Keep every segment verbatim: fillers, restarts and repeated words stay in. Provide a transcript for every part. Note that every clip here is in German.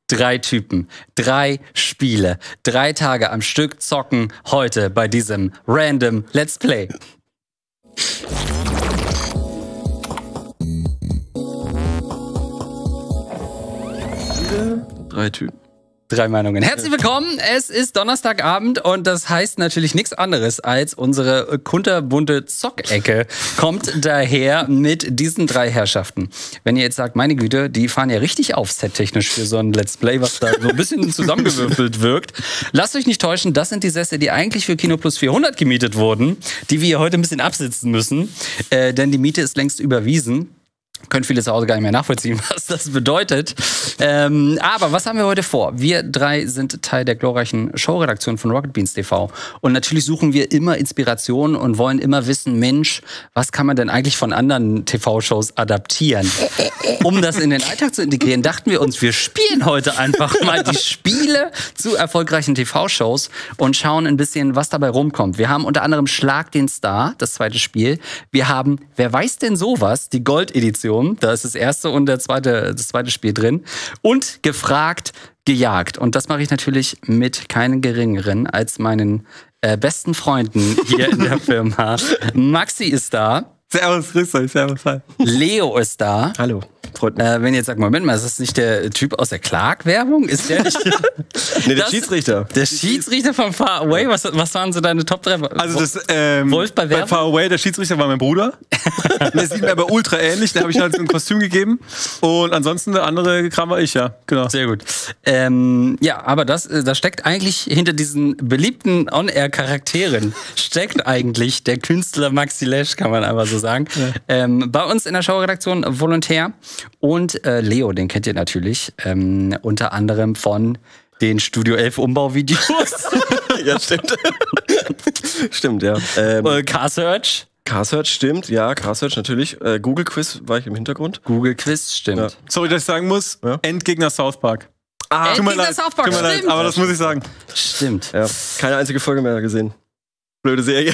Drei Typen, drei Spiele, drei Tage am Stück zocken heute bei diesem Random Let's Play. Drei Typen. Drei Meinungen. Herzlich willkommen, es ist Donnerstagabend und das heißt natürlich nichts anderes als unsere kunterbunte Zockecke kommt daher mit diesen drei Herrschaften. Wenn ihr jetzt sagt, meine Güte, die fahren ja richtig auf settechnisch für so ein Let's Play, was da so ein bisschen zusammengewürfelt wirkt. Lasst euch nicht täuschen, das sind die Sessel, die eigentlich für Kino Plus vierhundert gemietet wurden, die wir heute ein bisschen absitzen müssen, äh, denn die Miete ist längst überwiesen. Können viele zu Hause gar nicht mehr nachvollziehen, was das bedeutet. Ähm, aber was haben wir heute vor? Wir drei sind Teil der glorreichen Showredaktion von Rocket Beans T V. Und natürlich suchen wir immer Inspiration und wollen immer wissen, Mensch, was kann man denn eigentlich von anderen T V-Shows adaptieren? Um das in den Alltag zu integrieren, dachten wir uns, wir spielen heute einfach mal die Spiele zu erfolgreichen T V-Shows und schauen ein bisschen, was dabei rumkommt. Wir haben unter anderem Schlag den Star, das zweite Spiel. Wir haben Wer weiß denn sowas, die Gold-Edition. Da ist das erste und der zweite, das zweite Spiel drin. Und gefragt, gejagt. Und das mache ich natürlich mit keinen geringeren als meinen äh, besten Freunden hier in der Firma. Maxi ist da. Servus, grüß euch, servus, hi. Leo ist da. Hallo. Äh, wenn ihr jetzt sagt, Moment mal, ist das nicht der Typ aus der Clark-Werbung? Ist der nicht? Nee, der das, Schiedsrichter. Der Schiedsrichter von Far Away? Was, was waren so deine Top drei? Also das, ähm, Wolf bei Werbung? Bei Far Away, der Schiedsrichter war mein Bruder. Der sieht mir aber ultra ähnlich, der habe ich halt so ein Kostüm gegeben. Und ansonsten der andere Kram war ich, ja. Genau. Sehr gut. Ähm, ja, aber das, das steckt eigentlich hinter diesen beliebten On-Air-Charakteren, steckt eigentlich der Künstler Maxi Lesch, kann man einfach so sagen. Ja. Ähm, bei uns in der Showredaktion Volontär. Und äh, Leo, den kennt ihr natürlich, ähm, unter anderem von den Studio elf Umbauvideos. Ja, stimmt. Stimmt, ja. Ähm, äh, Car-Search. Car-Search, stimmt, ja, Car-Search natürlich. Äh, Google Quiz war ich im Hintergrund. Google Quiz, stimmt. Ja. Sorry, dass ich sagen muss, ja. Endgegner South Park. Ah, Endgegner South Park, tut mir stimmt. leid, aber das muss ich sagen. Stimmt. Ja. Keine einzige Folge mehr gesehen. Blöde Serie.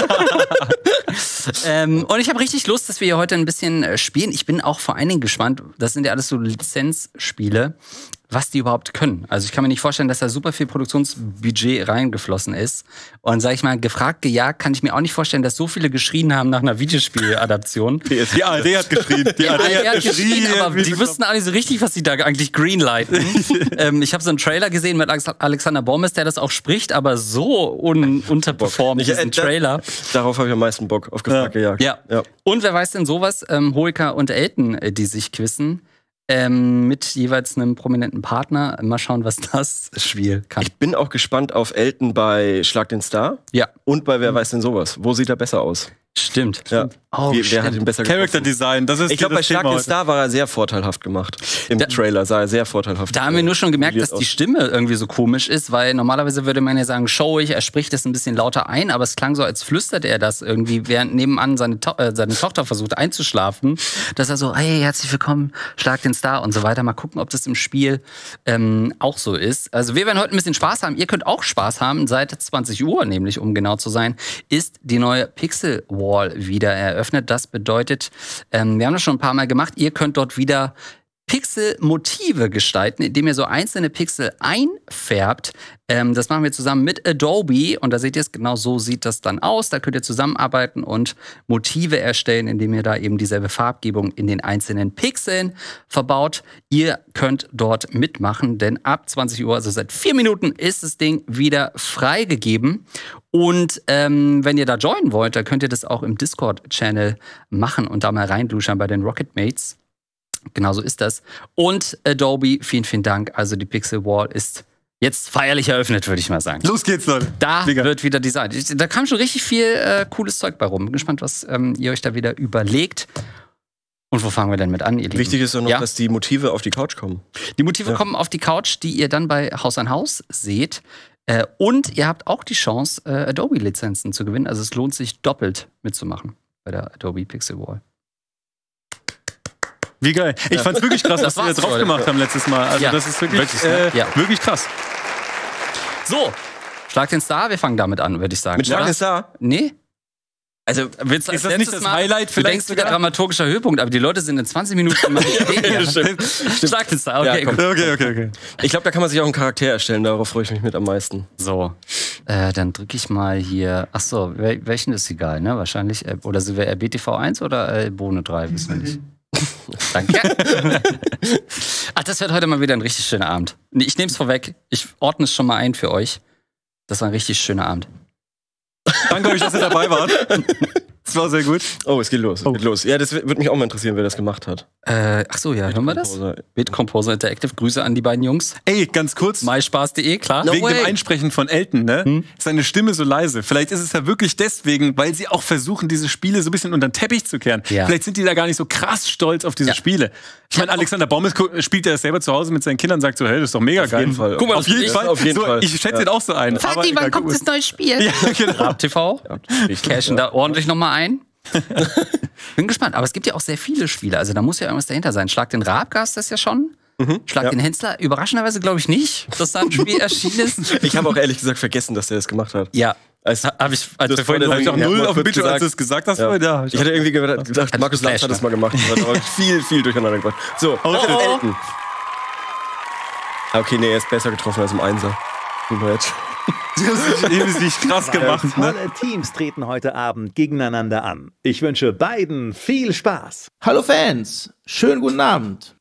ähm, und ich habe richtig Lust, dass wir hier heute ein bisschen äh, spielen. Ich bin auch vor allen Dingen gespannt, das sind ja alles so Lizenzspiele, was die überhaupt können. Also ich kann mir nicht vorstellen, dass da super viel Produktionsbudget reingeflossen ist. Und sag ich mal, gefragt, gejagt, kann ich mir auch nicht vorstellen, dass so viele geschrien haben nach einer Videospieladaption. Die A R D hat geschrien. Die A R D hat geschrien, aber die wussten alle so richtig, was sie da eigentlich greenlighten. ähm, ich habe so einen Trailer gesehen mit Alexander Bommes, der das auch spricht, aber so un unterperformt ich, diesen äh, Trailer. Darauf habe ich am meisten Bock, auf gefragt, gejagt. Ja. Ja. Und wer weiß denn sowas? Ähm, Hoika und Elton, äh, die sich quizzen. Ähm, mit jeweils einem prominenten Partner. Mal schauen, was das Spiel kann. Ich bin auch gespannt auf Elton bei Schlag den Star. Ja. Und bei Wer weiß denn sowas. Wo sieht er besser aus? Stimmt. Ja. Oh, Wie, wer stimmt. hat ihn besser Character Design, das ist Ich glaube, bei Schlag den Star war er sehr vorteilhaft gemacht. Im da, Trailer sah er sehr vorteilhaft. Da haben wir nur schon gemerkt, dass die Stimme irgendwie so komisch ist, weil normalerweise würde man ja sagen, showig, er spricht das ein bisschen lauter ein, aber es klang so, als flüstert er das irgendwie, während nebenan seine, to äh, seine Tochter versucht einzuschlafen, dass er so, hey, herzlich willkommen, Schlag den Star und so weiter. Mal gucken, ob das im Spiel ähm, auch so ist. Also wir werden heute ein bisschen Spaß haben. Ihr könnt auch Spaß haben. Seit zwanzig Uhr, nämlich, um genau zu sein, ist die neue Pixel Wall wieder eröffnet. Das bedeutet, ähm, wir haben das schon ein paar Mal gemacht, ihr könnt dort wieder Pixel-Motive gestalten, indem ihr so einzelne Pixel einfärbt. Ähm, das machen wir zusammen mit Adobe und da seht ihr es, genau so sieht das dann aus. Da könnt ihr zusammenarbeiten und Motive erstellen, indem ihr da eben dieselbe Farbgebung in den einzelnen Pixeln verbaut. Ihr könnt dort mitmachen, denn ab zwanzig Uhr, also seit vier Minuten, ist das Ding wieder freigegeben. Und ähm, wenn ihr da joinen wollt, dann könnt ihr das auch im Discord-Channel machen und da mal reindluschern bei den Rocket Mates. Genau so ist das. Und Adobe, vielen, vielen Dank. Also die Pixel Wall ist jetzt feierlich eröffnet, würde ich mal sagen. Los geht's, Leute. Da Mega. wird wieder designt. Da kam schon richtig viel äh, cooles Zeug bei rum. Bin gespannt, was ähm, ihr euch da wieder überlegt. Und wo fangen wir denn mit an, ihr Lieben? Wichtig ist doch noch, ja? dass die Motive auf die Couch kommen. Die Motive ja. kommen auf die Couch, die ihr dann bei Haus an Haus seht. Äh, und ihr habt auch die Chance, äh, Adobe-Lizenzen zu gewinnen. Also es lohnt sich doppelt mitzumachen bei der Adobe Pixel Wall. Wie geil. Ich fand's wirklich krass, Das was wir jetzt drauf gemacht haben letztes Mal. Also Ja. das ist wirklich, Wirklich, äh, ne? Ja. wirklich krass. So, Schlag den Star, wir fangen damit an, würde ich sagen. Mit Schlag oder? den Star? Nee? Also, willst du Ist das nicht das Highlight Du vielleicht denkst wieder sogar? dramaturgischer Höhepunkt, aber die Leute sind in zwanzig Minuten immer Stimmt. Schlag es da, okay, Ja, komm. gut. Okay, okay, okay. Ich glaube, da kann man sich auch einen Charakter erstellen, darauf freue ich mich mit am meisten. So, äh, dann drücke ich mal hier. Ach so, wel welchen ist egal, ne? Wahrscheinlich. Äh, oder sind wir R B T V eins oder äh, Bohne drei? Wissen wir nicht. Danke. Ach, das wird heute mal wieder ein richtig schöner Abend. Nee, ich nehme es vorweg. Ich ordne es schon mal ein für euch. Das war ein richtig schöner Abend. Danke euch, dass ihr dabei wart. Das war sehr gut. Oh, es geht los, es Oh. geht los. Ja, das würde mich auch mal interessieren, wer das gemacht hat. Äh, ach so, ja, hören wir das? Composer. Beat Composer Interactive. Grüße an die beiden Jungs. Ey, ganz kurz. myspaß punkt de, klar. Wegen dem Einsprechen von Elton, ne? Hm? Ist seine Stimme so leise. Vielleicht ist es ja wirklich deswegen, weil sie auch versuchen, diese Spiele so ein bisschen unter den Teppich zu kehren. Ja. Vielleicht sind die da gar nicht so krass stolz auf diese Ja. Spiele. Ich meine, Alexander Baum spielt ja das selber zu Hause mit seinen Kindern und sagt so, hey, das ist doch mega geil. jeden Fall. Guck mal, auf Das jeden ist Fall. auf jeden so, Fall. Ich schätze Ja. den auch so ein. aber Vati, wann egal, kommt guck das neue Spiel? mal. Ja, genau. Rap T V. Ja, richtig. Cashen da ordentlich nochmal ein. Bin gespannt. Aber es gibt ja auch sehr viele Spiele. Also da muss ja irgendwas dahinter sein. Schlag den Raab gab's das ja schon. Schlag ja. den Hensler. Überraschenderweise glaube ich nicht, dass da ein Spiel erschienen ist. Ich habe auch ehrlich gesagt vergessen, dass der das gemacht hat. Ja. Als, Habe ich, als Das wir vorhin war Hab ich der- auch Ja, null mal auf dem kurz Bildschirm, als du gesagt. es gesagt hast. Ja. vorhin, Ja. ich hatte irgendwie gedacht, gedacht Markus Lanz hat das mal gemacht. Das hat viel, viel durcheinander gebracht. So, Oh, das ist oh. Elton. Okay, nee, er ist besser getroffen als im Einser. Jetzt. Das ist ewig krass gemacht. Ne? Tolle Teams treten heute Abend gegeneinander an. Ich wünsche beiden viel Spaß. Hallo Fans, schönen guten Abend.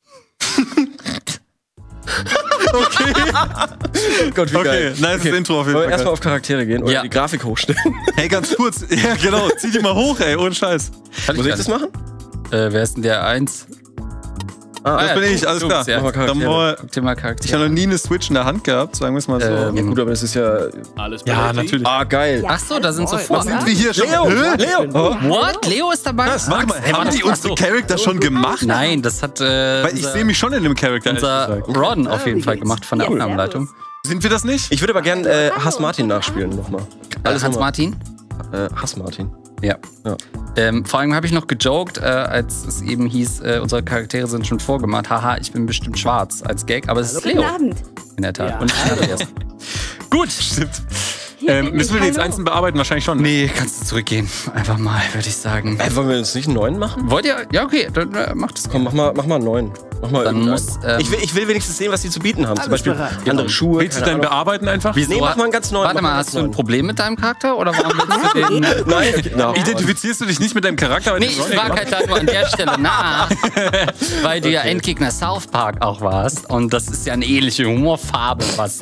Gott, wie Okay, geil. nice Intro auf jeden Wollen wir Fall. erstmal auf Charaktere gehen oder Ja. die Grafik hochstellen? Hey, ganz kurz. Ja, genau. Zieh die mal hoch, ey, ohne Scheiß. Muss ich das machen? Äh, wer ist denn der eins? Ah, Das ja, bin du- ich, alles du klar. bist ja- Mach mal Dann Charaktere. mal, Guck dir mal ich habe Charaktere. noch nie eine Switch in der Hand gehabt, sagen wir es mal so. Ähm, Ja gut, aber das ist ja... ja, natürlich. Ah, geil. Ach so, da sind so vor. Sind wir hier schon? Leo! Hä? Leo! Oh. What? Leo ist dabei? Warte mal, haben die unsere Charakter schon gemacht? Nein, das hat äh, Weil ich unser, sehe mich schon in dem Charakter. unser ehrlich gesagt. Ron auf jeden Fall gemacht von der Aufnahmeleitung. Sind wir das nicht? Ich würde aber gern äh, Hass Martin nachspielen nochmal. Äh, Hans nochmal. Martin? Äh, Hass Martin. Ja. Ja. Ähm, vor allem habe ich noch gejoked, äh, als es eben hieß, äh, unsere Charaktere sind schon vorgemacht. Haha, ich bin bestimmt schwarz als Gag, aber es ist Leo. Guten Abend. In der Tat. Und ich Andreas. Gut. Stimmt. Ähm, müssen wir die jetzt einzeln bearbeiten? Wahrscheinlich schon. Nee, kannst du zurückgehen. Einfach mal, würde ich sagen. Äh, wollen wir uns nicht einen neuen machen? Wollt ihr? Ja, okay, dann äh, macht es. Komm, mach mal, mach mal einen neuen. Mach mal Dann irgendeinen. muss, ähm, ich, will, ich will wenigstens sehen, was die zu bieten haben. Zum Beispiel bereit. andere Schuhe. Willst du keine dann Ahnung. bearbeiten einfach? Wieso? Nee, mach mal einen ganz neuen. Warte mach mal, einen hast du ein ganz Problem mit deinem Charakter? Oder warum willst du den. neuen. Nein, okay. no. Identifizierst du dich nicht mit deinem Charakter? weil Nee, du ich Ronny frage gemacht halt da nur an der Stelle nach, weil du ja Endgegner South Park auch warst und das ist ja eine ähnliche Humorfarbe fast.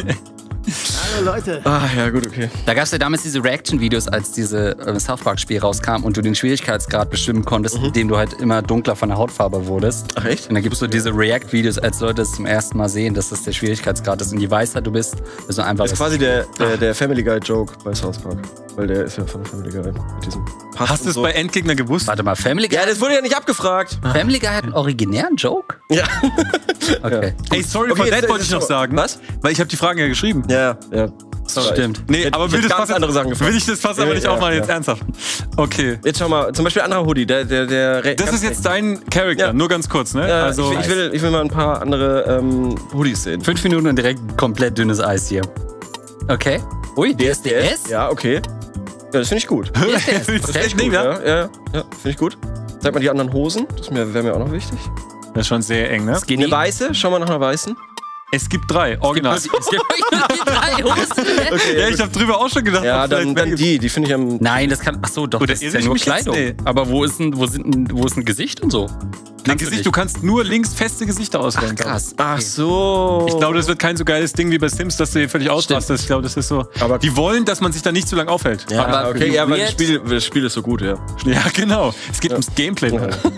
Hallo Leute. Ah, ja, gut, okay. Da gab es ja damals diese Reaction-Videos, als diese äh, South Park-Spiel rauskam und du den Schwierigkeitsgrad bestimmen konntest, indem du halt immer dunkler von der Hautfarbe wurdest. Ach, echt? Und dann gibt es so diese React-Videos, als Leute es zum ersten Mal sehen, dass das der Schwierigkeitsgrad ist. Und je weißer du bist, desto einfacher Das ist quasi der, der, der Family Guy-Joke bei South Park. Weil der ist ja von Family Guy. Mit diesem Pass Hast du und es so. bei Endgegner gewusst? Warte mal, Family Guy, Ja, das wurde ja nicht abgefragt. Family Guy hat einen originären Joke? Ja. Okay. Ey, sorry, Okay, for jetzt- that wollte jetzt ich noch so- sagen. Was? Weil ich habe die Fragen ja geschrieben. Ja, ja. Das stimmt. Nee, Ich- aber ich will hab das ganz Fass andere Sachen gefragt. Will ich das Fass aber Ja, nicht ja, aufmachen, ja. jetzt ernsthaft. Okay. Jetzt schau mal, zum Beispiel anderer Hoodie, der, der, der. re- Das ganz ist jetzt rechts. dein Charakter, Ja. nur ganz kurz, ne? Ja, also, ich, will, ich, will, ich will mal ein paar andere ähm, Hoodies sehen. Fünf Minuten und direkt komplett dünnes Eis hier. Okay. Ui, D S D S? Ja, okay. Ja, das finde ich gut. D S D S. Willst du Okay. echt nehmen, ja? Ja, ja, ja, ja finde ich gut. Sag mal die anderen Hosen, das wäre mir auch noch wichtig. Das ist schon sehr eng, ne? Skinny. Eine weiße, schau mal nach einer weißen. Es gibt drei, original. Es gibt drei Hosen. Ja, ich habe drüber auch schon gedacht. Ja, ob dann, vielleicht dann mehr- die, die finde ich am. Nein, das kann. Ach so, doch, Oder das ist irre ja ich nur mich jetzt? Kleidung. Nee. Aber wo ist ein, wo sind ein, wo ist ein Gesicht und so? Ein Kannst du Gesicht, nicht. du kannst nur links feste Gesichter Ach, auswählen. glaub ich. krass. Ach so. Ich glaube, das wird kein so geiles Ding wie bei Sims, dass du hier völlig ausrastest. Ich glaube, das ist so. Aber- die wollen, dass man sich da nicht zu lange aufhält. Ja, aber okay, wie ja, weil das weird- Spiel, das Spiel ist so gut, ja. Ja, genau. Es geht ums Gameplay.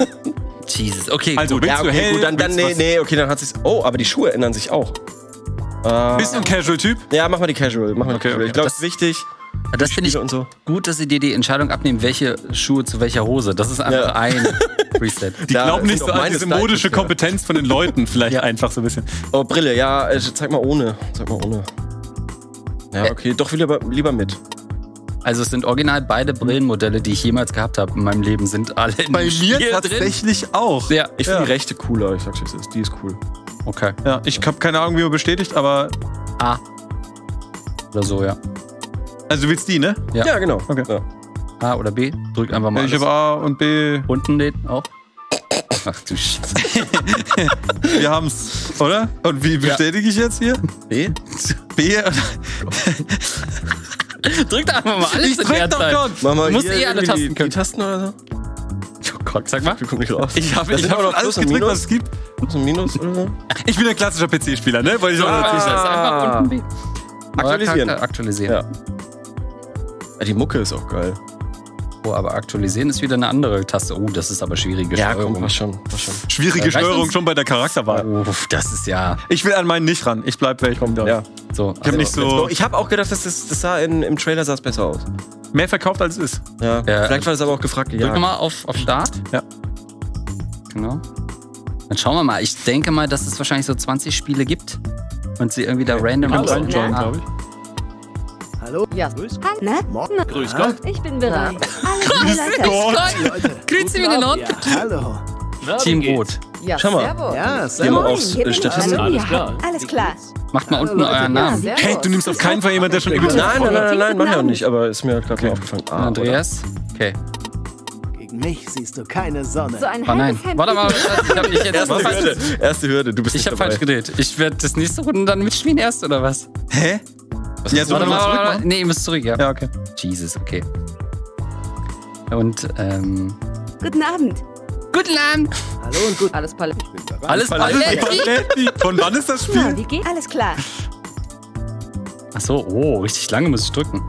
Jesus, okay, Also, gut. willst Ja, du okay, hell? gut, dann, dann willst du nee, was- nee, okay, dann hat sich's. Oh, aber die Schuhe ändern sich auch. Äh, Bist du ein Casual-Typ? ja, mach mal die Casual. Mach mal Okay, die Casual. okay. Ich glaube, Das- das ist wichtig. Das finde ich Spiele und so. gut, dass sie dir die Entscheidung abnehmen, welche Schuhe zu welcher Hose. Das ist einfach Ja. ein Preset. Die Da glauben nicht sind so auch an meine diese Styles, modische ja. Kompetenz von den Leuten. Vielleicht einfach so ein bisschen. Oh, Brille, ja, äh, zeig mal ohne. Zeig mal ohne. Ja, Äh. okay, doch lieber, lieber mit. Also es sind original beide Brillenmodelle, die ich jemals gehabt habe in meinem Leben, sind alle in Bei dem mir Spiel drin. tatsächlich auch. Ja, Ich finde Ja. die rechte cooler, ich sag's wie es ist. Die ist cool. okay. Ja, ich habe keine Ahnung, wie man bestätigt, aber. A. Oder so, ja. Also, du willst die, ne? Ja. Ja, genau. Okay. Ja. A oder B? Drück einfach mal Ich alles. habe A und B. Unten den auch. Ach du Scheiße. Wir haben's, oder? Und wie bestätige ich jetzt hier? B? B. Drückt einfach mal alles Ich in drück der doch Zeit. schon. Mach mal Du musst hier eh alle irgendwie Tasten die, können. die Tasten oder so. Oh Gott, sag mal. Ich komm nicht raus. Ich habe Das ich sind hab aber schon noch alles Plus und gedrückt, Minus. was es gibt. Plus und Minus oder so? Ich bin ein klassischer P C-Spieler, ne? Wollte ich auch Ah. dazu Das ist sagen. einfach unten B. Aktualisieren. Charakter aktualisieren. Ja. Ja, die Mucke ist auch geil. Oh, aber aktualisieren ist wieder eine andere Taste. Oh, das ist aber schwierige Ja, Steuerung. komm, was schon, was schon. Schwierige Äh, weißt Steuerung du's? schon bei der Charakterwahl. Oh, das ist ja Ich will an meinen nicht ran. Ich bleib, wer ich komme. Ja. so. Ich habe nicht so Ich habe auch gedacht, dass das, das sah in, im Trailer sah es besser aus. mehr verkauft, als es ist. Ja. Ja. Vielleicht war das aber auch gefragt. Drück Ja. nochmal auf, auf Start. Ja. Genau. Dann schauen wir mal. Ich denke mal, dass es wahrscheinlich so zwanzig Spiele gibt und sie irgendwie da random Hallo. raushauen. Join, Ah. glaube ich. Hallo? Ja. Grüß Na? Morgen. Grüß Gott. Ich bin bereit. Alle Leute. Leute. Grüezi miteinander. Ja, hallo. Team Rot. Ja, Schau mal. servus. Ja, Geh servus. mal Moin, aufs hier bin äh, ich. Statistik. Hallo, Alles ja, klar. Alles klar. Macht mal Hallo, unten Leute. euren Ja, Namen. servus. Hey, du nimmst auf keinen Fall jemanden, der schon übelst Nein, nein, nein, nein, mach ich auch Namen. nicht, aber ist mir gerade mal aufgefallen. Ah, Andreas. Okay. Gegen mich siehst du keine Sonne. So ein Oh nein. halbes Hemd. Warte mal, ich hab mich jetzt Erste erstmal falsch, Hürde, erste Hürde, du bist ich nicht hab dabei. falsch gedreht. Ich werde das nächste Runde dann mitspielen erst, oder was? Hä? Ja, Warte du mal, mal warte zurück, mal. Nee, ihr müsst zurück, ja. Ja, okay. Jesus, okay. Und, ähm... Guten Abend. Guten Abend. Hallo und gut. Alles Paletti. Alles Paletti. Von wann ist das Na, Spiel? wie geht's? Alles klar. Achso, oh, richtig lange muss ich drücken.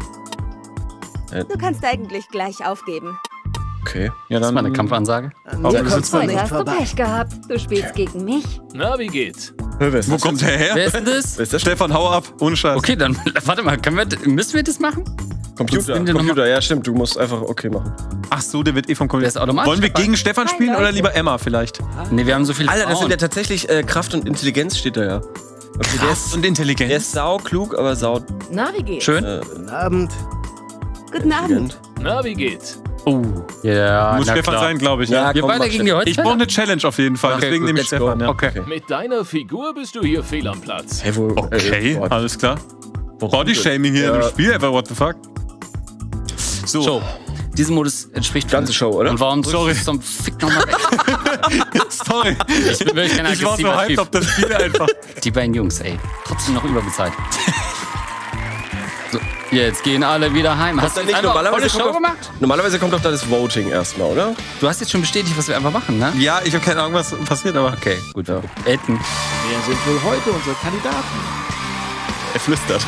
Du kannst eigentlich gleich aufgeben. Okay. Ja, Das ist mal eine Kampfansage. An Aber mir du kommst du Heute nicht hast du vorbei. Pech gehabt. Du spielst gegen mich. Na, wie geht's? Wer ist Wo das? kommt der her? Wer ist denn das? Wer ist das? Stefan, hau ab. Ohne Scheiß. Okay, dann, warte mal, können wir, müssen wir das machen? Computer. Nimm dir noch Computer, ja, stimmt. Du musst einfach okay machen. Ach so, der wird eh vom Der Computer. ist automatisch Wollen wir dabei. gegen Stefan Hi, spielen oder Leute. lieber Emma vielleicht? Nee, wir haben so viele Alter, das Frauen. sind ja tatsächlich äh, Kraft und Intelligenz steht da ja. Okay, der, ist, und der Intelligenz. ist sau klug, aber sau Na, wie geht's? Schön. äh, Guten Abend. Guten Abend. intelligent. Na, wie geht's? Oh, ja, Muss na Stefan klar. sein, glaube ich. Ja, Ja. Wir komm, beide mach gegen die Stefan. Holzfäller? Ich brauche eine Challenge auf jeden Fall. Okay, Deswegen gut, nehme ich let's go. Stefan. Ja. Okay. Mit deiner Figur bist du hier fehl am Platz. Hey, wo, Okay, äh, boah, alles klar. Body-Shaming hier Ja. im Spiel, einfach what the fuck. So, So, diesen Modus entspricht Ganze Show, oder? Und warum drückst Sorry. du zum Fick nochmal weg? sorry. Ich bin wirklich kein Ich war so aggressiver hyped Typ. auf das Spiel einfach. Die beiden Jungs, ey. Trotzdem noch überbezahlt. So, jetzt gehen alle wieder heim. Hast du dann jetzt nicht einfach normalerweise volle Show kommt doch- gemacht? Normalerweise kommt doch da das Voting erstmal, oder? Du hast jetzt schon bestätigt, was wir einfach machen, ne? Ja, ich habe keine Ahnung, was passiert, aber Okay, gut. Ja. Elton. Wer sind wohl heute unsere Kandidaten? Er flüstert.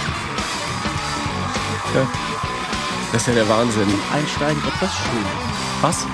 Ja. Das ist ja der Wahnsinn. Einsteigen etwas schön. was?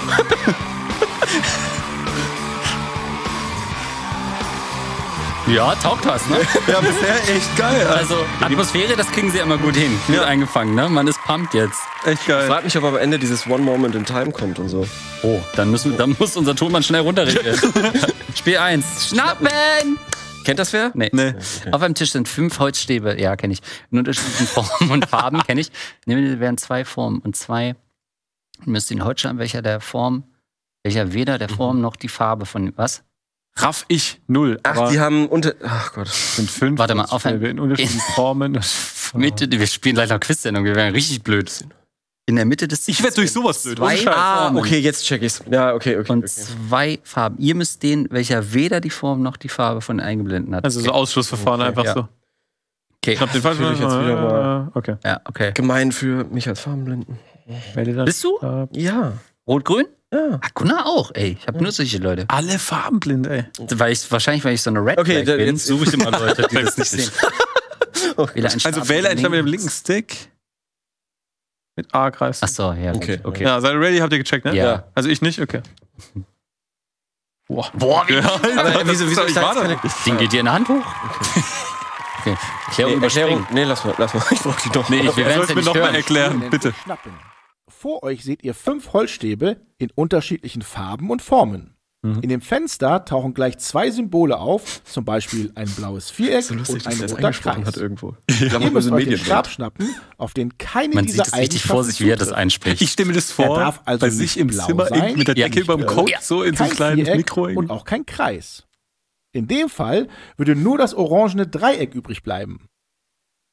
Ja, taugt was, ne? Ja, bisher echt geil. Also, Also, Atmosphäre, das kriegen sie immer gut hin. Gut Ja. eingefangen, ne? Man ist pumped jetzt. echt Ich geil. frag mich, ob am Ende dieses One Moment in Time kommt und so. Oh, dann, müssen, dann muss unser Tonmann schnell runterregeln. Spiel eins. Schnappen! Kennt das wer? Nee. Nee. Auf einem Tisch sind fünf Holzstäbe, ja, kenne ich. In unterschiedlichen Formen und Farben, kenne ich. Nehmen wären zwei Formen und zwei. Ihr müsst den Holzstab, welcher der Form, welcher weder der Form noch die Farbe von, was? Raff ich null. Ach, aber die haben unter... Ach Gott. sind fünf. Warte mal, auf ein- in unterschiedlichen Formen. Mitte, wir spielen gleich noch Quiz-Sendung, wir werden richtig blöd. In der Mitte des Ich werd durch sowas blöd, ohne Zwei Scheiß. Ah, Formen. okay, jetzt check ich's. Ja, okay, okay. Und okay. zwei Farben. Ihr müsst den, welcher weder die Form noch die Farbe von eingeblendet hat. Also so Ausschlussverfahren Okay, einfach ja. so. Okay. Ich hab den falschen Fühl ich jetzt wieder mal. Okay. Ja, okay. Gemein für mich als Farbenblinden. Wähle das. Bist du? Äh, Ja. Rot-Grün? Ja. Ah, Gunnar auch, ey. Ich habe nur solche Leute. alle farbenblind, ey. Weil ich, wahrscheinlich, weil ich so eine Red Okay, Flag dann bin, jetzt- suche ich immer Leute, die das nicht sehen. Wähle einen Stab Also wähle einen Stab mit dem links. linken Stick. Mit A greifst du. Ach so, ja. Okay, Okay. okay. Ja, seid ihr ready? Habt ihr gecheckt, ne? Ja. Also ich nicht? Okay. Boah. Boah, wie Ja, Aber wieso, wieso ich ich da war jetzt da keine... Das Ding geht dir in der Hand hoch? Okay. Erklärung Nee, Erklärung. überspringen. Nee, lass mal, lass mal. Ich brauch die doch. Nee, ich, wir Er werden soll es es ja mir nicht nochmal hören. erklären, bitte. Schnappen. Vor euch seht ihr fünf Holzstäbe in unterschiedlichen Farben und Formen. In dem Fenster tauchen gleich zwei Symbole auf, zum Beispiel ein blaues Viereck so lustig, und dass ein er das roter eingesprochen Kreis. hat irgendwo. Ihr Ich müsst so euch den Medien Stab schnappen, auf den keine Man sieht dieser es richtig vor sich, Eigenschaften wie er das zutrifft. einspricht. Ich stelle mir das vor, Er darf also bei nicht sich im blau Zimmer sein, mit der ja, Decke über dem nicht Coat, blau. so in so ein Kein kleines Viereck Mikro. und auch kein Kreis. In dem Fall würde nur das orangene Dreieck übrig bleiben.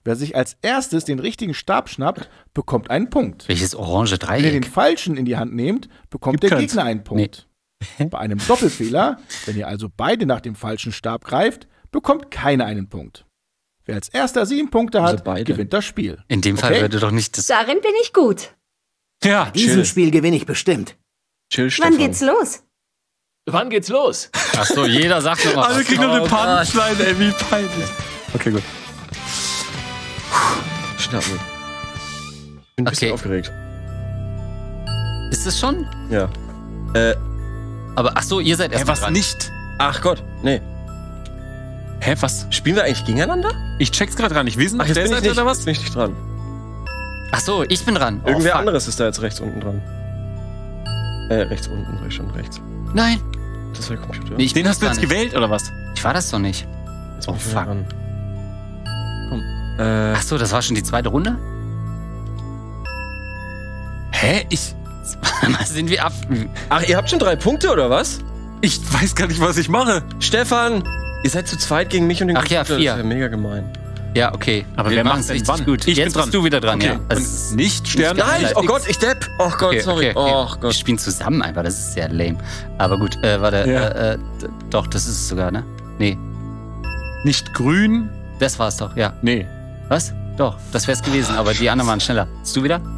Wer sich als erstes den richtigen Stab schnappt, bekommt einen Punkt. Welches orange Wenn ihr den Dreieck? falschen in die Hand nehmt, bekommt Gibt der keins. Gegner einen Punkt. Bei einem Doppelfehler, wenn ihr also beide nach dem falschen Stab greift, bekommt keiner einen Punkt. Wer als erster sieben Punkte hat, Also beide. gewinnt das Spiel. In dem Fall Okay. würde doch nicht das. Darin bin ich gut. Ja, Diesem Spiel gewinne ich bestimmt. Chill, Stefan. Wann geht's los? Wann geht's los? Ach so, jeder sagt noch mal. alle was. kriegen noch Oh eine Gott. Pannenschleine, ey, wie peinlich. Okay, gut. Schnappen. Ich bin ein bisschen Okay. aufgeregt. Ist es schon? Ja. Äh, Aber ach so, ihr seid Hä, erst was dran. nicht? ach Gott, nee. Hä, was? Spielen wir eigentlich gegeneinander? Ich check's gerade gar nicht. Wir sind Ach, auf jetzt der bin ich Seite nicht, oder jetzt was? bin ich nicht dran. Ach so, ich bin dran. Oh, Irgendwer fuck. anderes ist da jetzt rechts unten dran. Äh, rechts unten, sag ich schon, rechts. Nein. Das war der Computer. Nee, ich bin Den hast du gar jetzt nicht. gewählt oder was? Ich war das doch nicht. Jetzt Oh, bin ich wieder fuck. dran. Komm. Äh, Ach so, das war schon die zweite Runde? Hä? Ich. Sind wir ab. ach, ihr habt schon drei Punkte, oder was? Ich weiß gar nicht, was ich mache. Stefan, ihr seid zu zweit gegen mich und den Ach ja, Computer. vier. Das ist ja mega gemein. Ja, okay. Aber wir wer machen's macht's denn richtig wann? gut. Ich Jetzt bin dran. bist du wieder dran, Okay. ja. Also, Und es ist- nicht Sterne. Nein, Nein, oh Gott, ich depp. Oh Gott, okay, sorry. okay, okay. Oh Wir Gott. spielen zusammen einfach, das ist sehr lame. Aber gut, äh, warte, Ja. äh, äh, d- doch, das ist es sogar, ne? Nee, Nicht grün. das war's doch, ja. Nee. Was? Doch, das wär's gewesen, aber die anderen waren schneller. Bist du wieder?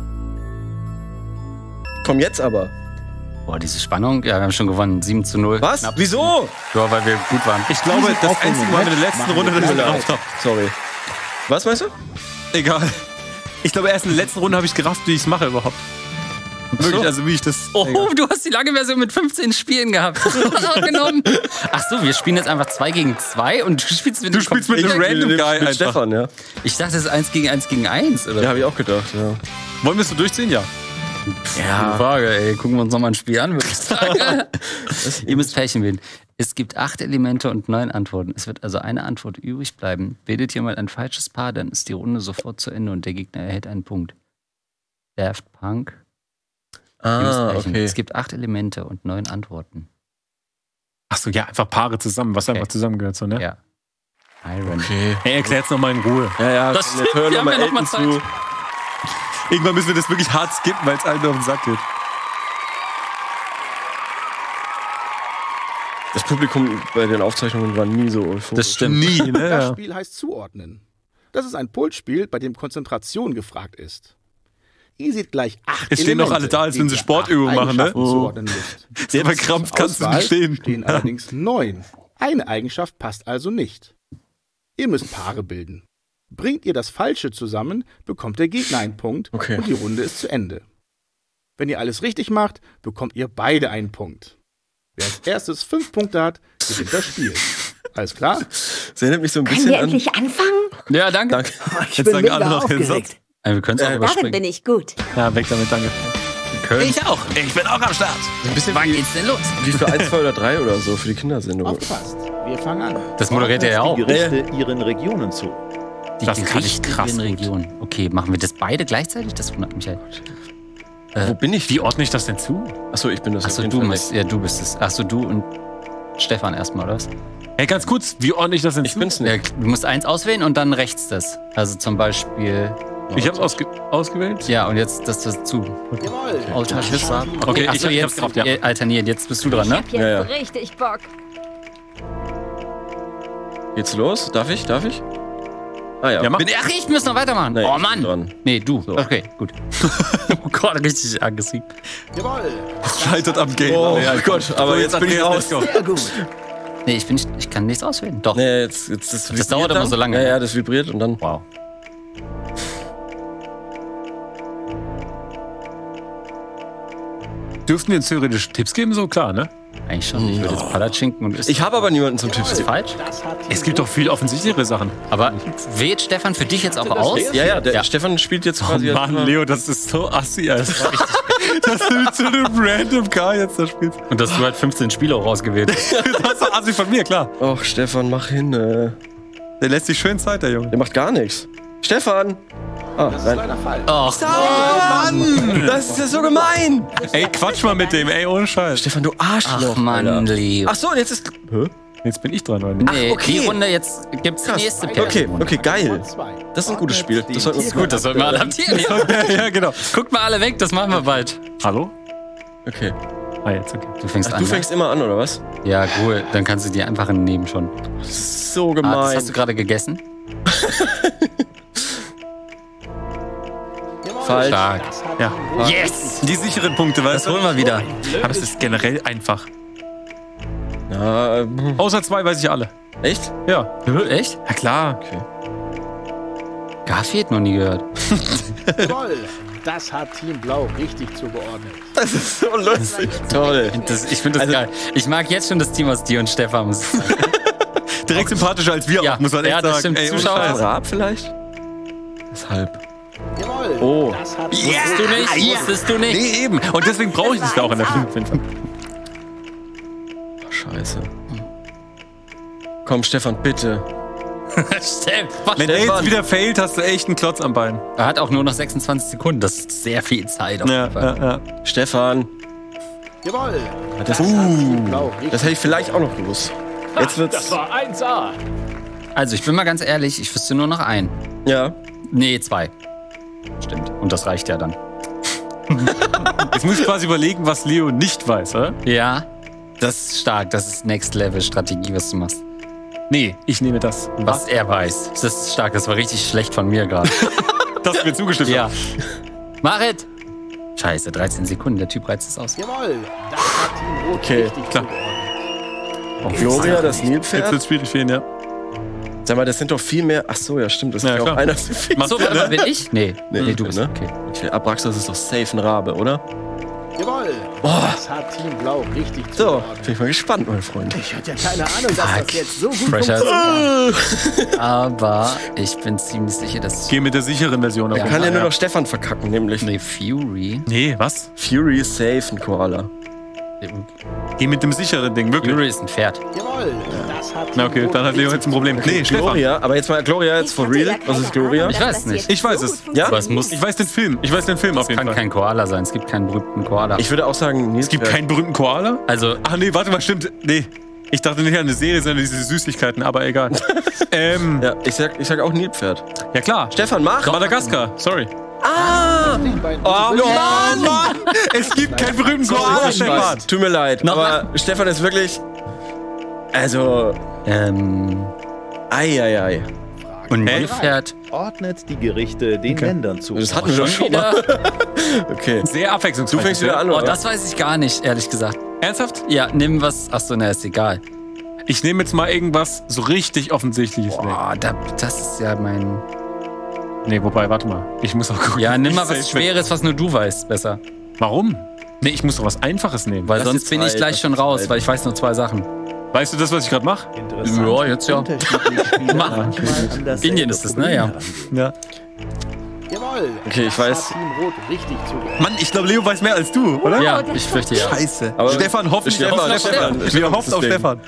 Komm jetzt aber. Boah, diese Spannung, ja, wir haben schon gewonnen, sieben zu null. Was? Knapp. Wieso? Ja, weil wir gut waren. Ich glaube, Diesen das aufregenden einzige Mal in der Match letzten machen Runde, wir dass ich gleich. gerafft habe. Sorry. Was meinst du? Egal. Ich glaube, erst in der letzten Runde habe ich gerafft, wie ich es mache überhaupt. Wirklich, also wie ich das. Oh, du hast die lange Version mit fünfzehn Spielen gehabt. genommen. Ach so, wir spielen jetzt einfach zwei gegen zwei und du spielst mit Du einem spielst mit Computer. einem Random mit, Guy mit einfach. Stefan, ja. Ich dachte, es ist eins gegen eins gegen eins, oder? Ja, habe ich auch gedacht, ja. Wollen wir es so durchziehen? Ja. Ja. Frage, ey. Gucken wir uns nochmal ein Spiel an, würde ich sagen. Ihr müsst Pärchen wählen. Es gibt acht Elemente und neun Antworten. Es wird also eine Antwort übrig bleiben. Wählt jemand ein falsches Paar, dann ist die Runde sofort zu Ende und der Gegner erhält einen Punkt. Daft Punk. Ihr müsst Ah, Pärchen. okay. Es gibt acht Elemente und neun Antworten. Achso, ja, einfach Paare zusammen, was einfach Okay. zusammengehört, so, ne? Ja. Iron. Okay. Hey, erklärt's nochmal in Ruhe. Ja, ja, Das komm, stimmt, jetzt hör wir noch haben mal ja noch mal Elton zu. Irgendwann müssen wir das wirklich hart skippen, weil es allen auf den Sack geht. Das Publikum bei den Aufzeichnungen war nie so euphorisch. Das stimmt. Nie, ne? Das Ja. Spiel heißt Zuordnen. Das ist ein Pulsspiel, bei dem Konzentration gefragt ist. Ihr seht gleich acht Es stehen doch Elemente, alle da, als wenn sie denen ihr Sportübungen acht machen, ne? Eigenschaften Oh. zuordnen müsst. Der verkrampft kannst du Auswahl nicht stehen. stehen allerdings neun. Eine Eigenschaft passt also nicht. Ihr müsst Paare bilden. Bringt ihr das Falsche zusammen, bekommt der Gegner einen Punkt Okay. und die Runde ist zu Ende. Wenn ihr alles richtig macht, bekommt ihr beide einen Punkt. Wer als erstes fünf Punkte hat, gewinnt das Spiel. Alles klar? Das erinnert mich so ein Können bisschen wir an... endlich anfangen? Ja, danke. Danke. Ich Jetzt bin sagen mega alle noch den aufgeregt. Äh, wir können es auch Äh, Darin überspringen. bin ich gut. Ja, weg damit, danke. Ich auch. Ich bin auch am Start. Ein bisschen Wann wie, geht's denn los? wie für eins, zwei oder drei oder so für die Kindersendung. Aufgepasst. Wir fangen an. Das moderiert er ja auch. Die Gerichte ihren Regionen zu. Die Das kann ich Gerichte krass in gut. Region. Okay, machen wir das beide gleichzeitig? Das wundert mich halt. Wo bin ich? Wie ordne ich das denn zu? Achso, ich bin das Achso, auf jeden du Fall musst, ja, du bist es. Achso, du und Stefan erstmal, oder was? Hey, ganz kurz, wie ordne ich das denn Ich zu? bin's Ja, nicht. du musst eins auswählen und dann rechts das. Also zum Beispiel. Ich hab's ausge ausgewählt. Ja, und jetzt das dazu. Jawohl. Autauschbar. Okay, Achso, ich- ich jetzt hab's drauf, ja. ihr alterniert. Jetzt bist du dran, Ich ne? hab jetzt Ja, ja. richtig Bock. Geht's los? Darf ich? Darf ich? Ah ja. Ja, mach. Bin, ach, ich muss noch weitermachen. Nee, oh ich bin Mann. dran. Nee, du. So. Okay, gut. oh Gott, richtig aggressiv. Jawohl. Scheitert am Game. Oh Ja, Gott, aber So, jetzt bin ich Andreas, raus. let's go. Sehr gut. Nee, ich, bin nicht, ich kann nichts auswählen. Doch. Nee, jetzt, jetzt das, vibriert dauert aber dann. so lange, Ja, ne? ja, das vibriert und dann. Wow. Dürften wir uns theoretisch Tipps geben? So klar, ne? Eigentlich schon. Ich würde jetzt Palatschinken und ist Ich habe aber niemanden zum Tipps das geben. falsch. Das hat Es gibt doch viel offensichtlichere Sachen. Aber wählt Stefan für dich jetzt auch aus? Ja, ja, der Ja. Stefan spielt jetzt Oh quasi. Mann, immer- Leo, das ist so assi, Alter. Dass du mit so einem random Car jetzt da spielst. Und dass du halt fünfzehn Spiele auch rausgewählt hast. Das ist doch assi von mir, klar. Och, Stefan, mach hin. Äh. Der lässt sich schön Zeit, der Junge. Der macht gar nichts. Stefan! Ah, das ist nein. leider falsch. Ach, Oh, Mann! Das ist ja so gemein! Ey, quatsch mal mit dem, ey, ohne Scheiß. Stefan, du Arschloch. ach Mann, Alter. Leo. Ach so, und jetzt ist. Hä? Jetzt bin ich dran, oder nicht? Nee, Ach, okay. die Runde jetzt gibt's die Krass. nächste Okay, Pärchenrunde. okay, geil. Das ist ein gutes Spiel. Das sollten wir uns Gut, das sollten wir adaptieren. Ja, ja, genau. Guckt mal alle weg, das machen wir bald. Hallo? Okay. Ah, jetzt, okay. Du fängst Ach, an. du fängst immer an, oder was? Ne? Ja, cool. Dann kannst du die einfach nehmen schon. So Ah, gemein. das hast du gerade gegessen? Falsch. Stark. Ja. Yes! Die sicheren Punkte, weißt Das holen wir wieder. Aber es ist generell einfach. Ja, äh, Außer zwei weiß ich alle. echt? Ja. Echt? Ja, klar. Garfield noch nie gehört. Jawohl, das hat Team Blau richtig zugeordnet. Das ist so lustig. Toll. Das, ich finde das Also- geil. Ich mag jetzt schon das Team aus dir und Stefan. Muss ich sagen. Direkt sympathischer als wir Ja. auch, muss man echt Ja, das sagen. stimmt. Ey, ohne Zuschauer- Scheiß. Raab vielleicht? Weshalb? Jawohl, Oh. das hat Wusstest du nicht? Wusstest du nicht? Nee, eben. Und deswegen brauche ich das ja auch in der fünf. Ach, scheiße. Komm, Stefan, bitte. Stefan. Wenn der jetzt Stefan. wieder failt, hast du echt einen Klotz am Bein. Er hat auch nur noch sechsundzwanzig Sekunden. Das ist sehr viel Zeit auf Ja, jeden Fall. ja, ja. Stefan. Jawohl, Das, das hat Team Blau uh, richtig das hätte ich vielleicht auch noch gewusst. Jetzt Das wird's. war eins A. Also, ich bin mal ganz ehrlich, ich wüsste nur noch einen. Ja. Nee, zwei. Stimmt. Und das reicht ja dann. Jetzt muss ich quasi überlegen, was Leo nicht weiß, oder? Ja. Das ist stark. Das ist Next-Level-Strategie, was du machst. Nee, ich nehme das. Was er weiß. Das ist stark. Das war richtig schlecht von mir gerade. Das du mir zugestimmt Ja. hast. Marit! Scheiße, dreizehn Sekunden. Der Typ reizt es aus. Jawohl, das hat Team Rot Okay, richtig klar. zugeordnet. Gloria, das Jetzt Nilpferd. wird es schwierig für ihn, ja. Sag mal, das sind doch viel mehr. Ach so, ja, stimmt. Das ist Ja, ja, auch klar. einer zu viel. Macht So, Sinn, warte mal, ne? bin ich? Nee. Nee, Nee, du bist. ne? Okay. Okay, Abraxas ist doch safe ein Rabe, oder? Jawohl, das hat Team Blau richtig So, zugeordnet. bin ich mal gespannt, mein Freund. Ich hatte ja keine Ahnung, dass Fuck. das jetzt so gut Pressure. funktioniert. Aber ich bin ziemlich sicher, dass. Geh mit der sicheren Version. auf Ja. jeden Kann ja Fall, nur noch Stefan verkacken, nämlich. Nee, Fury. Nee, was? Fury ist safe ein Koala. Geh mit dem sicheren Ding, wirklich. Fury ist ein Pferd. Jawohl, das hat Team Na okay, Rot dann hat Leo richtig jetzt ein Problem. Nee, Stefan. Gloria, aber jetzt mal Gloria, jetzt for real. Was ist Gloria? Ich weiß nicht. Ich weiß es. Ja? Aber es muss. Ich weiß den Film. Ich weiß den Film auf jeden Kann Fall. kein Koala sein. Es gibt keinen berühmten Koala. Ich würde auch sagen, Es gibt keinen berühmten Koala? also, Ach nee, warte mal, stimmt. Nee. Ich dachte nicht an eine Serie, sondern diese Süßigkeiten, aber egal. ähm, ja. Ja, ich sag, ich sag auch Nilpferd. klar. Stefan, mach! Madagaskar, sorry. zugeordnet. Oh Mann, Mann! Es gibt keinen berühmten Koala, Ich Stefan. weiß, tut mir leid, Nochmal? aber Stefan ist wirklich. Also. ähm. Eieiei. Und Hä? Nilpferd. Ordnet die Gerichte den Ländern zu. Das hatten wir doch schon mal. Wieder. Okay. Sehr abwechslungsreich. Du fängst wieder an, Oh, oder? das weiß ich gar nicht, ehrlich gesagt. Ernsthaft? Ja, nimm was. Achso, na, ist egal. Ich nehme jetzt mal irgendwas so richtig Offensichtliches weg. Boah, da, das ist ja mein. Nee, wobei, warte mal. Ich muss auch gucken. Ja, nimm Ich mal was safe weg. Schweres, was nur du weißt, besser. Warum? Nee, ich muss doch was Einfaches nehmen. Weil Lass sonst die bin ich zwei, gleich lass schon die raus, zwei. weil ich weiß nur zwei Sachen. Weißt du das, was ich gerade mache? Interessant. Ja, jetzt ja. Unterschiedlich Spieler Mach. manchmal an dasselbe Indien ist das, ne? Ja. Problem herangehen. Ja. Jawohl, Okay, ich das weiß. hat Team Rot richtig zugeordnet. Mann, ich glaube, Leo weiß mehr als du, oder? Ja, ich fürchte ja. Scheiße. Aber Stefan, hoffen Stefan, wir auf Stefan, Stefan. Stefan Wir ist hoffen das auf Ding. Stefan.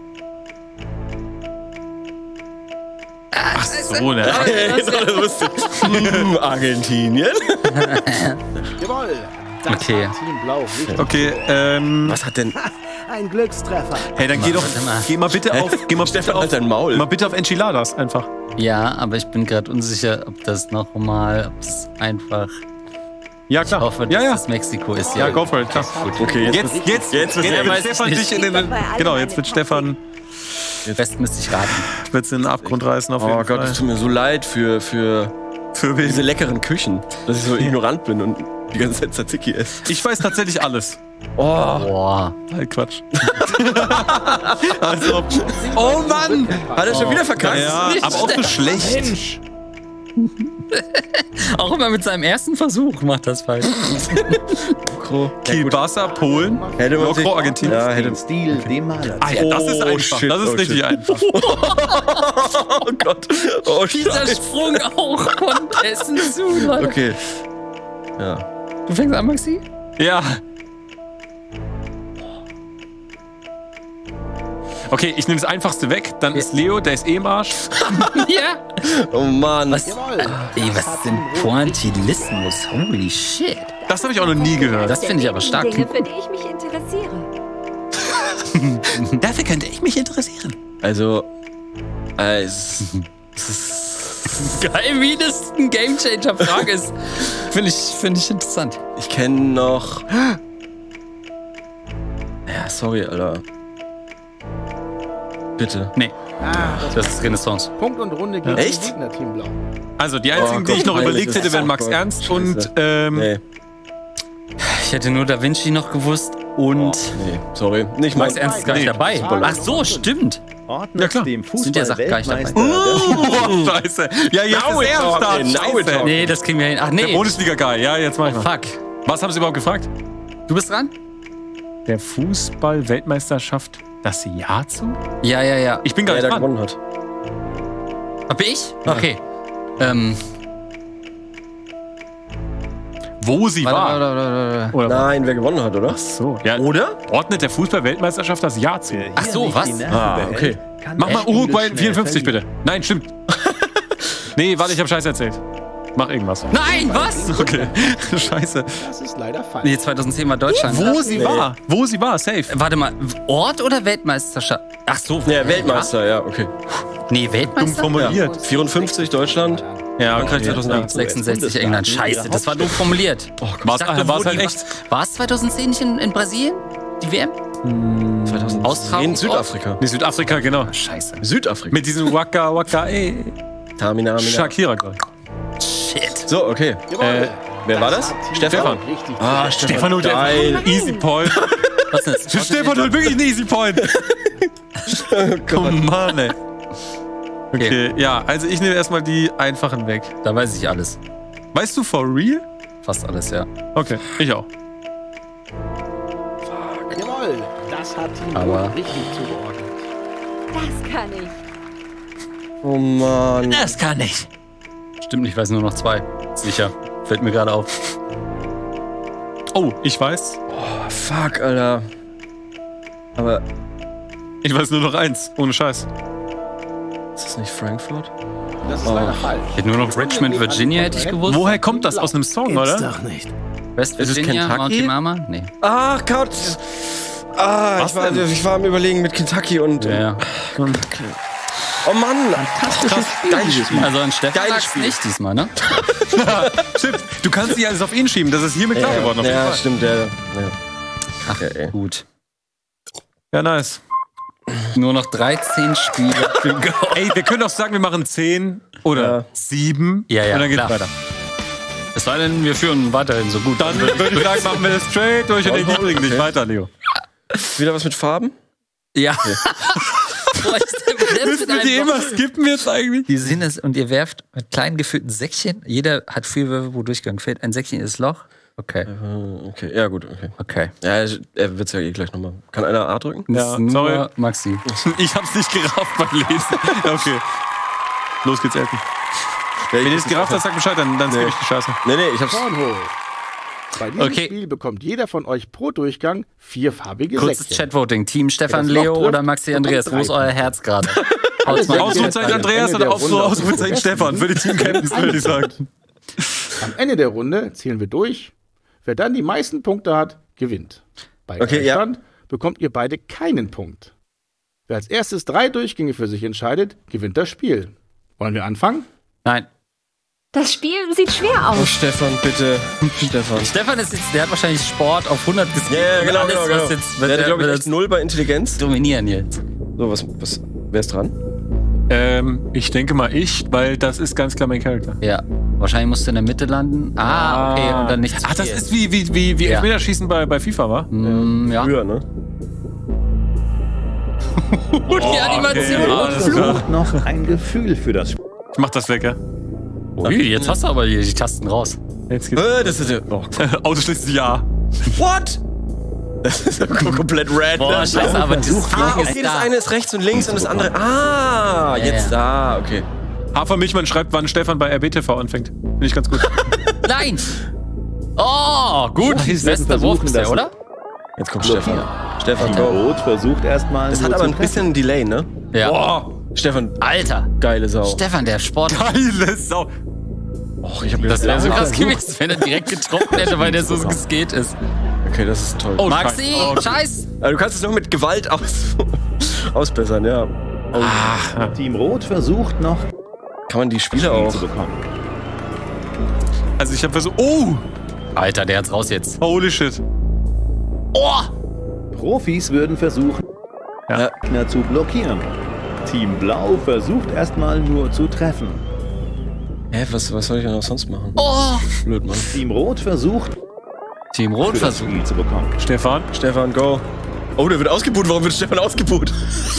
Ach so, ne? Hey, das wusste ich. Hm, Argentinien? Jawohl, das Okay. hat Team Blau richtig Okay, ähm. Was hat denn. Ein Glückstreffer. Hey, dann geh doch. Warte mal. Geh mal bitte auf. Geh mal bitte Stefan auf. hat dein Maul. Mal bitte auf Enchiladas einfach. Ja, aber ich bin gerade unsicher, ob das nochmal, ob es einfach. Ja, Ich klar. hoffe, dass ja, ja. das Mexiko ist. Ja, go for it, klar. Okay, jetzt. Jetzt, jetzt, Jetzt wird jetzt er wird weiß Stefan ich dich in den. nicht. Genau, jetzt wird Stefan West müsste ich raten. wird's in den Abgrund reißen auf Oh jeden Gott, es Fall. tut mir so leid für, für Für wen? diese leckeren Küchen, dass ich so ignorant bin und die ganze Zeit Tzatziki esse. Ich weiß tatsächlich alles. Oh, Boah. Halt Quatsch. also, oh Mann! hat er schon wieder verkackt? Ja, aber auch so schlecht. Auch immer mit seinem ersten Versuch macht das falsch. Kielbasa, Polen, Hätte man sich, Lokro, Argentinien. ja, hätte, Den Stil dem Maler Ah ja, das ist Oh, einfach. shit, das ist oh, richtig shit. einfach. oh Gott. Oh, Dieser Scheiße. Sprung auch von Essen zu, Leute. Okay. Ja. Du fängst an, Maxi? Ja. Okay, ich nehme das Einfachste weg. Dann ist Leo, der ist eh im Arsch. Ja. Oh Mann. Was? Jawohl. Ey, was ist denn Pointillismus? Holy shit. Das habe ich auch noch nie gehört. Das finde ich aber stark. Dinge, für die ich mich interessiere. Dafür könnte ich mich interessieren. Also, äh, es, es ist, Geil, wie das ein Gamechanger-Frage ist. Finde ich, find ich interessant. ich kenne noch... Ja, sorry, Alter. Bitte. Nee, Ah, das das ist Renaissance. Punkt und Runde gegen Echt? das Gegnerteam Blau. Also, die einzigen, Oh die ich Gott, noch peinlich, überlegt das hätte, ist wären so Max Gott. Ernst Scheiße. und, ähm, Nee. Ich hätte nur Da Vinci noch gewusst und Nee, sorry. Nicht Max mein- Ernst ist gar nicht Nee. dabei. Ach so, stimmt. Ordnet Ja, klar. dem Sind ja Sachen gar nicht dabei. Fußball-Weltmeister Oh, scheiße. Ja, jetzt Now ist er we're am Start. talking, now we're Scheiße. talking. Nee, das kriegen wir hin. Ach Der nee. Bundesliga-Guy. Ja, jetzt mach ich mal. Fuck. Was haben Sie überhaupt gefragt? Du bist dran? Der Fußball-Weltmeisterschaft das Jahr zu? Ja, ja, ja. Ich bin gar Wer nicht da dran. gewonnen hat. Hab ich? Okay. Ähm. Wo sie Warte, war. warte, warte, warte. Oder Nein, wer gewonnen hat, oder? so. Ja, Oder? ordnet der Fußball-Weltmeisterschaft das Jahr zu? Ach so, was? Ah, okay. Mach mal Uruguay vierundfünfzig, bitte. Nein, stimmt. Nee, warte, ich hab Scheiße erzählt. Mach irgendwas. Nein, was? Okay. Scheiße. Das ist leider falsch. Nee, zweitauszehn war Deutschland. Wo sie war. Wo sie war, safe. Warte mal, Ort oder Weltmeisterschaft? Ach so. Ja, Weltmeister, ja, okay. Ja? Nee, Dumm Weltmeister? formuliert. vierundfünfzig Deutschland. Ja, Frankreich okay. zweitausendachtzehn. sechsundsechzig England. Scheiße, das war doof formuliert. War's, Ich dachte, war's wo halt die- echt? War es zweitausendzehn nicht in, in Brasilien? Die W M? zweitausendzehn. Austragung? Südafrika. Nee, Südafrika, genau. Scheiße. Südafrika. Mit diesem Waka Waka ey. Tamina, Mina. Shakira, glaub ich. Shit. So, okay. Jawohl. Äh, Wer war das? hat Team Stefan. Blau Richtig. Ah, Stefan holt Geil. einfach Easy Point. Was denn jetzt? Stefan holt wirklich einen Easy Point. Oh Mann, ey. Okay, ja, also ich nehme erstmal die einfachen weg. Da weiß ich alles. Weißt du for real? Fast alles, ja. Okay, ich auch. Jawohl. Das hat Team Aber- Rot richtig zugeordnet. Das kann ich. Oh Mann. Das kann ich. Stimmt, ich weiß nur noch zwei. Sicher. Fällt mir gerade auf. Oh, ich weiß. Oh, fuck, Alter. Aber Ich weiß nur noch eins. Ohne Scheiß. ist das nicht Frankfurt? Das ist Oh. leider falsch. Ich hätte nur noch Richmond, Virginia, hätte ich gewusst. Woher kommt das? Aus einem Song, oder? Doch nicht. West Ist es Virginia, Kentucky? Mounty Mama? Nee. Ach Gott. Ah, Was ich war, denn? ich war am Überlegen mit Kentucky und. Ja, ja. Oh Mann. Fantastisches Spiel Geiles dieses Spiel. Mal. Also an Stefan Geiles lag's Spiel. nicht diesmal, ne? Stimmt. Du kannst nicht alles auf ihn schieben. Das ist hiermit klar geworden. Auf jeden Ja, Fall. stimmt, der. Ja. Ach, Ja, ey. gut. Ja, nice. Nur noch dreizehn Spiele to go. Ey, wir können auch sagen, wir machen zehn oder Ja. sieben. Ja, ja, Und dann geht's klar. weiter. Es sei denn, wir führen weiterhin so gut. Dann würde ich sagen, machen wir das straight durch und Okay. ich bringe dich weiter, Leo. Wieder was mit Farben? Ja. Boah, ist der besetzt Müssen wir die einfach. immer skippen jetzt eigentlich? Die sind es und ihr werft mit kleinen gefüllten Säckchen. Jeder hat vier Würfel, wo Durchgang fehlt. Ein Säckchen ist Loch. Okay. Äh, Okay, ja, gut, okay. Okay. Ja, er wird es ja eh gleich nochmal. Kann einer A drücken? Das Ja, ist nur sorry. Maxi. Ich hab's nicht gerafft beim Lesen. Okay. Los geht's, Elton. Wenn ihr es gerafft habt, sag Bescheid, dann, dann Nee. skippe ich die Scheiße. Nee, nee, ich hab's. Cornhole. Bei diesem Okay. Spiel bekommt jeder von euch pro Durchgang vierfarbige Kurzes Säckchen. Chatvoting. Team Stefan, das Loch Leo trifft, oder Maxi bekommt Andreas. Wo ist drei euer Herz gerade? Haut's mal Ausrufezeichen Am Andreas Ende oder der Aus- Runde Ausrufezeichen auf den Stefan? Für die Team-Captains würde ich sagen. Am Ende der Runde zählen wir durch. Wer dann die meisten Punkte hat, gewinnt. Bei Okay, ja. Gleichstand bekommt ihr beide keinen Punkt. Wer als erstes drei Durchgänge für sich entscheidet, gewinnt das Spiel. Wollen wir anfangen? Nein. Das Spiel sieht schwer Oh, aus. Stefan, bitte. Stefan. Stefan ist jetzt, der hat wahrscheinlich Sport auf hundert gesehen. Ja, ja, genau, Alles, genau, was genau. jetzt, Der wird, hatte, glaube ich, wird echt null bei Intelligenz. dominieren jetzt. So, was, was, wer ist dran? Ähm, ich denke mal ich, weil das ist ganz klar mein Charakter. Ja. Wahrscheinlich musst du in der Mitte landen. Ah, okay. Und dann nicht zu Ach, das viel. ist wie, wie, wie, wie Ja. Elfmeterschießen bei, bei FIFA, wa? Mm, ja. Früher, ne? Und die Animation. okay, alles klar. Sucht noch ein Gefühl für das Spiel. Ich mach das weg, ja? Ui, jetzt hast du aber hier die Tasten raus. Jetzt geht's. Äh, das ist ja. Oh, Auto schließt ja. what? Das ist ja komplett random. Boah, scheiße, aber das Ah, Fliegen okay, ist das da. eine ist rechts und links und das andere. Ah, Ja, jetzt da, okay. Hafer Milchmann schreibt, wann Stefan bei R B T V anfängt. Finde ich ganz gut. Nein! Oh, gut. Profis werden Bester Wurf versuchen, bisher, das- oder? Jetzt kommt Stefan. Stefan, Team go. Rot versucht erstmal. Das nur hat aber zu ein bisschen ein Delay, ne? Ja. Boah, Stefan, Alter. geile Sau. Stefan, der Sport. Geile Sau. Och, ich hab Das wäre so krass okay, gewesen, wenn er direkt getroffen hätte, weil der so geskate ist. das ist toll. Oh, Maxi, Scheiße. Oh, scheiß! Also, du kannst es nur mit Gewalt aus ausbessern, ja. Oh. Ah. Team Rot versucht noch Kann man die Spiele Spiel auch. zu bekommen. Also ich habe versucht... Oh! Alter, der hat's raus jetzt. Holy shit. Profis würden versuchen, Ja. Gegner zu blockieren. Team Blau versucht erstmal nur zu treffen. Hä, was, was soll ich denn auch sonst machen? Oh! Blöd, Mann. Team Rot versucht, Team Rot für das versucht. Spiel zu bekommen. Stefan? Stefan, go. Oh, der wird ausgebuht. Warum wird Stefan ausgebuht?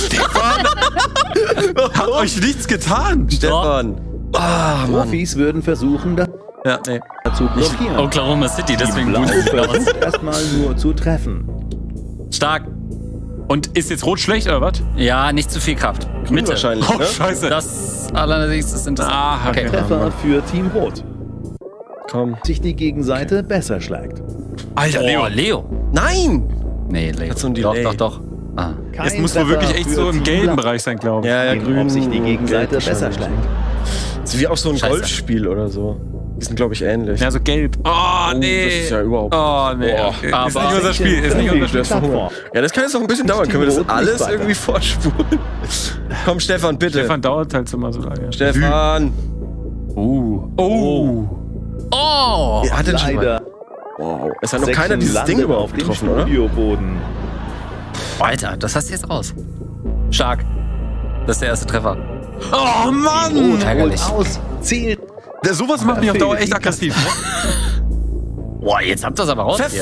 Hat euch nichts getan. Stefan. Ah, Mann. Profis würden versuchen, das Ja, nee. zu blockieren. Oklahoma City, deswegen Blau gut. versucht erstmal nur zu treffen. Stark. Und ist jetzt rot schlecht oder was? Ja, nicht zu viel Kraft. Grün Mitte. wahrscheinlich, Oh, ne? scheiße. Das allerdings ist interessant. Ah, okay. Treffer für Team Rot. Komm. Sich die Gegenseite besser schlägt. Alter, Oh, Leo. Leo. Nein! Nee, Leo. Hat so ein doch, Delay. doch, doch. Ah. Kein Jetzt muss man Treffer wirklich echt für so im Team gelben Blau. Bereich sein, glaube ich. Ja, ja, Sehen, grün. ob sich die gelb Gegenseite besser wahrscheinlich. schlägt. Das ist wie auch so ein Scheiße. Golfspiel oder so. Die sind, glaube ich, ähnlich. Ja, so gelb. Oh, Oh, nee. das ist ja überhaupt- Oh, nee. Boah. Okay. Aber- Ist nicht unser Spiel. Ist nicht unser Spiel. Plattform. Ja, das kann jetzt noch ein bisschen dauern. Können wir das Team Rot alles nicht weiter. irgendwie vorspulen? Komm, Stefan, bitte. Stefan dauert halt immer so lange. Stefan. Uh. Oh. Oh! Er hat den schon mal. Leider. Wow. Es hat noch Section keiner dieses landet Ding auf überhaupt dem getroffen, oder? Studioboden. Alter, das hast du jetzt raus. Stark. Das ist der erste Treffer. Oh, Mann. Rot ärgerlich. holt aus. Ziel. Der, sowas macht mich auf Dauer echt aggressiv. Boah, jetzt habt ihr das aber raus Pfeff. hier.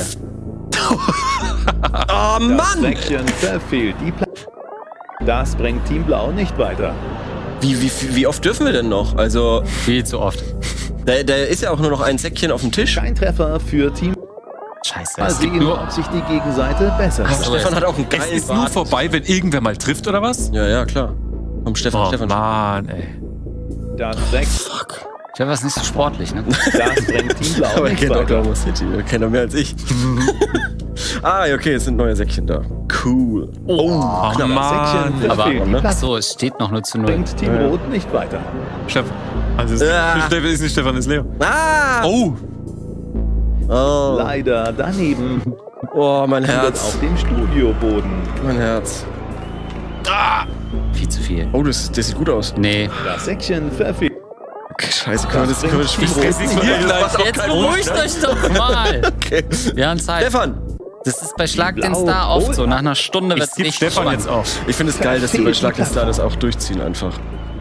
Oh, Das Mann! Säckchen verfehlt die Pla Das bringt Team Blau nicht weiter. Wie, wie, wie oft dürfen wir denn noch? Also, Viel zu oft. da, da ist ja auch nur noch ein Säckchen auf dem Tisch. Kein Treffer für Team. Scheiße. Mal Es gibt sehen, nur... ob sich die Gegenseite besser Aber schlägt. Stefan hat auch einen Es geilen ist nur Bart. vorbei, wenn irgendwer mal trifft, oder was? Ja, ja, klar. Komm, Stefan, Oh, Stefan. Mann, ey. Das Säckchen. Stefan ist nicht so sportlich, ne? Das bringt Team Blau Aber er nicht kennt weiter. Oklahoma City. Er kennt er mehr als ich. Ah, ja, okay, es sind neue Säckchen da. Cool. Oh, Das Mann. Säckchen Aber verfehlt die ne? ach Plattform. so, es steht noch nur zu null. Bringt Team Ja. Rot nicht weiter. Stefan. Also, es ist, Ah. Stefan ist nicht Stefan, ist Leo. Ah! Oh. Oh, Leider daneben. oh mein Landet Herz. auf dem Studioboden. Mein Herz. Viel zu viel. Oh, das, das sieht gut aus. Nee. Das Säckchen verfehlt. Okay, scheiße, können wir das, können wir das Spiel Ich roten? resigniere gleich. macht auch Jetzt keinen beruhigt Sinn. euch doch mal. Okay. Wir haben Zeit. Stefan, Das ist bei Schlag den Blau. Star oft Oh. so. Nach einer Stunde Ich wird's skippe richtig Stefan spannend. jetzt auch. ich finde es geil, dass die bei Schlag den Star das auch durchziehen einfach.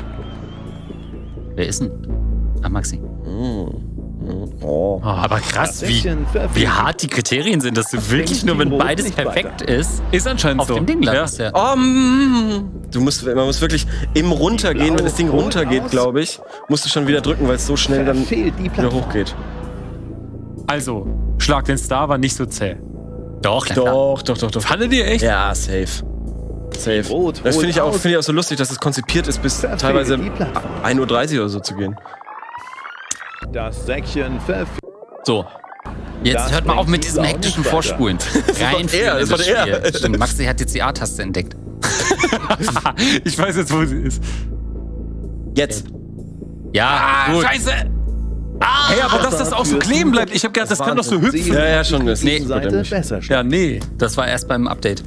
Wer ist denn? Ah, Maxi. Oh. Aber Das krass, wie, Säckchen verfehlt. wie hart die Kriterien sind, dass du wirklich nur, wenn Team Rot beides nicht perfekt weiter. ist, Ist anscheinend auf so. dem Ding landest. Ja. Oh, mm, du musst, man muss wirklich im Runtergehen, wenn das Ding Blau runtergeht, aus. glaube ich, musst du schon wieder drücken, weil es so schnell dann Verfehlt die wieder Plattform. hochgeht. Also, Schlag den Star war nicht so zäh. Doch, klar. Doch, doch, doch, doch. Fandet ihr echt? Ja, safe. Safe. Rot Das holt finde ich, auch- aus. finde ich auch so lustig, dass es konzipiert ist, bis Verfehlt teilweise die Plattform. ein Uhr dreißig oder so zu gehen. Das Säckchen verfehlt. So. Jetzt Das hört mal auf bringt mit diesem Blau hektischen nicht weiter. Vorspulen. Reinführen er, das in war das er. Spiel. Stimmt, Maxi hat jetzt die A-Taste entdeckt. Ich weiß jetzt, wo sie ist. Jetzt. Ja, gut. Scheiße! Hey, aber dass das auch so kleben bleibt, ich hab gedacht, das, Das kann doch so Wahnsinn. hüpfen. Ja, ja, schon. Das Nee. ist Seite dämlich. besser schlägt. Ja, nee. Das war erst beim Update.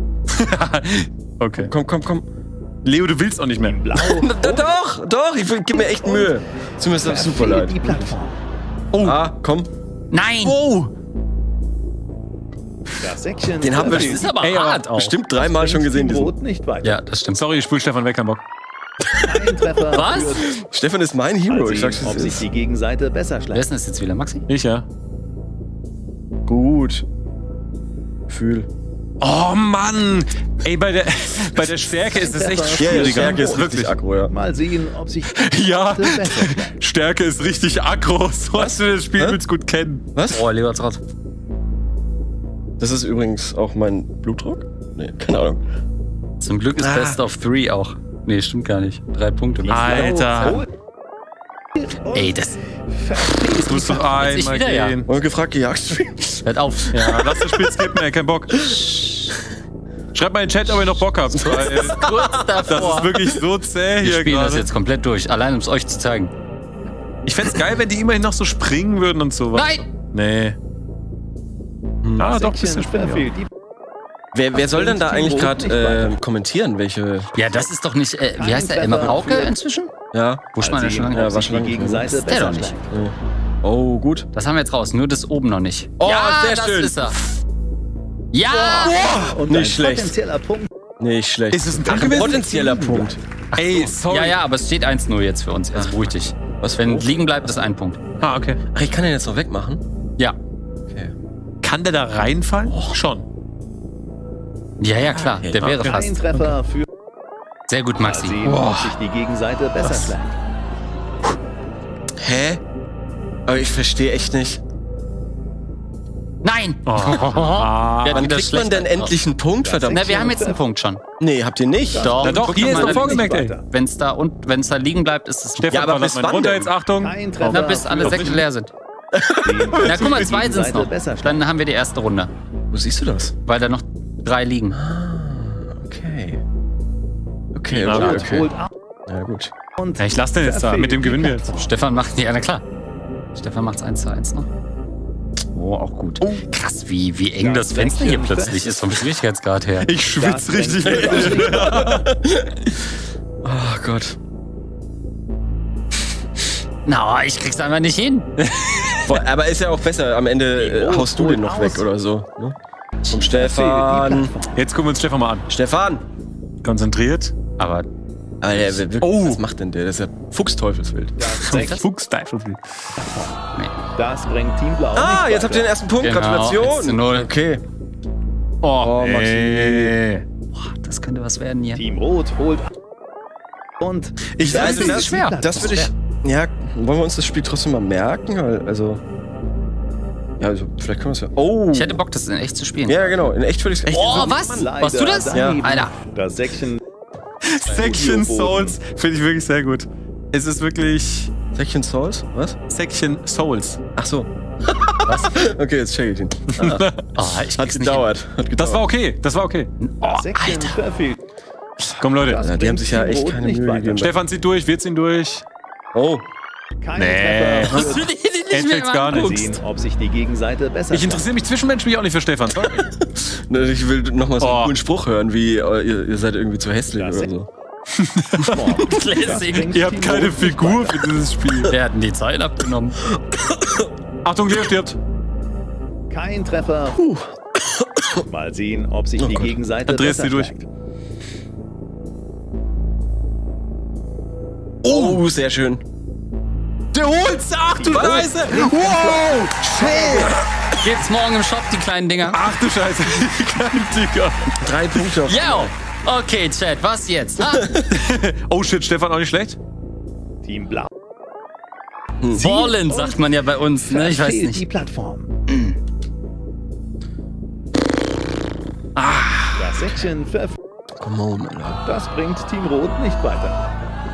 Okay. Komm, komm, komm. Leo, du willst auch nicht mehr. Blau Da, doch, doch, ich gebe mir echt Mühe. Zumindest ist super leid. die Plattform. Ah, komm. Nein! Oh! Das Säckchen Den haben wir verfehlt Das ist aber Ey, aber hart auch. bestimmt dreimal schon gesehen. Team Diesen. Rot nicht weiter. Ja, das stimmt. Sorry, ich spul Stefan weg, kein Bock. Ein Treffer Was? für Stefan ist mein Hero. Mal Ich sehen, sag's, ob es sich ist. die Gegenseite besser Wer schlägt. ist denn das jetzt wieder, Maxi? Ich, ja. Gut. Fühl. Oh Mann! Ey, bei der, bei der Stärke ist es echt Ja, ja, schwieriger. Stärke ist wirklich. richtig aggro, ja. Mal sehen, ob sich Ja, besser schlägt. Stärke ist richtig aggro. So hast du das Spiel Hä? willst gut kennen. Was? Oh, Leo hat's raus. Das ist übrigens auch mein Blutdruck? Nee, keine Ahnung. Zum Glück ist Ah. Best of Three auch. Nee, stimmt gar nicht. Drei Punkte. Alter. Blau Ey, das Das muss doch ich einmal wieder, ja. gehen. Und gefragt, gejagt. hört auf. Ja, lass das Spiel skippen, ey, kein Bock. Schreibt mal in den Chat, ob ihr noch Bock habt. Weil Kurz das davor. ist wirklich so zäh Wir hier spielen das gerade. jetzt komplett durch. Allein um es euch zu zeigen. Ich fänd's geil, wenn die immerhin noch so springen würden und sowas. Nein! Nee. Ah, doch, Säckchen bisschen springen. verfehlt die Wer, wer soll denn da eigentlich gerade äh, kommentieren? Welche? Ja, das ist doch nicht. Äh, wie heißt der? Emma Brauke inzwischen? Ja. Buschmann ist schon lange. Ja, war schon lange. Das ist der doch nicht. Oh, gut. Das haben wir jetzt raus. Nur das oben noch nicht. Oh, ja, sehr das schön. ist er. Ja! Und Nicht ein schlecht. potenzieller Punkt. Nicht schlecht. Ist es ein Ach, Punkt ein gewesen? potenzieller Punkt. Ey, sorry. Ja, ja, aber es steht eins null jetzt für uns. Also beruhig dich. Was Wenn für- liegen bleibt, ist ein Punkt. Ah, okay. Ach, ich kann den jetzt noch wegmachen? Ja. Okay. Kann der da reinfallen? Schon. Ja, ja, klar. Der wäre Kein fast. Treffer für Sehr gut, Mal Maxi. sehen, ob sich die Gegenseite besser schlägt. Hä? Aber ich verstehe echt nicht. Nein! Oh. Ja, Wann wieder kriegt man schlecht denn einfach. endlich einen Punkt, verdammt? Na, wir haben jetzt einen Punkt schon. Nee, habt ihr nicht? Doch. Na doch, Guck hier doch ist mal, doch vorgemerkt, ey. Wenn es da, und- wenn's da liegen bleibt, ist es. Stefan, Ja, aber ballert bis mal wann runter denn? jetzt, Achtung. Kein Treffer. Na, bis alle für Säcke leer sind. den Na, guck mal, die zwei sind es Gegenseite noch. besser schlägt. Dann haben wir die erste Runde. Wo siehst du das? Weil da noch drei liegen. Okay. Okay, Na okay, gut. okay. Holt ab Ja, gut. und Ja, ich lass den jetzt da. Mit dem gewinnen wir jetzt. Stefan macht, ja, na klar. Stefan macht's eins zu eins noch. Oh, auch gut. Krass, wie, wie eng das Fenster hier plötzlich ist vom Schwierigkeitsgrad her. Ich schwitze richtig. Oh Gott. Na, ich krieg's einfach nicht hin. Boah, aber ist ja auch besser. Am Ende äh, haust du den noch weg oder so. Ne? Vom Stefan. Jetzt gucken wir uns Stefan mal an. Stefan! Konzentriert. Aber Aber der, wirklich, Oh. was macht denn der? Das ist ja Fuchsteufelswild. Fuchsteifel. Das bringt Team Blau Ah, nicht jetzt habt ihr den weiter. ersten Punkt. Genau, Gratulation. eins zu null. Okay. oh, Oh, Maxi. Ey. boah, das könnte was werden hier. Team Rot holt ab und Ich Ja, weiß also nicht. das, schwer. das würde ich. Ja, wollen wir uns das Spiel trotzdem mal merken? Weil, Also. Ja, also, vielleicht können wir es ja. Oh! Ich hätte Bock, das in echt zu spielen. Ja, genau. In echt würde ich es. Oh, was? leider Warst du das? daneben. Alter. Das Säckchen Section Souls finde ich wirklich sehr gut. Es ist wirklich Section Souls? Was? Section Souls. Ach so. Was? Okay, jetzt check ich ihn. Ah, Oh, ich hat krieg's nicht gedauert. Hat gedauert. Das war okay. Das war okay. Oh, Säckchen Alter. verfehlt. Komm, Leute. Ja, die haben sich ja echt keine Mühe gegeben. Stefan zieht durch, wir ziehen durch. Oh. Kein Nee. Treffer. Was will ich denn nicht Endlich mehr gar machen? nicht. Sehen, ob sich die Gegenseite besser Ich interessiere mich zwischenmenschlich auch nicht für Stefan. Sorry. Ne, Ich will nochmal so einen Oh. coolen Spruch hören, wie äh, ihr, ihr seid irgendwie zu hässlich Ja, oder sehr- so. Classic. Ihr habt keine Figur für dieses Spiel. Wir hatten die Zeit abgenommen. Achtung, Leo stirbt. Kein Treffer. Mal sehen, ob sich die Gegenseite Dann drehst besser du durch. schlägt. Oh, sehr schön. Der holt's! Ach du Scheiße! Wow! Gibt's morgen im Shop die kleinen Dinger? Ach du Scheiße, die kleinen Dinger. Drei Punkte auf Yo! Okay, Chat, was jetzt? Ha? Oh shit, Stefan auch nicht schlecht? Team Blau Fallen, sagt man ja bei uns, ne? Ich weiß verfehlt nicht. die Plattform. Ah. Das Säckchen verfehlt. Come on, Alter. Das bringt Team Rot nicht weiter.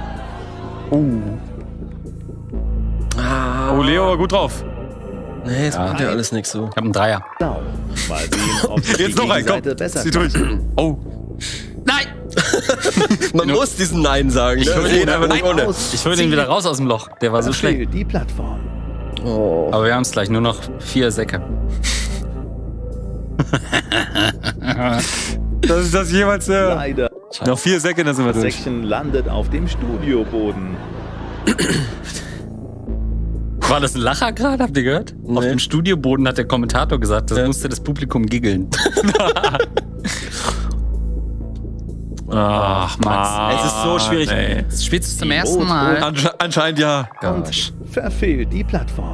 Ah, Oh, Leo war gut drauf. nee, es macht ja alles nichts so. Ich hab einen Dreier. Blau. Mal sehen, ob sich Jetzt die noch ein, komm. Gegenseite besser Zieh durch. Oh. Nein! Man muss diesen Nein sagen, ne? will Geht ihn einfach nicht ohne. Ich hol den wieder raus aus dem Loch. Der war so schlecht. Verfehlt die Plattform. Oh. Aber wir haben es gleich, nur noch vier Säcke. Das ist das jeweils. Äh, Leider. noch vier Säcke, dann sind wir Das durch. Säckchen landet auf dem Studioboden. War das ein Lacher gerade? Habt ihr gehört? Nee. Auf dem Studioboden hat der Kommentator gesagt, das Ja. musste das Publikum giggeln. Ach, Mann. Es ist so schwierig. Ey. Das spielst du zum Die ersten Rot- Mal. Ansche anscheinend ja. Gosh. Verfehlt die Plattform.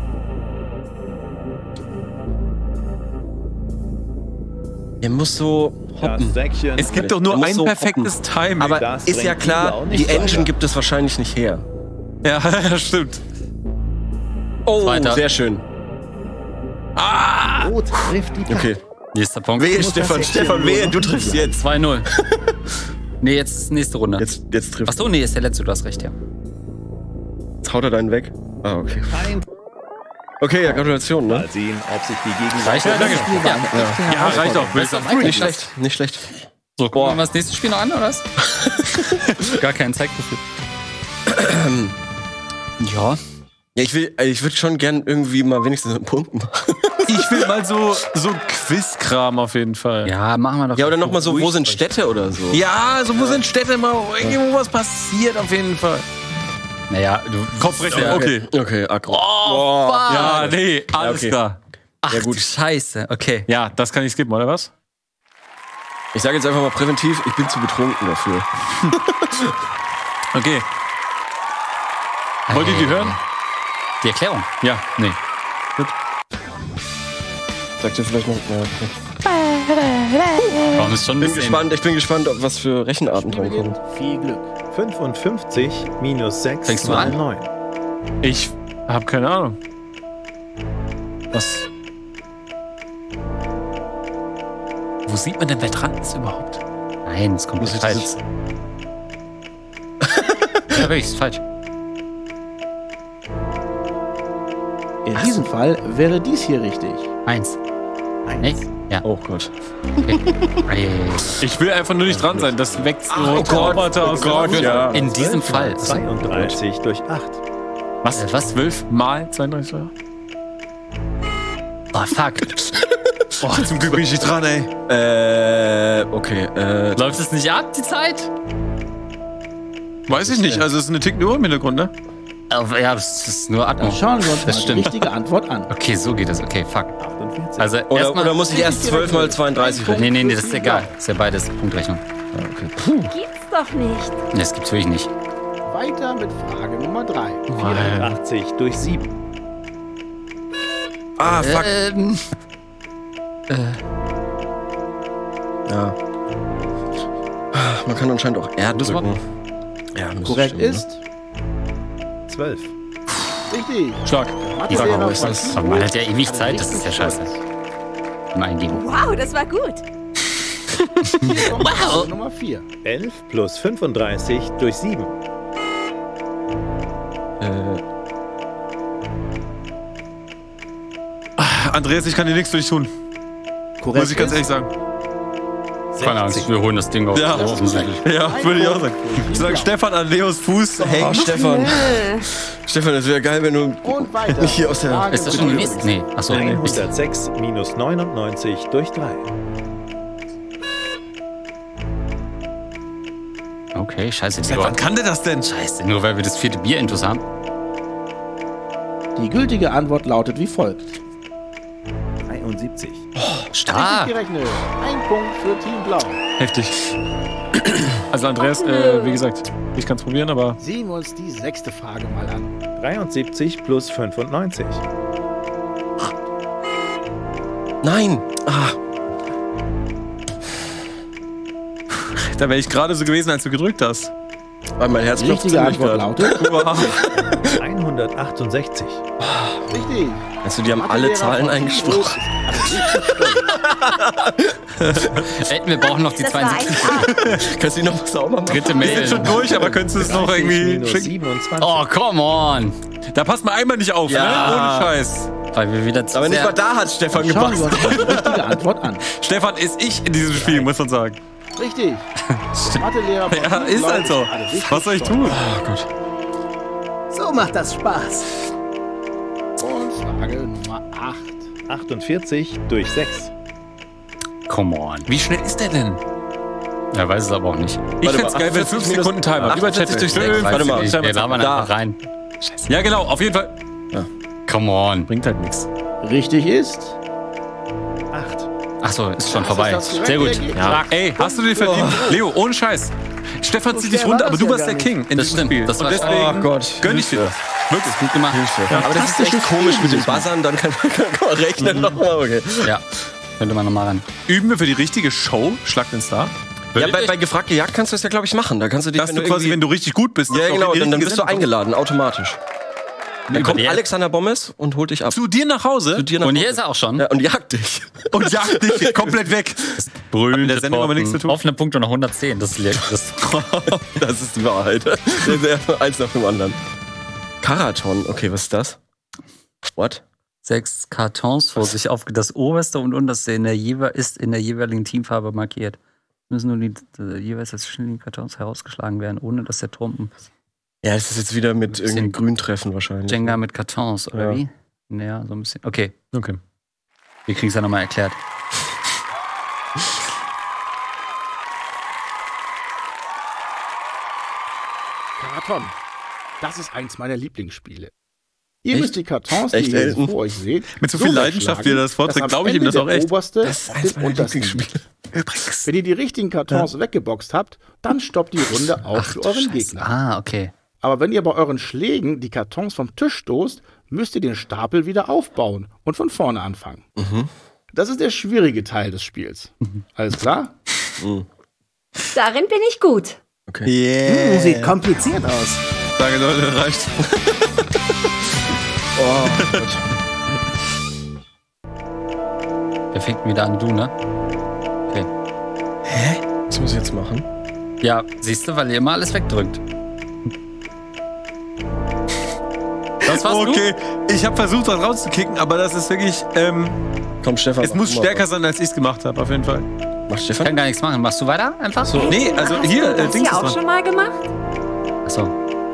Er muss so Das hoppen. Säckchen. Es gibt doch nur Er muss ein so perfektes Timing. Aber Das ist ja bringt klar, Blau die nicht Engine weiter. gibt es wahrscheinlich nicht her. ja, ja, stimmt. Oh, Zweiter. sehr schön. Rot trifft die Plattform. Okay. Nächster Punkt. Wehe, muss Stefan, das Stefan, Säckchen wehe, nur du noch triffst jetzt. zwei null. Nee, jetzt ist nächste Runde. Jetzt, jetzt trifft. Achso, nee, ist der letzte, du hast recht, ja. Jetzt haut er deinen weg. Ah, okay. Kein. Okay, ja, Gratulation, ne? Mal sehen, ob sich die Gegenseite Reicht ja, danke. besser Ja, Ja, reicht doch. Best of three. Nicht schlecht, nicht schlecht. So, gucken wir uns das nächste Spiel noch an, oder was? Gar kein Zeitgefühl. ja. Ja, ich will, also ich würde schon gern irgendwie mal wenigstens einen Punkt machen. Ich will mal so, so Quiz-Kram auf jeden Fall. Ja, machen wir doch. Ja, oder nochmal so, wo sind Städte oder so? Ja, so wo sind Städte mal, wo irgendwo was passiert auf jeden Fall. Naja, du. Kopfrechnen, Ja, okay. Okay, aggro. Oh, fuck. Ja, nee, alles okay. klar. Ach, ja, gut. Scheiße, okay. Ja, das kann ich skippen, oder was? Ich sage jetzt einfach mal präventiv, ich bin zu betrunken dafür. Okay. Wollt ihr die hören? Die Erklärung? Ja. Nee. Gut. Sagt ihr vielleicht noch? Ja, okay. Warum ist schon ein Bin bisschen- gespannt, ich bin gespannt, ob was für Rechenarten drankommen. Viel Glück. fünfundfünfzig minus sechs Fängst du mal an? neun. Ich hab keine Ahnung. Was? Wo sieht man denn, wer dran ist überhaupt? Nein, das kommt Muss nicht ich falsch. sitzen? Ja, wirklich, ist falsch. In diesem Fall wäre dies hier richtig. Eins. Eins? Ja. Oh Gott. Okay. Ich will einfach nur nicht dran sein. Das weckt so oh Gott, Roboter oh aus Gott, der Luft. ja. In diesem Fall. zweiunddreißig durch acht. Was? Äh, was? zwölf mal zweiunddreißig? Oh, fuck. Oh, zum Glück bin ich nicht dran, ey. Äh, okay. Äh, Läuft es nicht ab, die Zeit? Weiß ich nicht. Also es ist eine tickende Uhr im Hintergrund, ne? Äh, Ja, es ist nur Atmung. Schauen wir uns mal Das die stimmt. richtige Antwort an. Okay, so geht es. Okay, fuck. achtundvierzig. Also oder, erstmal. oder muss ich erst zwölf mal zweiunddreißig rechnen? Nee, nee, nee, das ist egal. Das ist ja beides Punktrechnung. Gibt's doch nicht. Nee, das gibt's wirklich nicht. Weiter mit Frage Nummer drei. vierundachtzig durch sieben. Ah, fuck. Ähm, Ja. Man kann anscheinend auch R Das war- drücken. Ja, müsste Korrekt stimmen, ne? ist zwölf. richtig. Stark. Mathelehrer aber ist von das- aber man hat ja ewig Zeit, das ist ja scheiße. Mal eingeben. Wow, das war gut. Wow. Nummer vier. elf plus fünfunddreißig durch sieben. Äh, Andreas, ich kann dir nichts für dich tun. Korrekt Muss ich ganz ist ehrlich sagen. Keine Angst, wir holen das Ding auf. Ja. So offensichtlich. Ja, würde ich auch sagen. Ich sag Stefan an Leos Fuß. hey, Stefan. Äh, Stefan, das wäre geil, wenn du Und weiter. nicht hier aus der... Frage Ist das schon Nummer gewesen? Nee, achso. hundertsechs minus neunundneunzig durch drei. Okay, scheiße. Die Seit wann kann der das denn? Scheiße, nur weil wir das vierte Bier-Intus haben. Die gültige Antwort lautet wie folgt. dreiundsiebzig. Stark. Richtig gerechnet. Ein Punkt für Team Blau. Heftig. Also Andreas, äh, wie gesagt, ich kann es probieren, aber Sehen wir uns die sechste Frage mal an. dreiundsiebzig plus fünfundneunzig. Nein! Ah, da wäre ich gerade so gewesen, als du gedrückt hast. weil mein Herz Die klopft richtige ziemlich Antwort gerade. lautet hundertachtundsechzig. richtig. Also die haben alle Mathelehrer Zahlen von Team eingesprochen. Rot ist alle richtig stolz. Äh, wir brauchen noch die das war zweiundsiebzig. eins A. Kannst du die noch was sauber machen? Dritte Wir sind Mail. schon durch, aber könntest du es noch dreißig irgendwie minus schicken? siebenundzwanzig. Oh, come on. Da passt man einmal nicht auf, Ja. ne? Ohne Scheiß. Weil wir wieder zu Aber nicht sehr- mal da hat Stefan Schauen wir gepasst. uns mal die richtige Antwort an. Stefan ist ich in diesem Spiel, muss man sagen. Richtig. Mathelehrer von Ja, Team ist Blau halt so. alle richtig Was soll ich stolz. tun? Oh Gott. So macht das Spaß. Und Frage Nummer acht. achtundvierzig durch sechs. Come on. Wie schnell ist der denn? Er weiß es aber auch nicht. Ich Warte find's mal, geil, wenn achtundvierzig fünf minus- Sekunden Timer. Lieber achtundvierzig Chat durch durch sechs. fünf Warte mal. Wir Timer. labern Da. einfach rein. Ja, genau, auf jeden Fall. Come on. Bringt halt nichts. Richtig ist acht. Achso, ist schon Das vorbei. ist das korrekte Sehr gut. Ergebnis. Ja, Ey, hast du dir verdient? Leo, ohne Scheiß. Stefan zieht dich schwer runter, war aber das du ja warst gar der nicht. King in Das diesem stimmt, Spiel. das Und war deswegen Oh Gott. gönn ich dir das. Wirklich. gut gemacht. Aber das ist echt komisch mit den Buzzern, dann kann, kann man rechnen nochmal. Okay. Ja, könnte man nochmal ran. Üben wir für die richtige Show Schlag den Star? Ja, bei, bei Gefragt gejagt kannst du das ja, glaube ich, machen. Da kannst du dich, Dass du quasi, wenn du richtig gut bist, ja, noch genau, in die dann, dann richtige bist du Sendung eingeladen, automatisch. Dann kommt der- Alexander Bommes und holt dich ab. kommst. Zu dir nach Hause Zu dir nach Und Hause. hier ist er auch schon. Ja, und jagt dich. und jagt dich komplett weg. Brüllen. Mit der Sendung aber nichts zu tun. Offene Punkte noch hundertzehn. Das ist das Das ist die Wahrheit. Das ist eins nach dem anderen. Karaton, okay, was ist das? What? sechs Kartons vor sich auf. Das oberste und unterste in der jewe- ist in der jeweiligen Teamfarbe markiert. Müssen nur die äh, jeweils zwischen den Kartons herausgeschlagen werden, ohne dass der Turm. Ja, das ist jetzt wieder mit Bisschen irgendwie Grüntreffen wahrscheinlich. Jenga mit Kartons, oder Ja. wie? Ja, so ein bisschen. Okay. Okay. Wir kriegen es ja nochmal erklärt. Karton. Das ist eins meiner Lieblingsspiele. Ihr Echt? müsst die Kartons, die Echt, ihr Elton? vor euch seht, Mit so viel Leidenschaft, wie er das vorträgt, glaube ich ihm das auch echt. Oberste Das ist auf eins den meiner untersten. Lieblingsspiele. Übrigens. Wenn ihr die richtigen Kartons weggeboxt habt, dann stoppt die Runde auch für euren Gegner. Ah, okay. Aber wenn ihr bei euren Schlägen die Kartons vom Tisch stoßt, müsst ihr den Stapel wieder aufbauen und von vorne anfangen. Das ist der schwierige Teil des Spiels. Alles klar? Darin bin ich gut. Okay. Hm, sieht kompliziert aus. Danke, Leute, reicht. Oh Gott. Der fängt wieder an, du, ne? Okay. Was muss ich jetzt machen? Ja, siehst du, weil ihr immer alles wegdrückt. Das war's Okay, ich habe versucht, das rauszukicken, aber das ist wirklich, ähm, Komm, Stefan. es mach muss du mal stärker was. sein, als ich es gemacht habe, auf jeden Fall. Mach Ich Stefan? kann gar nichts machen. Machst du weiter einfach? So. Nee, also Hast hier, du äh, das Dings hier ist auch dran. schon mal gemacht? Achso.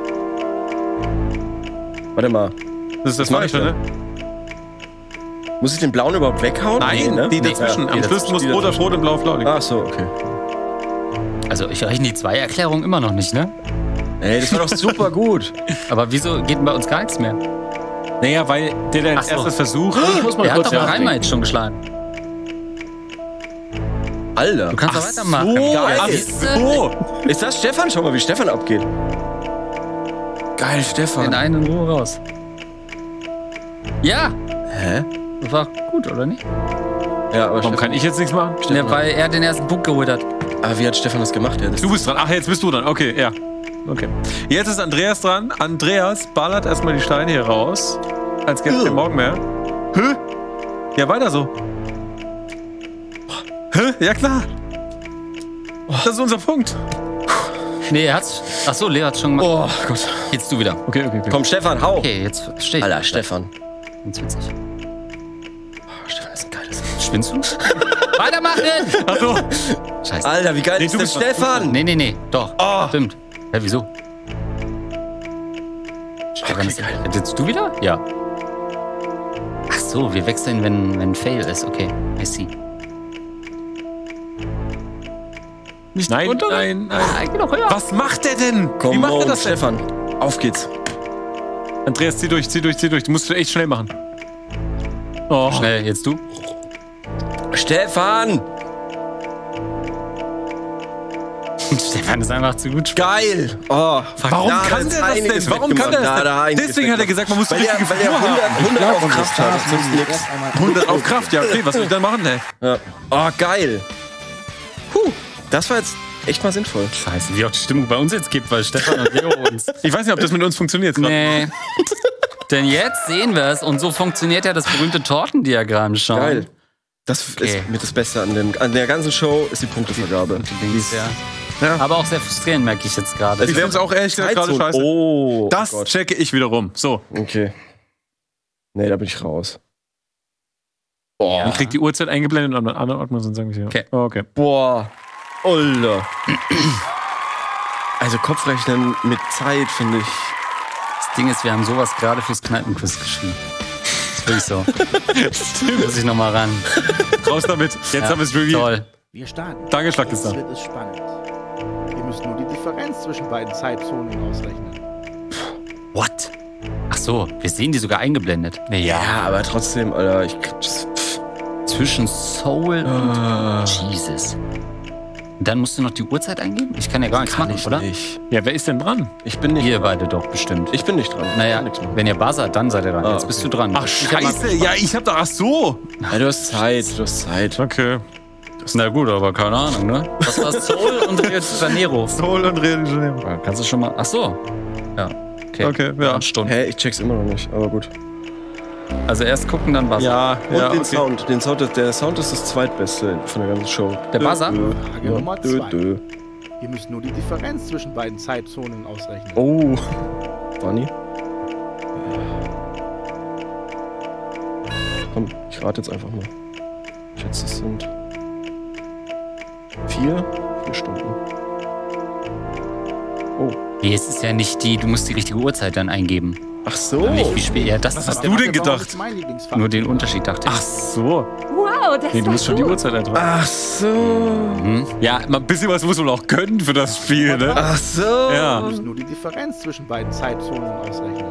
Warte mal. Das ist das mach mache ich ich schon, ne? Muss ich den blauen überhaupt weghauen? Nein, ne? die dazwischen. Ja, Am die Schluss dazwischen, muss die rot auf dazwischen. rot und blau auf blau liegen. Ach so, okay. Also ich rechne die zwei Erklärungen immer noch nicht, ne? Ey, das war doch super gut. Aber wieso geht denn bei uns gar nichts mehr? Naja, weil der, der Ach als so. erstes versucht. Ich muss mal Der hat kurz doch noch nachdenken. einmal jetzt schon geschlagen. Alter. Du kannst doch Ach weitermachen. so, Geil. ach Siehste? so. Ist das Stefan? Schau mal, wie Stefan abgeht. Geil, In Stefan. einen in Ruhe raus. Ja, Hä? das war gut, oder nicht? Ja, aber Warum Stefan, kann ich jetzt nichts machen? Ja, weil er den ersten Punkt geholt hat. aber wie hat Stefan das gemacht? Ja, das Du bist dran. Ach, jetzt bist du dran. Okay, ja. Okay. Jetzt ist Andreas dran. Andreas ballert erstmal die Steine hier raus. Als gäbe es keinen Morgen mehr. Hä? Ja, weiter so. Hä? Ja, klar. Das ist unser Punkt. Nee, er hat's. Achso, Leo hat's schon gemacht. Oh Gott. Jetzt du wieder. Okay, okay, okay. Komm, Stefan, hau. Okay, jetzt steht. Alter, Stefan. Jetzt witzig. Oh, Stefan ist ein geiles. Spinnst du? Weitermachen! Achso. Scheiße. Alter, wie geil Nee, ist du denn bist Stefan? Nee, nee, nee. Doch. Oh. Stimmt. Hä, wieso? Stefan, ist, jetzt du wieder? Ja. Ach so, wir wechseln, wenn, wenn Fail ist. Okay, I see. Nicht Nein, runter? nein, nein. Ah, geh doch höher. Was macht der denn? Wie Komm, macht er on, das denn? Stefan. Auf geht's. Andreas, zieh durch, zieh durch, zieh durch. Du musst echt schnell machen. Oh. Schnell, jetzt du. Stefan! Stefan ist einfach zu gut. Geil! Oh, Warum da hat kann er der das einiges denn? Warum kann weggemacht. der Da hat er das denn? einiges Deswegen hat er weggemacht. gesagt, man muss die Weil er, richtige weil er Figur hundert, haben. hundert auf Kraft hat. Sonst nix. hundert auf Kraft, ja, okay, was soll ich dann machen, ey? Ja. Oh, geil. Puh, das war jetzt echt mal sinnvoll. Scheiße, wie auch die Stimmung bei uns jetzt gibt, weil Stefan und Leo uns. Ich weiß nicht, ob das mit uns funktioniert. gerade. Nee. Denn jetzt sehen wir es und so funktioniert ja das berühmte Tortendiagramm schon. Geil. Das Okay. ist mir das Beste an, dem, an der ganzen Show, ist die Punktevergabe. Und die Dings, ja. Ja. Aber auch sehr frustrierend, merke ich jetzt gerade. Ich finde es auch ehrlich gesagt gerade scheiße. Oh, Das oh Gott. checke ich wiederum. So, Okay. Nee, da bin ich raus. oh. ich krieg die Uhrzeit eingeblendet und an anderen Ort muss ich sagen, ja. Okay. Oh, okay. Boah. Alter. Also Kopfrechnen mit Zeit, finde ich. Das Ding ist, wir haben sowas gerade fürs Kneipenquiz geschrieben. Das ist wirklich so. Muss ich nochmal ran. Raus damit. Jetzt Ja, haben wir es reviewed. Toll. Wir starten. Danke, Schlagdister. Jetzt wird es spannend. Ihr müsst nur die Differenz zwischen beiden Zeitzonen ausrechnen. What? Ach so, wir sehen die sogar eingeblendet. Nee, ja. Ja, aber trotzdem, Alter, ich das, pff. Zwischen Soul und Jesus. Und dann musst du noch die Uhrzeit eingeben? Ich kann ja gar nichts kann machen, ich oder? nicht. Ja, wer ist denn dran? Ich bin nicht Ihr dran. beide doch bestimmt. Ich bin nicht dran. Ich naja, kann nichts machen. wenn ihr buzzert, dann seid ihr dran. Ah, Jetzt bist okay. du dran. Ach, scheiße. Ja, ich hab doch... Ach so. Ja, du hast Zeit, du hast Zeit. Okay. Na gut, aber keine Ahnung, ne? Was war Soul und Rio de Janeiro? Soul und Rio de Janeiro. Ja, kannst du schon mal... Ach so. Ja. Okay. Okay, ja. Eine Stunde. Hä, ich check's immer noch nicht, aber gut. Also erst gucken, dann buzzern. Ja, Und ja, den okay. Sound. Den Sound. Der Sound ist das zweitbeste von der ganzen Show. Der Buzzer? Dö, Frage dö, Nummer dö, zwei. dö. Ihr müsst nur die Differenz zwischen beiden Zeitzonen ausrechnen. Oh. Bunny? Komm, ich rate jetzt einfach mal. Ich schätze, es sind vier, vier Stunden. Oh, Nee, es ist ja nicht die... Du musst die richtige Uhrzeit dann eingeben. Ach so. Nicht wie spät. Ja, das Was ist hast du denn gedacht? Das ist mein Lieblingsfach. Nur den Unterschied dachte ich. Ach so. Wow, das Nee, du war musst schon die gut. Uhrzeit eintragen. Ach so. Hm? Ja, Mal ein bisschen was muss man auch können für das Spiel, ne? Ach so. Du Ja. musst nur die Differenz zwischen beiden Zeitzonen ausrechnen.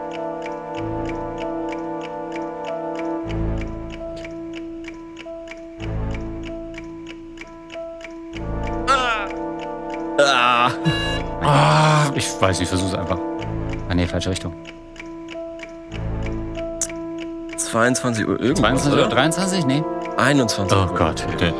Ah. ah, ich weiß nicht, versuch's einfach. Ah, nee, falsche Richtung. zweiundzwanzig Uhr irgendwas, zweiundzwanzig oder oder? dreiundzwanzig? Nee. einundzwanzig Oh Uhr. Gott, okay.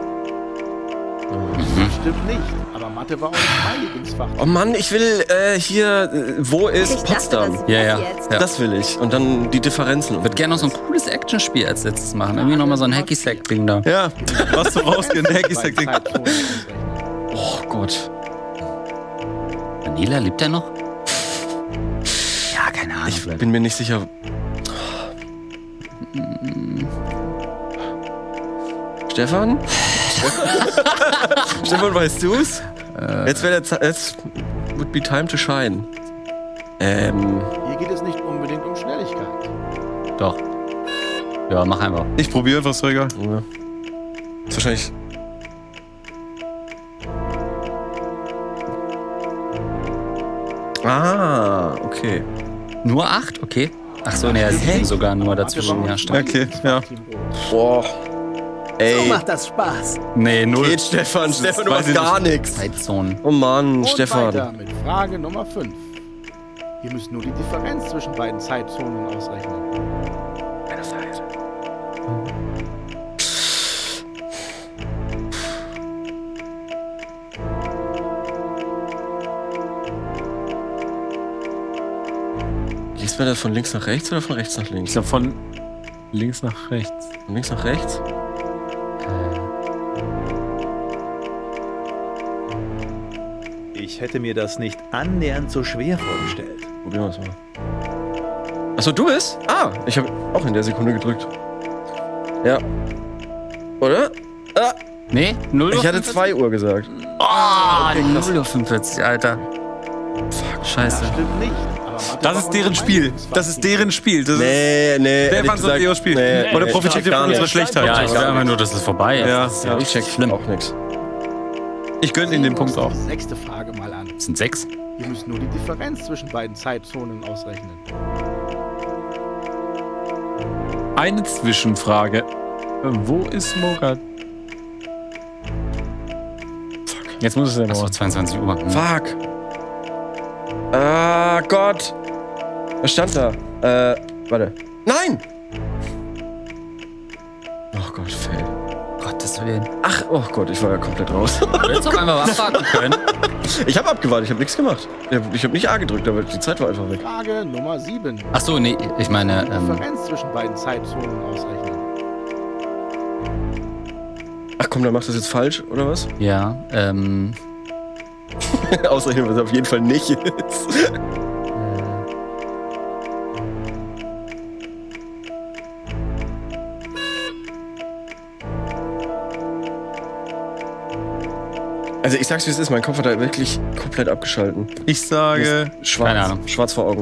Stimmt nicht, aber Mathe war auch nicht mein Lieblingsfach. Oh Mann, ich will äh, hier, äh, wo ist Ich dachte, Potsdam? das Ja, wär's ja. jetzt. ja. Das will ich. Und dann die Differenzen. Ich würde gerne noch so ein cooles Actionspiel als letztes machen. Irgendwie nochmal so ein Hacky-Sack-Ding da. Ja, was du rausgehen, der Hacky Sack Beiden Ding. Zeitzonen ausrechnen. Oh Gott. Vanilla, lebt der noch? Ja, keine Ahnung. Ich bin mir nicht sicher. Stefan? Stefan, weißt du's? Jetzt wäre der Zeit. Jetzt would be time to shine. Ähm. Hier geht es nicht unbedingt um Schnelligkeit. Doch. Ja, mach einfach. Ich probiere einfach, ist egal. Ja. Ist wahrscheinlich. Ah, okay. Nur acht? Okay. Ach so, ne, er ist sogar nur Aber dazwischen. Mathe war Ja, auch stimmt. mein Okay, ja. Lieblingsfach, Team Rot. Boah. So Ey. macht das Spaß. Nee, null. Geht, Stefan. Stefan, du weiß machst ich gar nichts. Zeitzonen. Oh Mann, Und Stefan. weiter mit Frage Nummer fünf. Ihr müsst nur die Differenz zwischen beiden Zeitzonen ausrechnen. Liest man das von links nach rechts oder von rechts nach links? Ich glaube von links nach rechts. Von links nach rechts? Ich hätte mir das nicht annähernd so schwer vorgestellt. Probieren wir es mal. Achso, du bist? Ah, ich habe auch in der Sekunde gedrückt. Ja. Oder? Ah, Nee, null. ich hatte zwei Uhr gesagt. Ah, null Uhr fünfundvierzig, Alter. Fuck, scheiße. Stimmt nicht. Aber Mathe Das war ist auch deren nicht mein Spiel. Lieblingsfach, Das ist Team deren Spiel. Das ist Nee, nee. der ehrlich fand so gesagt, ihr Spiel. nee, Oder nee, profitiert ihr gar von unserer nicht. Schlechtheit? Ja, ich will einfach nur, dass es vorbei ist. Ja, Das ist ja. Ich check schlimm. auch nichts. Ich gönne Ihnen den Punkt auch. Die sechste Frage mal an. Das sind sechs. Ihr müsst nur die Differenz zwischen beiden Zeitzonen ausrechnen. Eine Zwischenfrage. Wo ist Morat? Jetzt muss es ja Achso, noch. zweiundzwanzig Uhr. Hm. Fuck. Ah, Gott. Was stand da? Äh, warte. Nein! Oh Gott, fail. Gottes Willen. Ach, oh Gott, ich war ja komplett raus. Du hättest doch einfach abwarten können. Ich habe abgewartet, ich habe nichts gemacht. Ich habe hab nicht A gedrückt, aber die Zeit war einfach weg. Frage Nummer sieben. Achso, nee, ich meine, Die ähm, Differenz zwischen beiden Zeitzonen ausrechnen. Ach komm, dann machst du das jetzt falsch, oder was? ja, ähm, Ausrechnen, was auf jeden Fall nicht ist. Also ich sag's wie es ist, mein Kopf hat da wirklich komplett abgeschalten. Ich sage. Schwarz, Keine Ahnung. schwarz vor Augen.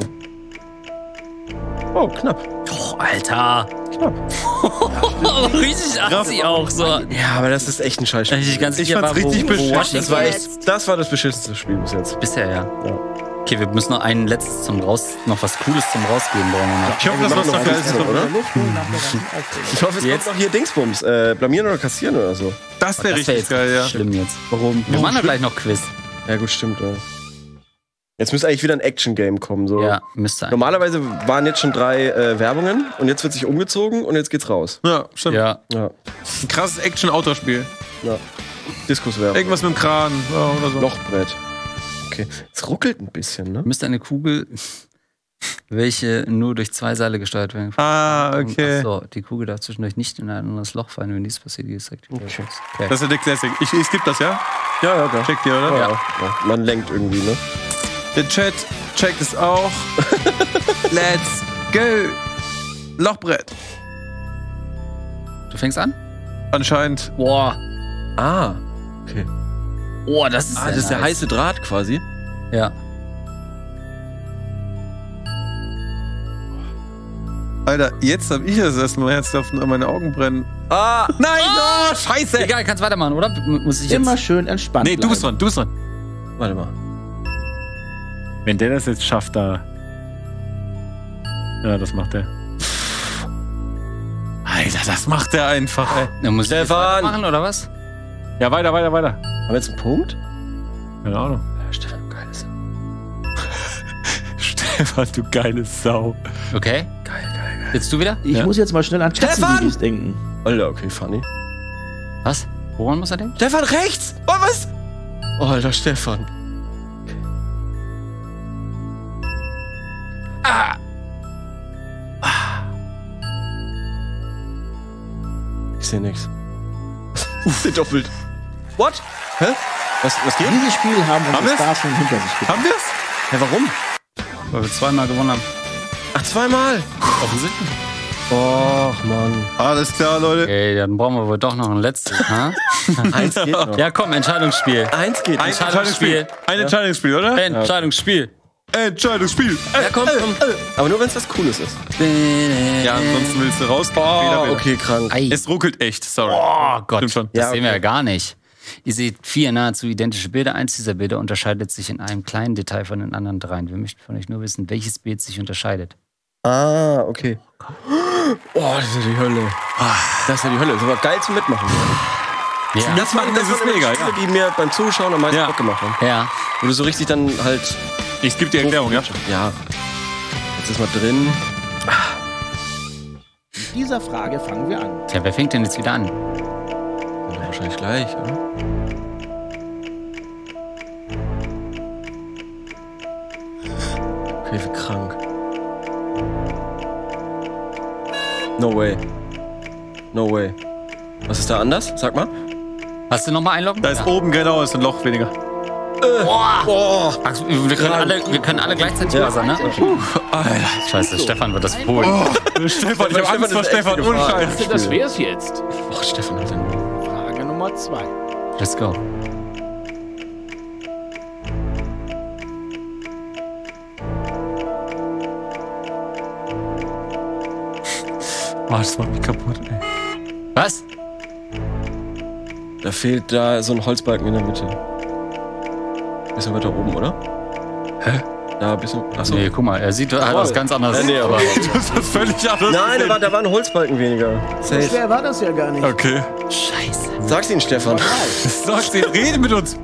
Oh, knapp. oh, Alter. Knapp. Oh, richtig assi auch so. Ja, aber das ist echt ein Scheißspiel. Ich ganz Ich sicher fand's war, wo- richtig wo beschissen. Washington Das war, ist. echt, das war das beschissenste Spiel bis jetzt. Bisher, ja. Ja. Okay, wir müssen noch ein letztes zum Raus, noch was Cooles zum Rausgehen brauchen wir noch. Ich hoffe, wir das machen was noch noch geil eins, ist, oder? oder? Luft holen nach der ganzen Aufregung. Ich hoffe, es Jetzt? kommt noch hier Dingsbums. Äh, blamieren oder kassieren oder so. Das wäre Das wäre richtig jetzt geil, ja. schlimm jetzt. Warum? Wir machen doch gleich noch Quiz. Ja, gut, stimmt. Ja. Jetzt müsste eigentlich wieder ein Action-Game kommen. So. Ja, müsste eigentlich. Normalerweise waren jetzt schon drei äh, Werbungen und jetzt wird sich umgezogen und jetzt geht's raus. Ja, stimmt. Ja, Ja. Ein krasses Action-Outdoor-Spiel. ja. Diskuswerbung. Irgendwas mit dem Kran ja, oder so. Lochbrett. Okay. Es ruckelt ein bisschen, ne? müsste eine Kugel, welche nur durch zwei Seile gesteuert werden. Ah, okay. Achso, die Kugel darf zwischendurch nicht in ein anderes Loch fallen, wenn dies passiert, die ist aktiviert. Okay. Okay. Das ist der Classic. Ich, ich skippe das, ja? Ja, ja, klar. Checkt ihr, oder? Ja, ja. Man lenkt irgendwie, ne? Der Chat checkt es auch. Let's go. Lochbrett. Du fängst an? Anscheinend. Boah. Ah. Okay. Oh, das ist Ah, sehr das ist der nice. heiße Draht quasi. Ja. Alter, jetzt hab ich das erstmal Herzklopfen an meine Augen brennen. Ah! Nein! Oh, scheiße! Egal, kannst weitermachen, oder? Muss ich jetzt... Immer schön entspannt Nee, du bist bleiben. dran, du bist dran. Warte mal. Wenn der das jetzt schafft, da... Ja, das macht er. Alter, das macht er einfach, ey. Dann muss ich jetzt Stefan! machen, oder was? Ja, weiter, weiter, weiter. Haben wir jetzt einen Punkt? Keine Ahnung. Ja, Stefan, geiles. Stefan, du geile Sau. Okay. Geil, geil, geil. Jetzt du wieder? Ich Ja. muss jetzt mal schnell an Katzenvideos denken. Alter, okay, funny. Was? Woran muss er denken? Stefan, rechts! Oh, was? Oh, Alter, Stefan. Ah! Ah! Ich sehe nichts. Uff, doppelt. What? Hä? Was, was geht? Dieses Spiel haben Haben unsere wir's? Stars schon hinter sich gebracht. Haben wir's? Hä, warum? Weil wir zweimal gewonnen haben. Ach, zweimal. Offensichtlich. Och, Mann. Alles klar, Leute. Okay, dann brauchen wir wohl doch noch ein letztes, ha? Eins geht noch. Ja, komm, Entscheidungsspiel. Eins geht Ein nicht. Entscheidungsspiel. Ein Entscheidungsspiel, oder? Entscheidungsspiel. Entscheidungsspiel. Ja, komm, komm. Aber nur, wenn es was Cooles ist. Ja, ansonsten willst du raus. Oh, okay, krank. Ei. Es ruckelt echt, sorry. Oh Gott, Stimmt schon. das Ja, sehen wir okay. ja gar nicht. Ihr seht vier nahezu identische Bilder. Eins dieser Bilder unterscheidet sich in einem kleinen Detail von den anderen dreien. Wir möchten von euch nur wissen, welches Bild sich unterscheidet. Ah, okay. Oh, das ist ja die Hölle. Das ist ja die Hölle. Das ist aber geil zum Mitmachen. Ja. Das machen, das ist waren immer mega, die Spiele, ja. die mir beim Zuschauen am meisten Ja. Bock gemacht haben. Ja. Wo du so richtig dann halt... Ich gebe die Erklärung, ja? Ja. Jetzt ist mal drin. Mit dieser Frage fangen wir an. Tja, wer fängt denn jetzt wieder an? Ja, wahrscheinlich gleich, oder? Okay, wie krank. No way. No way. Was ist da anders? Sag mal. Hast du nochmal einloggen? Da ist oben genau ist ein Loch weniger. Boah. Ach, wir, können alle, wir können alle gleichzeitig Ja. buzzern, ne? Alter. Scheiße, Stefan wird das holen. Stefan, ich hab Stefan Angst vor ist Stefan. echt Ohne Gefahr. Scheiß. Das wär's jetzt. Ach, Stefan hat den... Frage Nummer zwei. Let's go. Oh, das macht mich kaputt, ey. Was? Da fehlt da so ein Holzbalken in der Mitte. Bisschen weiter oben, oder? Hä? Da ein bisschen... Achso. Nee, guck mal, er sieht halt was ganz anderes. Ja, nee, aber- Das ist völlig anders. Nein, da war, da war ein Holzbalken weniger. So Safe. schwer war das ja gar nicht. Okay. Scheiße. Sag's ihnen, Stefan. Sagst du, rede mit uns.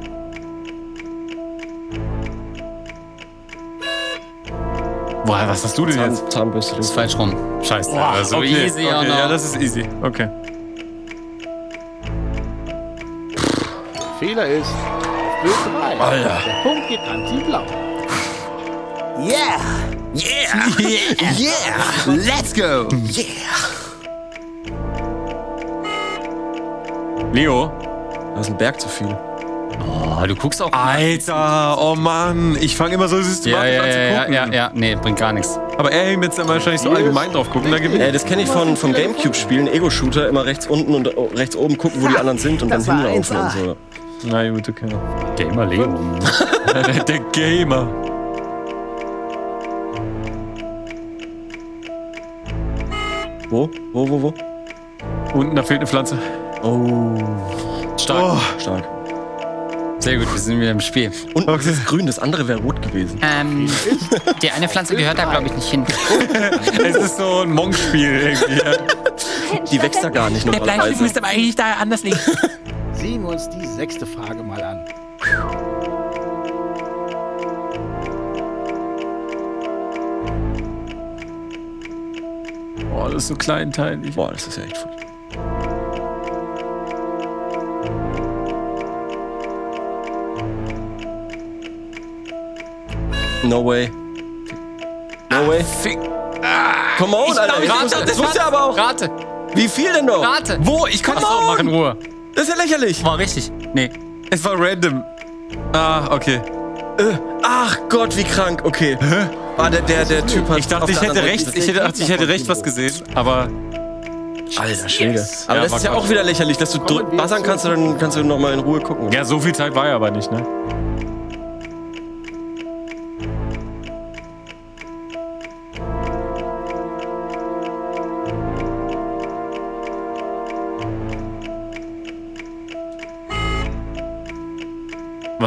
Boah, was hast du denn jetzt? Zahn, Zahnbürste. Das ist falsch rum. Scheiße. Boah, so okay, easy okay, auch noch. Ja, das ist easy. Okay. Fehler ist auf Bild drei. Alter. Der Punkt geht an Team Blau. Yeah! Yeah! Let's go! Leo. Da ist ein Berg zu viel. Oh, du guckst auch. Alter, oh Mann. Ich fange immer so Ja, systematisch ja, an zu ja, gucken. ja, ja. Nee, bringt gar nichts. Aber er ihm jetzt dann wahrscheinlich so allgemein drauf gucken. Da gewinnt Ey, das kenne ich von, vom Gamecube-Spielen. Ego-Shooter, immer rechts unten und rechts oben gucken, wo die anderen sind und dann Das war hinlaufen und eins A. so. Na gut, okay. Gamer Leo. Der Gamer. Wo? Wo, wo, wo? Unten, da fehlt eine Pflanze. Oh, Stark. stark. Sehr gut, wir sind wieder im Spiel. Und das ist grün, das andere wäre rot gewesen. Ähm, die eine Pflanze gehört da, glaube ich, nicht hin. Es ist so ein Monk-Spiel irgendwie. Ja. Die wächst da gar nicht normalerweise. aber eigentlich da anders liegen. Sehen wir uns die sechste Frage mal an. Boah, das ist so kleinteilig. Boah, das ist ja echt voll. No way. No way. Fick. Come on, Ich Alter. glaub, ich Rate, wusste- das wusste er aber auch. Rate, Wie viel denn noch? rate. Wo? Ich kann Achso, mach in Ruhe. Das ist ja lächerlich. War richtig. Nee. Es war random. Ah, okay. Äh, ach Gott, wie krank. Okay. Ah, der, der, der Typ hat. Ich dachte, auf ich der hätte anderen recht. Seite- Ich hätte, dachte, ich hätte recht was gesehen. Aber Alter Schwede. Aber Ja, das war ist ja Quatsch. auch wieder lächerlich, dass du Kommen drü- wir buzzern zu- kannst, dann kannst du noch mal in Ruhe gucken. ja, so viel Zeit war ja aber nicht, ne?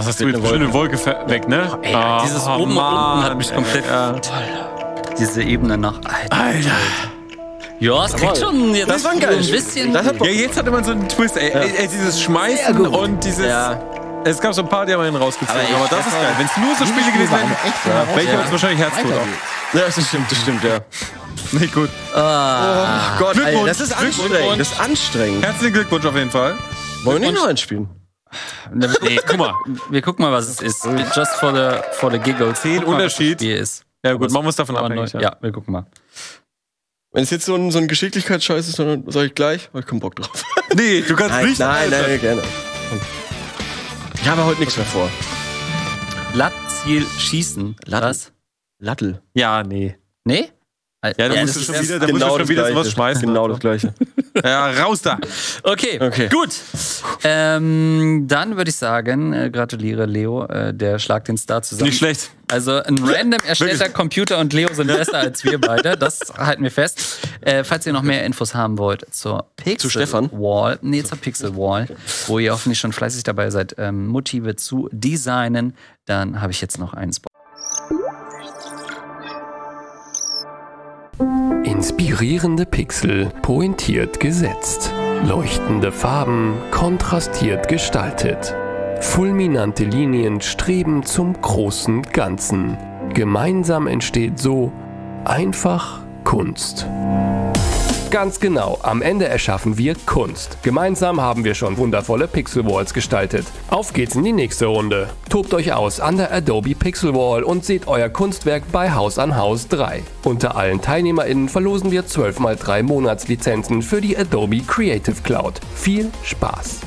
Was hast du jetzt? Eine Wolke weg, ne? Ey, oh, dieses oben und unten hat mich komplett... Ja. Toll. Diese Ebene noch... Alter. Alter. Ja, es kriegt schon jetzt das war ein geiles ein bisschen... Das hat ja, jetzt hatte man so einen Twist, ey. Ja. ey, ey dieses Schmeißen und dieses... Ja. Es gab so ein paar, die haben ihn rausgezogen, aber, aber das ist geil. Wenn es nur so Spiele gewesen wären, ja, wäre ich uns wahrscheinlich Herztod auch. Ja, das stimmt, das stimmt, ja. Nicht gut. Ah, oh Gott, Alter, das ist anstrengend. Das ist anstrengend. Herzlichen Glückwunsch auf jeden Fall. Wollen wir nicht noch einspielen? Nee, guck mal. Wir gucken mal, was es ist. Just for the, for the giggles. Zehn Unterschied. Ist. Ja gut, machen wir es davon abhängig. Ja. ja, wir gucken mal. Wenn es jetzt so ein, so ein Geschicklichkeitsscheiß ist, dann sag ich gleich, hab ich keinen Bock drauf. Nee, du kannst nein, nicht. Nein, nein, nein, gerne. Ich habe heute nichts mehr vor. Lattziel schießen. Was? Lattel. Ja, nee. Nee? Ja, da ja, musst du schon wieder, da genau musst du schon wieder Gleiche. sowas schmeißen. Genau das Gleiche. Ja, raus da. Okay, okay. gut. Ähm, dann würde ich sagen, äh, gratuliere Leo, äh, der schlagt den Star zusammen. Nicht schlecht. Also ein random erstellter Computer und Leo sind besser als wir beide. Das halten wir fest. Äh, falls ihr noch mehr Infos haben wollt zur Pixel zu Stefan? Wall, nee, zur Pixel Wall, okay. wo ihr hoffentlich schon fleißig dabei seid, ähm, Motive zu designen, dann habe ich jetzt noch einen Spot. Inspirierende Pixel, pointiert gesetzt. Leuchtende Farben, kontrastiert gestaltet. Fulminante Linien streben zum großen Ganzen. Gemeinsam entsteht so einfach Kunst. Ganz genau, am Ende erschaffen wir Kunst. Gemeinsam haben wir schon wundervolle Pixel Walls gestaltet. Auf geht's in die nächste Runde. Tobt euch aus an der Adobe Pixel Wall und seht euer Kunstwerk bei Haus an Haus drei. Unter allen TeilnehmerInnen verlosen wir zwölf mal drei Monatslizenzen für die Adobe Creative Cloud. Viel Spaß!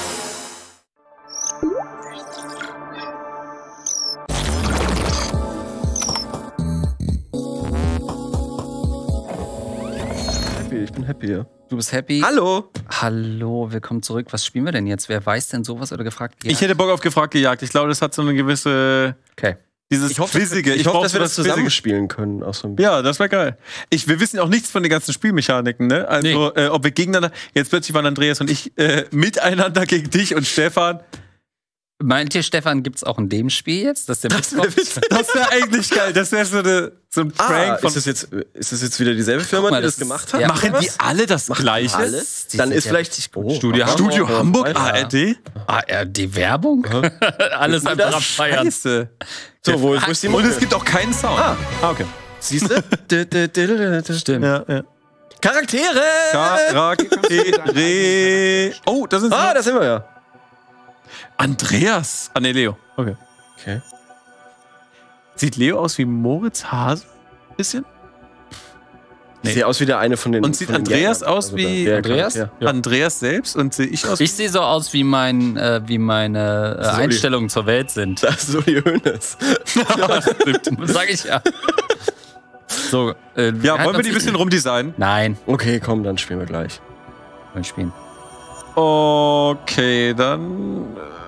Ich bin happy, ja. Du bist happy? Hallo! Hallo, willkommen zurück. Was spielen wir denn jetzt? Wer weiß denn sowas oder gefragt? Gejagt? Ich hätte Bock auf gefragt gejagt. Ich glaube, das hat so eine gewisse... Okay. Dieses ich hoffe, Physige. Ich, ich hoffe, dass wir das Physige. zusammen spielen können. Auch so ein ja, das wäre geil. Ich, wir wissen auch nichts von den ganzen Spielmechaniken, ne? Also, nee. äh, ob wir gegeneinander... Jetzt plötzlich waren Andreas und ich äh, miteinander gegen dich und Stefan. Meint ihr, Stefan, gibt's auch in dem Spiel jetzt? Dass der das wäre wär eigentlich geil. Das wäre so, eine, so ein Prank. Ah, von ist, das jetzt, ist das jetzt wieder dieselbe Firma, mal, die das, das gemacht hat? Ja, machen die alle das machen Gleiche? Alles? Dann ist vielleicht oh, Studio, Hamburg, Studio Hamburg, A R D? A R D-Werbung? Alles einfach abfeiern. So, wo, wo ist die Und es gibt auch keinen Sound. Ah, ah okay. Siehst du? Stimmt. Ja, ja. Charaktere! Charaktere! Oh, das ist... Ah, da sind wir ja. Andreas. Ah, ne, Leo. Okay. Okay. Sieht Leo aus wie Moritz Hase? Bisschen? Nee. Sieht aus wie der eine von den. Und sieht Andreas aus also wie der, Andreas? Ja. Andreas selbst? Und sehe ich aus? Ich sehe so aus, wie, mein, äh, wie meine äh, Einstellungen zur Welt sind. Das ist so die Hönes. Ja, stimmt. Sag ich ja. So, äh, ja, wollen wir die ein bisschen rumdesignen? Nein. Okay, komm, dann spielen wir gleich. Wir spielen. Okay, dann.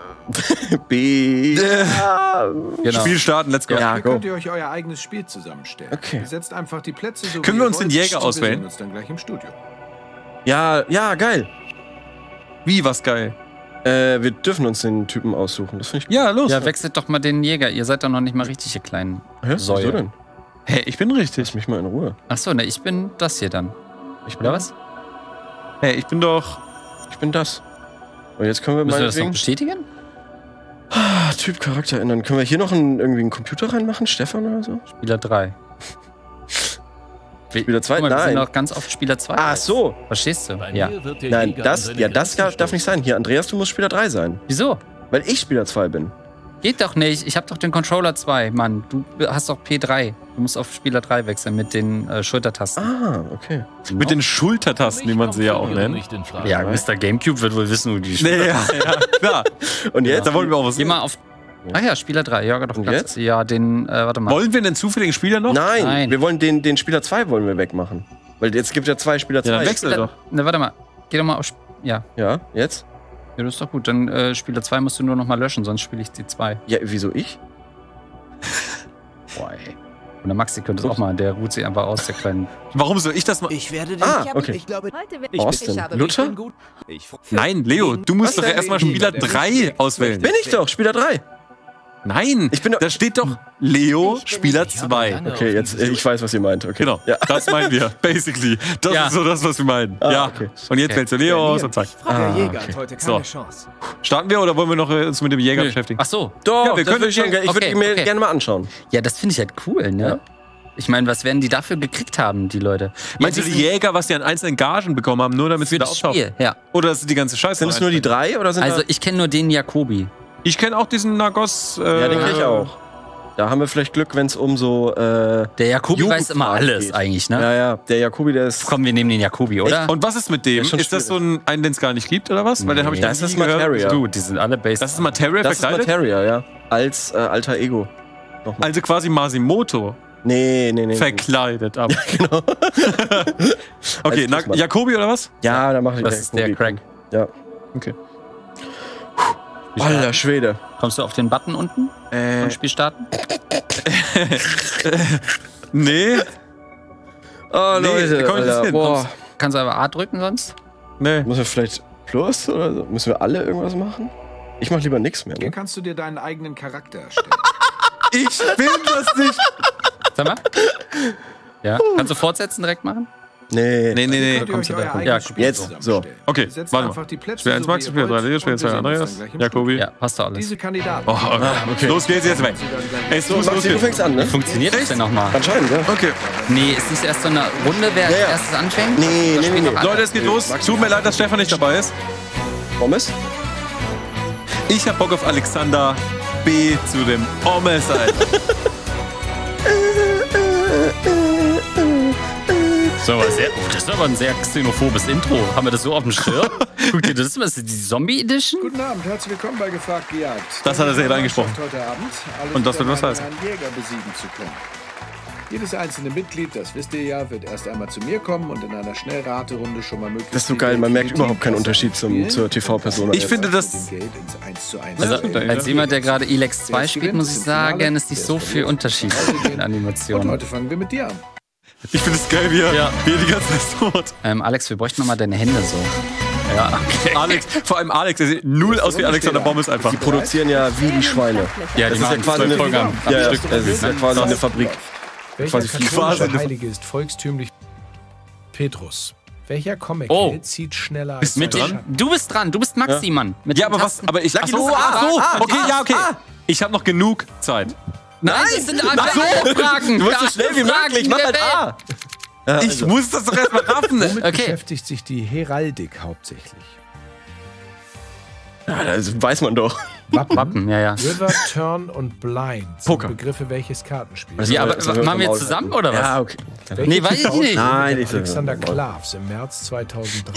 B. Ja. Genau. Spiel starten, let's go. Ja, go. Könnt ihr euch euer eigenes Spiel zusammenstellen. Okay. Ihr setzt einfach die Plätze so. Können wir uns den Jäger auswählen? Wir sehen uns dann gleich im Studio. Ja, ja, geil. Wie, was geil? Äh, wir dürfen uns den Typen aussuchen. Das finde ich gut. Ja, los. Ja, wechselt doch mal den Jäger. Ihr seid doch noch nicht mal richtig, ihr kleinen Hä? Säue. Wieso denn? Hä, hey, ich bin richtig. Lass mich mal in Ruhe. Achso, ne, ich bin das hier dann. Ich bin Oder was? Hä, hey, ich bin doch... Ich bin das. Und jetzt können wir Müssen wir das noch meinetwegen... bestätigen? Ah, Typ, Charakter ändern. Können wir hier noch einen, irgendwie einen Computer reinmachen, Stefan oder so? Spieler drei. Spieler zwei? Guck mal, wir Nein. sind noch ganz oft Spieler zwei. Ach so. Verstehst du? Ja. Nein, das, ja, das darf, darf nicht sein. Hier, Andreas, du musst Spieler drei sein. Wieso? Weil ich Spieler zwei bin. Geht doch nicht. Ich hab doch den Controller zwei, Mann. Du hast doch P drei. Du musst auf Spieler drei wechseln mit den äh, Schultertasten. Ah, okay. Genau. Mit den Schultertasten, wie man sie ja auch nennt. Ja, Mister Gamecube wird wohl wissen, wo die Schultertasten nee, ja, ja, klar. Und jetzt? Ja. Da wollen wir auch was Geh mal auf... Ach ja, Spieler drei. Ja, doch. Platz. Ja, den... Äh, warte mal. Wollen wir den zufälligen Spieler noch? Nein, Nein. wir wollen den, den Spieler zwei wollen wir wegmachen. Weil jetzt gibt es ja zwei Spieler zwei. Ja, dann wechsel Spieler, doch. Ne, warte mal. Geh doch mal auf... Ja. Ja, jetzt? Ja, das ist doch gut. Dann äh, Spieler zwei musst du nur noch mal löschen, sonst spiele ich die zwei. Ja, wieso ich? Boah, ey. Oder Maxi könnte es auch mal, der ruht sich einfach aus, der kleinen... Warum soll ich das mal... Ich werde den. Ah, ich, okay. ich glaube, Heute ich, Austin. ich habe Luther? ich bin gut. Ich, Nein, Leo, du musst Was doch denn? erstmal Spieler drei auswählen. Bin ich doch, Spieler drei. Nein, Ich bin doch- da steht doch Leo, Spieler zwei. Okay, jetzt, äh, ich weiß, was ihr meint. Okay. Genau, Ja. das meinen wir, basically. Das Ja. ist so das, was wir meinen. Ah, ja, okay. und jetzt Okay. wählst du Leo aus und zack. Der Jäger hat heute keine So. Chance. Starten wir oder wollen wir noch äh, uns mit dem Jäger beschäftigen? Ach so. Doch, Ja, wir das können würde ich, schon- gerne- ich würde okay, mir okay. gerne mal anschauen. Ja, das finde ich halt cool, ne? Ja. Ich meine, was werden die dafür gekriegt haben, die Leute? Meinst ja, du die Jäger, was die an einzelnen Gagen bekommen haben, nur damit sie für da das auftauchen? Spiel, ja. Oder ist die ganze Scheiße? Sind es nur die drei oder sind Also da... ich kenne nur den Jakobi. Ich kenne auch diesen Nagos. Äh, Ja, den krieg ich auch. Da haben wir vielleicht Glück, wenn es um so äh, Der Jakobi weiß immer Jugendfragen alles geht. eigentlich, ne? Ja, ja, der Jakobi, der ist... Komm, wir nehmen den Jakobi, oder? Und was ist mit dem? Ja, schon ist das so ein, einen, den es gar nicht gibt, oder was? Weil den habe ich Das noch ist nie gehört. Materia. Du, die sind alle based. Das ist Materia Das ist verkleidet? Materia, ja. Als äh, alter Ego. Nochmal. Also quasi Masimoto Nee, nee, nee. verkleidet. Aber. Genau. Okay, Als na, Fußmann. Jakobi oder was? Ja, da mache ich Das ist der Crack. Ja. Okay. Alter Schwede. Kommst du auf den Button unten? Äh, Und Spiel starten? nee, Oh, Nee, Leute, wie kommt das Alter, hin? boah. Kannst du aber A drücken sonst? nee. Müssen wir vielleicht Plus oder so? Müssen wir alle irgendwas machen? Ich mach lieber nichts mehr, Hier ne? kannst du dir deinen eigenen Charakter erstellen. Ich will das nicht. Sag mal. Ja, kannst du fortsetzen direkt machen? Nee. Nee, nee, nee. Könnt ihr kommst euch du euer da? eigenes Ja, Spiel jetzt, zusammenstellen. so. Okay, Ihr setzt warte einfach mal. die Plätze Spiel eins so, Max, wie ihr Spiel drei wollt, Leo, Spiel und zwei wir sehen uns Andreas, dann gleich im Jakobi. Studio. Ja, passt doch alles. Diese Kandidaten. Oh, okay. Los geht's jetzt weg. Es So, muss Maxi, du losgehen. fängst an, ne? Funktioniert das denn nochmal? Anscheinend, ja. Okay. Nee, ist nicht erst so eine Runde, wer Ja, ja. als erstes anfängt? Nee, Das nee, spielt nee, noch nee. alle. Leute, es geht los. Tut mir leid, dass Stefan nicht dabei ist. Pommes? Ich hab Bock auf Alexander B. zu dem Pommes, Alter. So, aber sehr, das ist aber ein sehr xenophobes Intro. Haben wir das so auf dem Schirm? Guck dir das mal, ist das die Zombie-Edition? Guten Abend, herzlich willkommen bei Gefragt gejagt. Das hat er sehr reingesprochen. Heute Abend, alles Und das wird in der was Lage, heißen. einen Jäger besiegen zu können. Jedes einzelne Mitglied, das wisst ihr ja, wird erst einmal zu mir kommen und in einer Schnellraterunde schon mal möglichst... Das ist so geil, man merkt überhaupt keinen Unterschied zum, zur T V-Persona. Ich finde das... Also, Ja, als jemand, der gerade Elex zwei spielt, muss ich sagen, ist nicht so viel Unterschied in Und Animationen. heute fangen wir mit dir an. Ich finde es geil, wie er, Ja. wie er die ganze Zeit tot. Ähm, Alex, wir bräuchten nochmal deine Hände so. Ja, okay. Alex, vor allem Alex, der sieht null aus wie Alexander Pommes einfach. Die produzieren ja wie die Schweine. Ja, Das die ist ja machen quasi zwölf eine, Folgen am, am ja, ja, Stück. das ist ja quasi eine Fabrik. Welcher Quasi katholische quasi eine- Heilige ist volkstümlich? Petrus. Welcher Comic Oh. zieht schneller Bist als Mit du sein den, Schatten? du bist dran, du bist Maxi, Mann. Mit Ja, den aber was, Tasten. aber ich, ach Lucky, so, du bist- ach so, ah, okay, ah, ja, okay. ah. Ich habe noch genug Zeit. Nein, das sind einfach Fragen. Du musst so schnell wie möglich, mach halt A. Ja, Ich also. muss das doch erstmal raffen. Womit Okay. beschäftigt sich die Heraldik hauptsächlich? Ja, das weiß man doch. Wappen, Wappen, ja, ja. River, Turn und Blind sind Poker. Begriffe welches Kartenspiels? Ja, aber Das soll machen wir vom jetzt Maul zusammen halten. oder was? Ja, okay. Nee, weiß ich nicht. Nein, ich Alexander so. Klavs im März zweitausenddrei.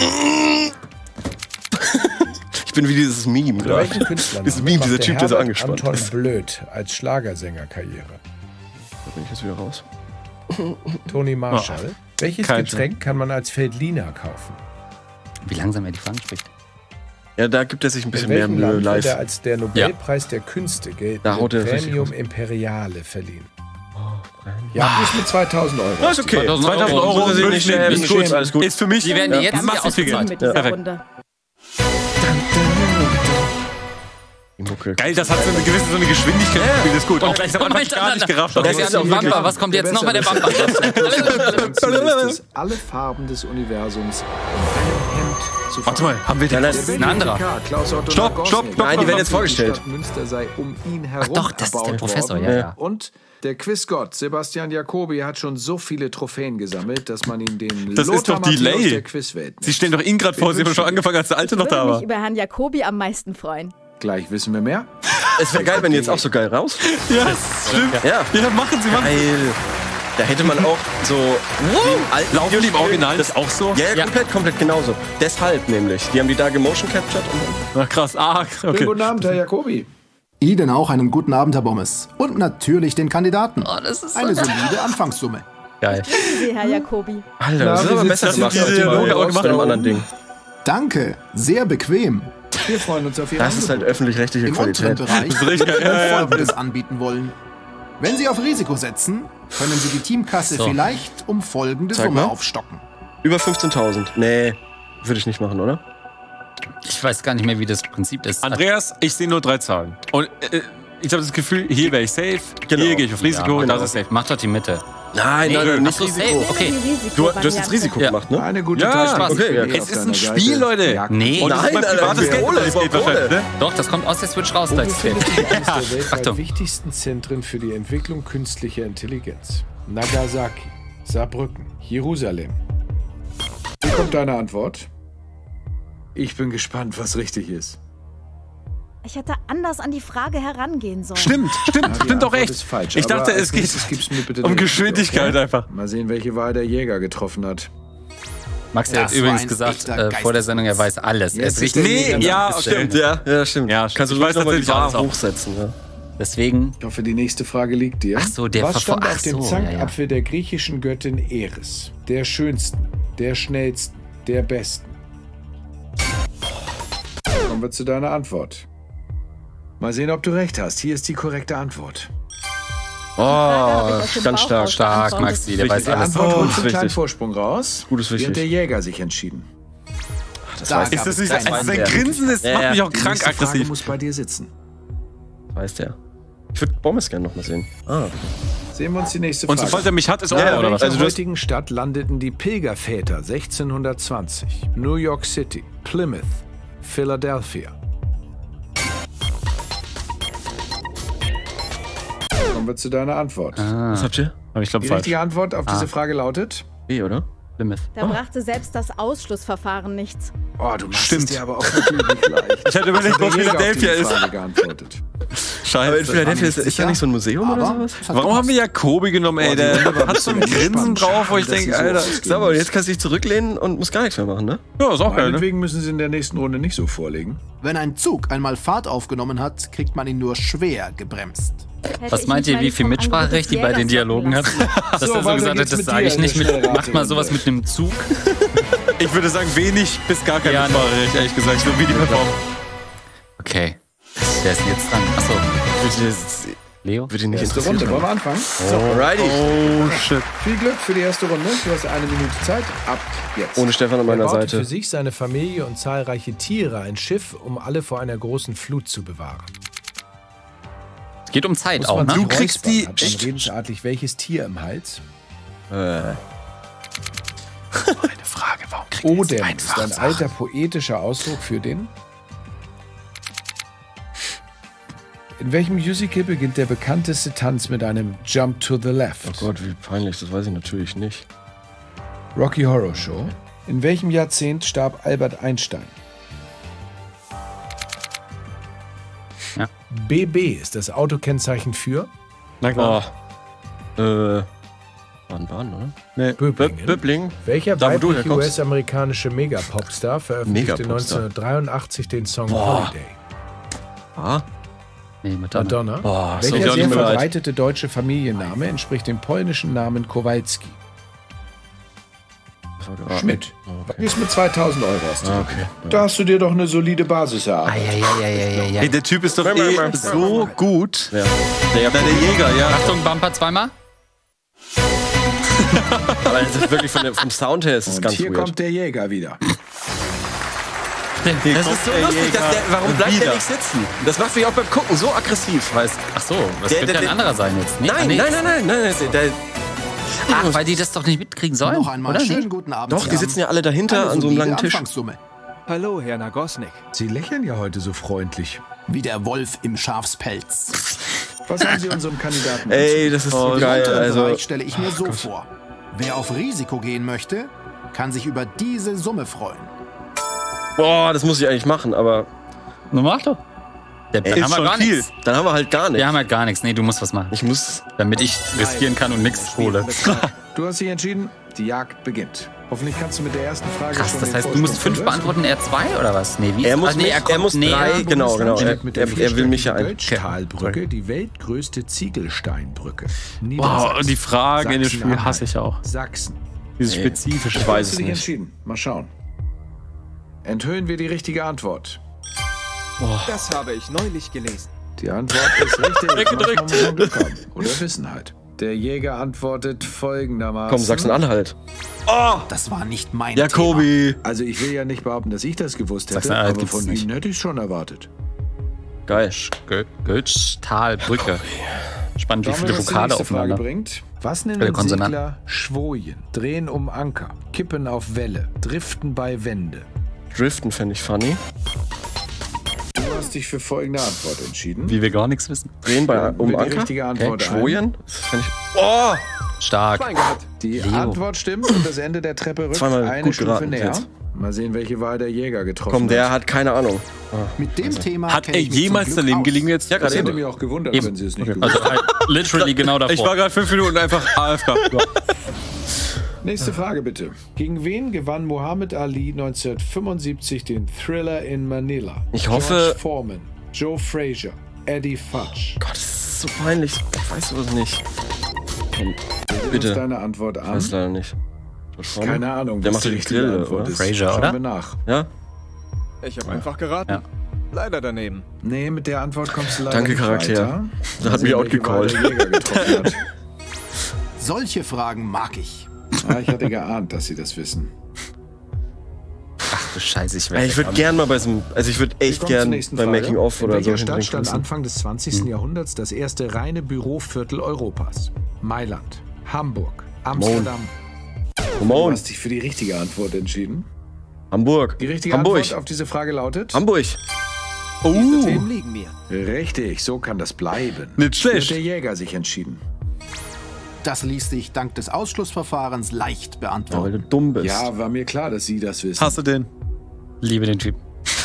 Ich bin wie dieses Meme Bei gerade. welchen Künstlern Dieses Meme, dieser Typ, der so angespannt Anton ist. Blöd als Schlagersänger-Karriere? Da bin ich jetzt wieder raus. Toni Marshall. Welches kein Getränk kann man als Feldliner kaufen? Wie langsam er die Fragen spricht. Ja, da gibt er sich ein In bisschen mehr welchem Mühe Land wird er live. als der Nobelpreis der Künste gelten? Da haut er richtig Premium raus. Imperiale verliehen. Ja, plus mit zweitausend Euro. Ja, ist okay. zweitausend zweitausend Euro. Euro Muss ich ist nicht nicht schämen, ist nicht gut. schämen, alles gut. Ist für mich Die werden dir jetzt Ganz hier zufrieden ausgezahlt. mit dieser Perfekt. Runde. Die Mucke. Geil, das hat so eine gewisse so eine Geschwindigkeit. Ja. Das ist gut. Auch gleich am Anfang gar nicht gerafft. Das Aber ist ja ein Bumper. Was kommt jetzt noch mit der Bumper? Es, alle Farben des Universums in einem Hemd zu Warte mal, haben wir den? Nein, Der das ist ein anderer. Klaus Otto Stopp, Nagorny. stopp, stopp, Nein, die werden jetzt vorgestellt. Die Stadt Münster sei um ihn Ach herum doch, das ist der erbaut Professor, worden. ja, ja. Und der Quizgott Sebastian Jacobi hat schon so viele Trophäen gesammelt, dass man ihn den Das ist Lothar doch Delay. Matthäus der Quizwelt nennt. Sie stellen doch ihn gerade vor, sie haben schon angefangen, als der Alte noch Ich da würde war. mich über Herrn Jacobi am meisten freuen. Gleich wissen wir mehr. Es wäre geil, wenn die jetzt auch so geil raus. Ja, stimmt. Ja. Ja, machen Sie, machen Sie. Geil. Da hätte man auch so. den alten Laufen die im Videospiel- Original das das auch so? Ja, ja, Ja. komplett, komplett genauso. Deshalb nämlich. Die haben die da gemotion captured und dann. Ach, krass. Ah, Schönen okay. guten Abend, Herr Jacobi. Ihnen auch einen guten Abend, Herr Bommes. Und natürlich den Kandidaten. Oh, das ist so Eine geil. solide Anfangssumme. Geil. Sie, Herr Jacobi. Alter, Na, das ist wie aber sitzt besser das gemacht mit als dieser bei Dialoge bei aus einem da anderen oben? Ding. Danke, sehr bequem. Wir freuen uns auf Ihr Das ist halt Angebot. öffentlich-rechtliche Im unteren Qualität. Bereich Das ist richtig geil. Ja, ja, ja. Folgendes anbieten wollen. Wenn Sie auf Risiko setzen, können Sie die Teamkasse So. vielleicht um folgende Zeig Summe mal. aufstocken. Über fünfzehntausend. Nee, würde ich nicht machen, oder? Ich weiß gar nicht mehr, wie das Prinzip ist. Andreas, ich sehe nur drei Zahlen. Und äh, ich habe das Gefühl, hier wäre ich safe, Genau. hier gehe ich auf Risiko, ja, das ist safe. Mach doch die Mitte. Nein, Nee, nein, nein, ach nicht so, Risiko. safe. Okay. Du, du hast jetzt Risiko Ja. gemacht, ne? Eine gute Ja, Taktik. okay, ja. Auf Es ist deiner ein Seite. Spiel, Leute. Jagd. Nee, Und das ist mein Nein, privates Alter, Geld, Kohle, das ich brauch geht wahrscheinlich, Kohle. ne? doch, das kommt aus der Switch raus. Wo Da ist befindet sich eines der weltweit Achtung. wichtigsten Zentren für die Entwicklung künstlicher Intelligenz? Nagasaki, Saarbrücken, Jerusalem. Hier kommt deine Antwort. Ich bin gespannt, was richtig ist. Ich hätte anders an die Frage herangehen sollen. Stimmt, stimmt, Ja, die stimmt doch Antwort echt. ist falsch, Ich aber dachte, als es geht nächstes gibst du mir bitte um den Geschwindigkeit okay? einfach. Mal sehen, welche Wahl der Jäger getroffen hat. Max hat Das war übrigens ein gesagt echter äh, vor der Sendung, er weiß alles. Er Jetzt ist ist richtig. der Nee, Jäger ja, noch stimmt. Ja, ja, stimmt. Ja, Kannst du ich weiß wirklich nochmal die tatsächlich alles Bar auch. hochsetzen, ja? Deswegen. Ich hoffe, die nächste Frage liegt dir. Ach so, der Was Verfo- stand ach auf dem so, Zankapfel der griechischen Göttin Eris? Der schönsten, der schnellsten, der besten. Kommen wir zu deiner Antwort. Mal sehen, ob du recht hast. Hier ist die korrekte Antwort. Oh, ganz stark. Stark, Maxi, der weiß Der alles. Antwort holt einen wichtig. kleinen Vorsprung raus. Gutes Wie wichtig. hat der Jäger sich entschieden? Das Da weiß, gab Ist das es nicht keinen also sein Mann, der- Grinsen? Das Ja, macht ja. mich auch Die krank nächste Frage aggressiv. muss bei dir sitzen. weiß der. Ich würde Bommes gerne nochmal sehen. Ah. Sehen wir uns die nächste Und Frage. sobald er mich hat, ist auch Ja, ja, oder In was? welcher Also du hast- heutigen Stadt landeten die Pilgerväter sechzehnhundertzwanzig? New York City, Plymouth, Philadelphia. Kommen wir zu deiner Antwort. Was habt ihr? Aber ich glaube Die falsch. richtige Antwort auf diese Frage lautet... B, oder? Plymouth. Da brachte selbst das Ausschlussverfahren nichts. Oh, du machst Stimmt. es dir aber auch wirklich nicht leicht. Ich hätte überlegt, wo Der Jäger auf Philadelphia diese ist. Frage geantwortet. Scheiße. Aber in Philadelphia ist, ist da nicht so ein Museum oder Aber sowas? es hat Warum haben wir Jakobi genommen, ey? Boah, die Der Runde war hat so ein bisschen Grinsen entspannt. drauf, wo ich Dass denke, sie so Alter. ausgehen Sag mal, muss. jetzt kannst du dich zurücklehnen und musst gar nichts mehr machen, ne? Ja, ist auch geil, ne? Meinetwegen müssen sie in der nächsten Runde nicht so vorlegen. Wenn ein Zug einmal Fahrt aufgenommen hat, kriegt man ihn nur schwer gebremst. Hätte Was ich meint nicht ihr, wie meine viel vom Mitspracherecht die bei den Angebot des Dialogen hat? Jägers Dass So, er so weiter gesagt geht's hat, das mit sage dir ich in nicht der mit. Macht mal Schnellraterunde. sowas mit einem Zug. Ich würde sagen, wenig bis gar kein Ja, Mitspracherecht, ehrlich gesagt. So wie die Performance. Okay. Wer ist denn jetzt dran? Achso, Würde das, Leo? würde ihn nicht Erste interessieren. Runde, wollen wir anfangen? So, alrighty. Oh, shit. Viel Glück für die erste Runde. Du hast eine Minute Zeit. Ab jetzt. Ohne Stefan an Er meiner baute Seite. für sich, seine Familie und zahlreiche Tiere ein Schiff, um alle vor einer großen Flut zu bewahren. Es geht um Zeit Muss auch, man ne? sich Du kriegst räuspern, die- Hat man redensartlich welches Tier im Hals? Äh. Eine Frage, warum kriegt Odem ist ein alter poetischer Ausdruck für den... In welchem Musical beginnt der bekannteste Tanz mit einem Jump to the Left? Oh Gott, wie peinlich, das weiß ich natürlich nicht. Rocky Horror Show. In welchem Jahrzehnt starb Albert Einstein? Ja. B B ist das Autokennzeichen für Na Oh. klar. Äh. Baden-Baden, oder? Nee. Böblingen. Böbling. Welcher Da, wo du weibliche herkommst. U S-amerikanische Megapopstar veröffentlichte Megapopstar. neunzehnhundertdreiundachtzig den Song Boah. Holiday? Ah. Nee, Madonna. Madonna. Boah, ist Welcher auch sehr nicht mehr leid. verbreitete deutsche Familienname entspricht dem polnischen Namen Kowalski? Schmidt. Okay. Gehst mit zweitausend Euro aus. Ah, okay. Da hast du dir doch eine solide Basis erarbeitet. Eieieiei. Ey, der Typ ist doch eh so gut. Ja. Der, der Jäger, ja. Achtung, Bumper zweimal. Aber das ist wirklich von der, vom Sound her ist es Und ganz hier weird. kommt der Jäger wieder. Das ist so lustig, dass der. warum bleibt wieder. der nicht sitzen? Das macht mich auch beim Gucken so aggressiv. Weiß, ach so, das Der- könnte der- ja ein anderer sein jetzt. Nee, ah, Nein, nee. nein, nein, nein, nein, nein. Der, Ach, weil die das doch nicht mitkriegen sollen. Noch einmal oder? schönen guten Abend. doch, Sie die haben sitzen ja alle dahinter eine an so einem solide langen Tisch. Anfangssumme. Hallo, Herr Nagosnik. Sie lächeln ja heute so freundlich. Wie der Wolf im Schafspelz. Was haben Sie unserem Kandidaten? Ey, das ist so Den geil. unteren Also, Bereich stelle ich mir so vor. Wer auf Risiko gehen möchte, kann sich über diese Summe freuen. boah, das muss ich eigentlich machen, aber Na, mach doch. Ja, dann Ey, haben ist wir schon gar viel. nichts. Dann haben wir halt gar nichts. Wir haben halt gar nichts. Nee, du musst was machen. Ich muss. Damit ich riskieren kann und nichts hole. Du hast dich entschieden, die Jagd beginnt. Hoffentlich kannst du mit der ersten Frage Krass, schon das den heißt, du musst Vorsprung fünf vergrößern. beantworten, er zwei oder was? Nee, wie Er ist- muss, ah, nee, mich, er kommt muss näher. drei, genau, genau. Er, Bundesland mit der er, er will mich ja ein. Götztalbrücke, die weltgrößte Ziegelsteinbrücke. Wow, und die Fragen in dem Spiel hasse ich auch. Sachsen. Dieses Nee. spezifische. Ich weiß Hast es du dich nicht. entschieden? Mal schauen. Enthüllen wir die richtige Antwort. Das habe ich neulich gelesen. Die Antwort ist richtig. Weggedrückt. Muss man Glück haben. Oder Wissenheit. Der Jäger antwortet folgendermaßen. Komm, Sachsen-Anhalt. Oh! Das war nicht mein Jakobi. Thema. Also ich will ja nicht behaupten, dass ich das gewusst hätte, aber von Ihnen hätte ich es schon erwartet. Geil. Götztalbrücke. Spannend, wie viele Vokale aufeinander. Bringt. Was nennen Segler Schwojen? Drehen um Anker, kippen auf Welle, driften bei Wände. Driften fände ich funny. Du hast dich für folgende Antwort entschieden. Wie wir gar nichts wissen. Drehen bei um die Anker? richtige Antwort Okay. Schwojen? Das fänd ich... Oh! Stark. Die Leo. Antwort stimmt und das Ende der Treppe rückt Zweimal eine gut Stufe geraten näher. jetzt. Mal sehen, welche Wahl der Jäger getroffen Komm, der hat. hat keine Ahnung. Ah. Mit dem Thema Hat kenn er ich mich jemals zum Glück daneben aus. gelegen jetzt? Ja, Das gerade hätte eben. mich auch gewundert, Eben. wenn Sie es nicht Okay. gewusst Also halt literally genau davor. Ich war gerade fünf Minuten einfach A F K. Nächste Frage bitte. Gegen wen gewann Muhammad Ali neunzehnhundertfünfundsiebzig den Thriller in Manila? Ich hoffe- George Foreman, Joe Frazier, Eddie Fudge. Gott, das ist so peinlich. Ich weiß sowas nicht. Komm, Was bitte. ist deine Antwort Ich an? weiß leider nicht. Keine Ahnung, Der was macht die die richtige Grille, Antwort oder? ist. Frazier, Schauen oder? wir nach. Ja? Ich habe einfach geraten. Ja. Leider daneben. Nee, mit der Antwort kommst du leider Danke, nicht Charakter. weiter. Da hat Mal mich sehen, welche Wahl outgecallt. der Jäger getroffen hat. Solche Fragen mag ich. Ah, ich hatte geahnt, dass Sie das wissen. Ach du Scheiße, ich Ey, ich würde gern mal bei so einem, also ich würde echt Wir kommen zur gern nächsten beim Frage. Making-of In oder so welcher Stadt stand hinten Anfang des zwanzigsten Jahrhunderts das erste reine Büroviertel Europas? Mailand, Hamburg, Amsterdam. Du Ramon, hast dich für die richtige Antwort entschieden. Hamburg. Die richtige Hamburg. Antwort auf diese Frage lautet? Hamburg. Diese Uh, Themen liegen mir. Richtig, so kann das bleiben. Nicht Wie hat schlecht. der Jäger sich entschieden? Das ließ sich dank des Ausschlussverfahrens leicht ja, weil du beantworten. dumm bist. Ja, war mir klar, dass Sie das wissen. Hast du den? Liebe den Typ.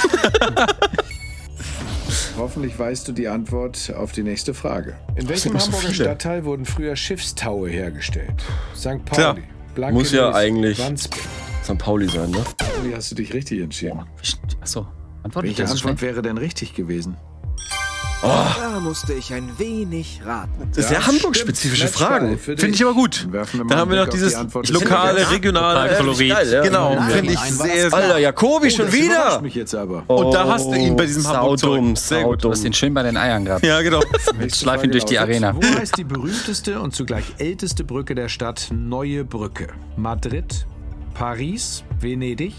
Hoffentlich weißt du die Antwort auf die nächste Frage. In welchem nicht so Hamburger viele. Stadtteil wurden früher Schiffstaue hergestellt? Sankt Tja, Pauli, Blankenese, muss ja eigentlich- Wandsbek. Sankt Pauli sein, ne? Wie hast du dich richtig entschieden? Achso. Antwort ich Welche das so Antwort schnell? wäre denn richtig gewesen? Da musste ich ein wenig raten. Das ist sehr Hamburg-spezifische Matchball Fragen. für Finde ich dich. aber gut. Dann werfen wir mal Dann haben wir einen noch Blick auf dieses die Antwort. lokale, Ja, regionale Kolorit. Geil, ja. Genau, Nein, finde ich nein, sehr, was? sehr. Alter, Jakobi, Oh, schon das wieder. überrascht mich jetzt aber. Und da hast du ihn bei diesem Hamburg Saudumm, Sehr gut. Du hast ihn schön bei den Eiern gehabt. Ja, genau. Nächste Schleif ihn Frage durch die lautet, Arena. Wo heißt die berühmteste und zugleich älteste Brücke der Stadt Neue Brücke? Madrid, Paris, Venedig?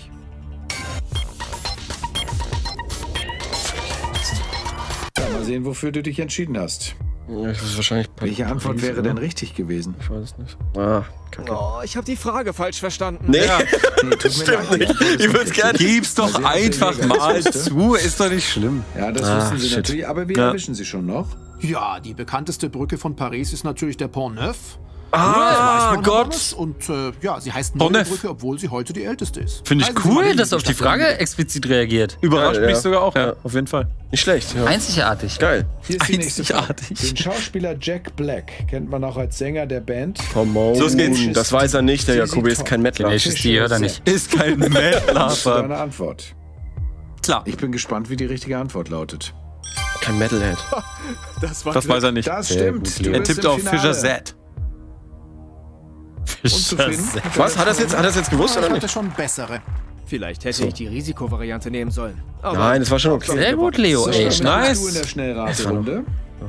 Ja, mal sehen, wofür du dich entschieden hast. Ja, ich weiß wahrscheinlich. Welche Antwort Paris, wäre oder? denn richtig gewesen? Ich weiß es nicht. Ah, kacke. Oh, ich habe die Frage falsch verstanden. Nee, Nee, tut mir stimmt leid. nicht. Ich würde es gerne. Gib's doch Mal sehen, ob der einfach Jäger das mal wusste. zu, ist doch nicht schlimm. Ja, das Ah, wissen Sie shit. natürlich, aber wir Ja. erwischen Sie schon noch. Ja, die bekannteste Brücke von Paris ist natürlich der Pont Neuf. Ah, man Gott. alles. Und äh, ja, sie heißt Pont Neue Neuf. Brücke, obwohl sie heute die älteste ist. Finde ich Reisen Sie mal Cool, hin, dass auf die Stadt Frage Venedig. explizit reagiert. Überrascht Geil, mich ja. sogar auch, ja. Ja. Auf jeden Fall. Nicht schlecht. Ja. Einzigartig. Geil. Hier ist die nächste Frage. Einzigartig. Den Schauspieler Jack Black kennt man auch als Sänger der Band. Come on. Los geht's. Das weiß er nicht. Der Sie- sie Jakobi ist top. kein Mettler. Nee, ist die hört er nicht. Ist kein Mettler. Deine Antwort. Klar. Ich bin gespannt, wie die richtige Antwort lautet. Kein Metalhead. Das war Das weiß er nicht. Das Sehr stimmt. gut, Du Er bist tippt im auf Finale. Fischer Z. Unzufrieden? Was? Hat er es jetzt, hat er's jetzt gewusst Ja, oder ich hatte nicht? schon bessere. Vielleicht hätte ich die Risikovariante nehmen sollen. Aber Nein, das war schon okay. Sehr gut, Leo. So, Ey, damit nice. bist du in der Schnellraterunde.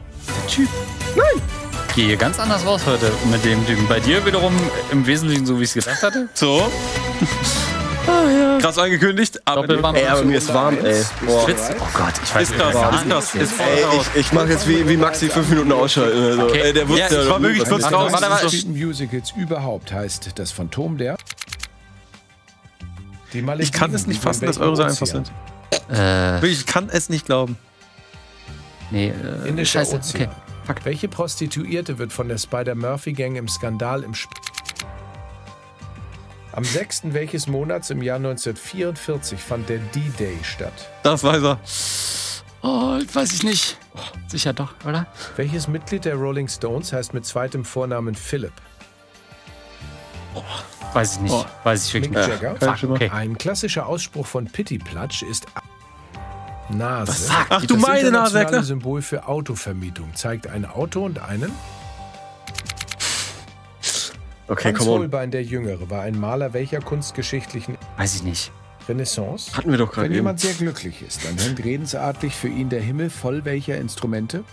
Gehe ganz anders raus heute mit dem Typen. Bei dir wiederum im Wesentlichen so, wie ich es gedacht hatte. So. Krass angekündigt, aber Doppelwarm. Ey, aber mir ist warm, ey. Boah. Schwitzt. Oh Gott, ich weiß ist nicht, krass, gar ist krass. nicht. Ist voll Ey, raus. ich, ich mach jetzt wie, wie Maxi fünf Minuten ausschalten. Also. Okay. Ey, der wusste Ja, ich war wirklich kurz Eines raus. der Warte, warte. meisten Musicals überhaupt heißt Das Phantom der... Die Ich Malediven kann es nicht liegen in fassen, dass welchem eure so einfach Ozean? sind. Äh, Wirklich, ich kann es nicht glauben. nee, äh, Indischer scheiße. Ozean. Okay. Welche Prostituierte wird von der Spider-Murphy-Gang im Skandal im Sp Am sechsten welches Monats im Jahr neunzehnhundertvierundvierzig fand der D-Day statt? Das weiß er. Oh, weiß ich nicht. Sicher doch, oder? Welches Mitglied der Rolling Stones heißt mit zweitem Vornamen Philip? Weiß ich nicht. Oh. Weiß ich wirklich Mick nicht. Jagger? Fuck, okay. Ein klassischer Ausspruch von Pittiplatsch ist Nase. Was sagt Ach die? du Das meine Nase, internationale klar. Symbol für Autovermietung zeigt ein Auto und einen. Okay, Hans komm on. Holbein der Jüngere war ein Maler welcher kunstgeschichtlichen. Weiß ich nicht. Renaissance. Hatten wir doch gerade Wenn eben. jemand sehr glücklich ist, dann hängt redensartlich für ihn der Himmel voll welcher Instrumente?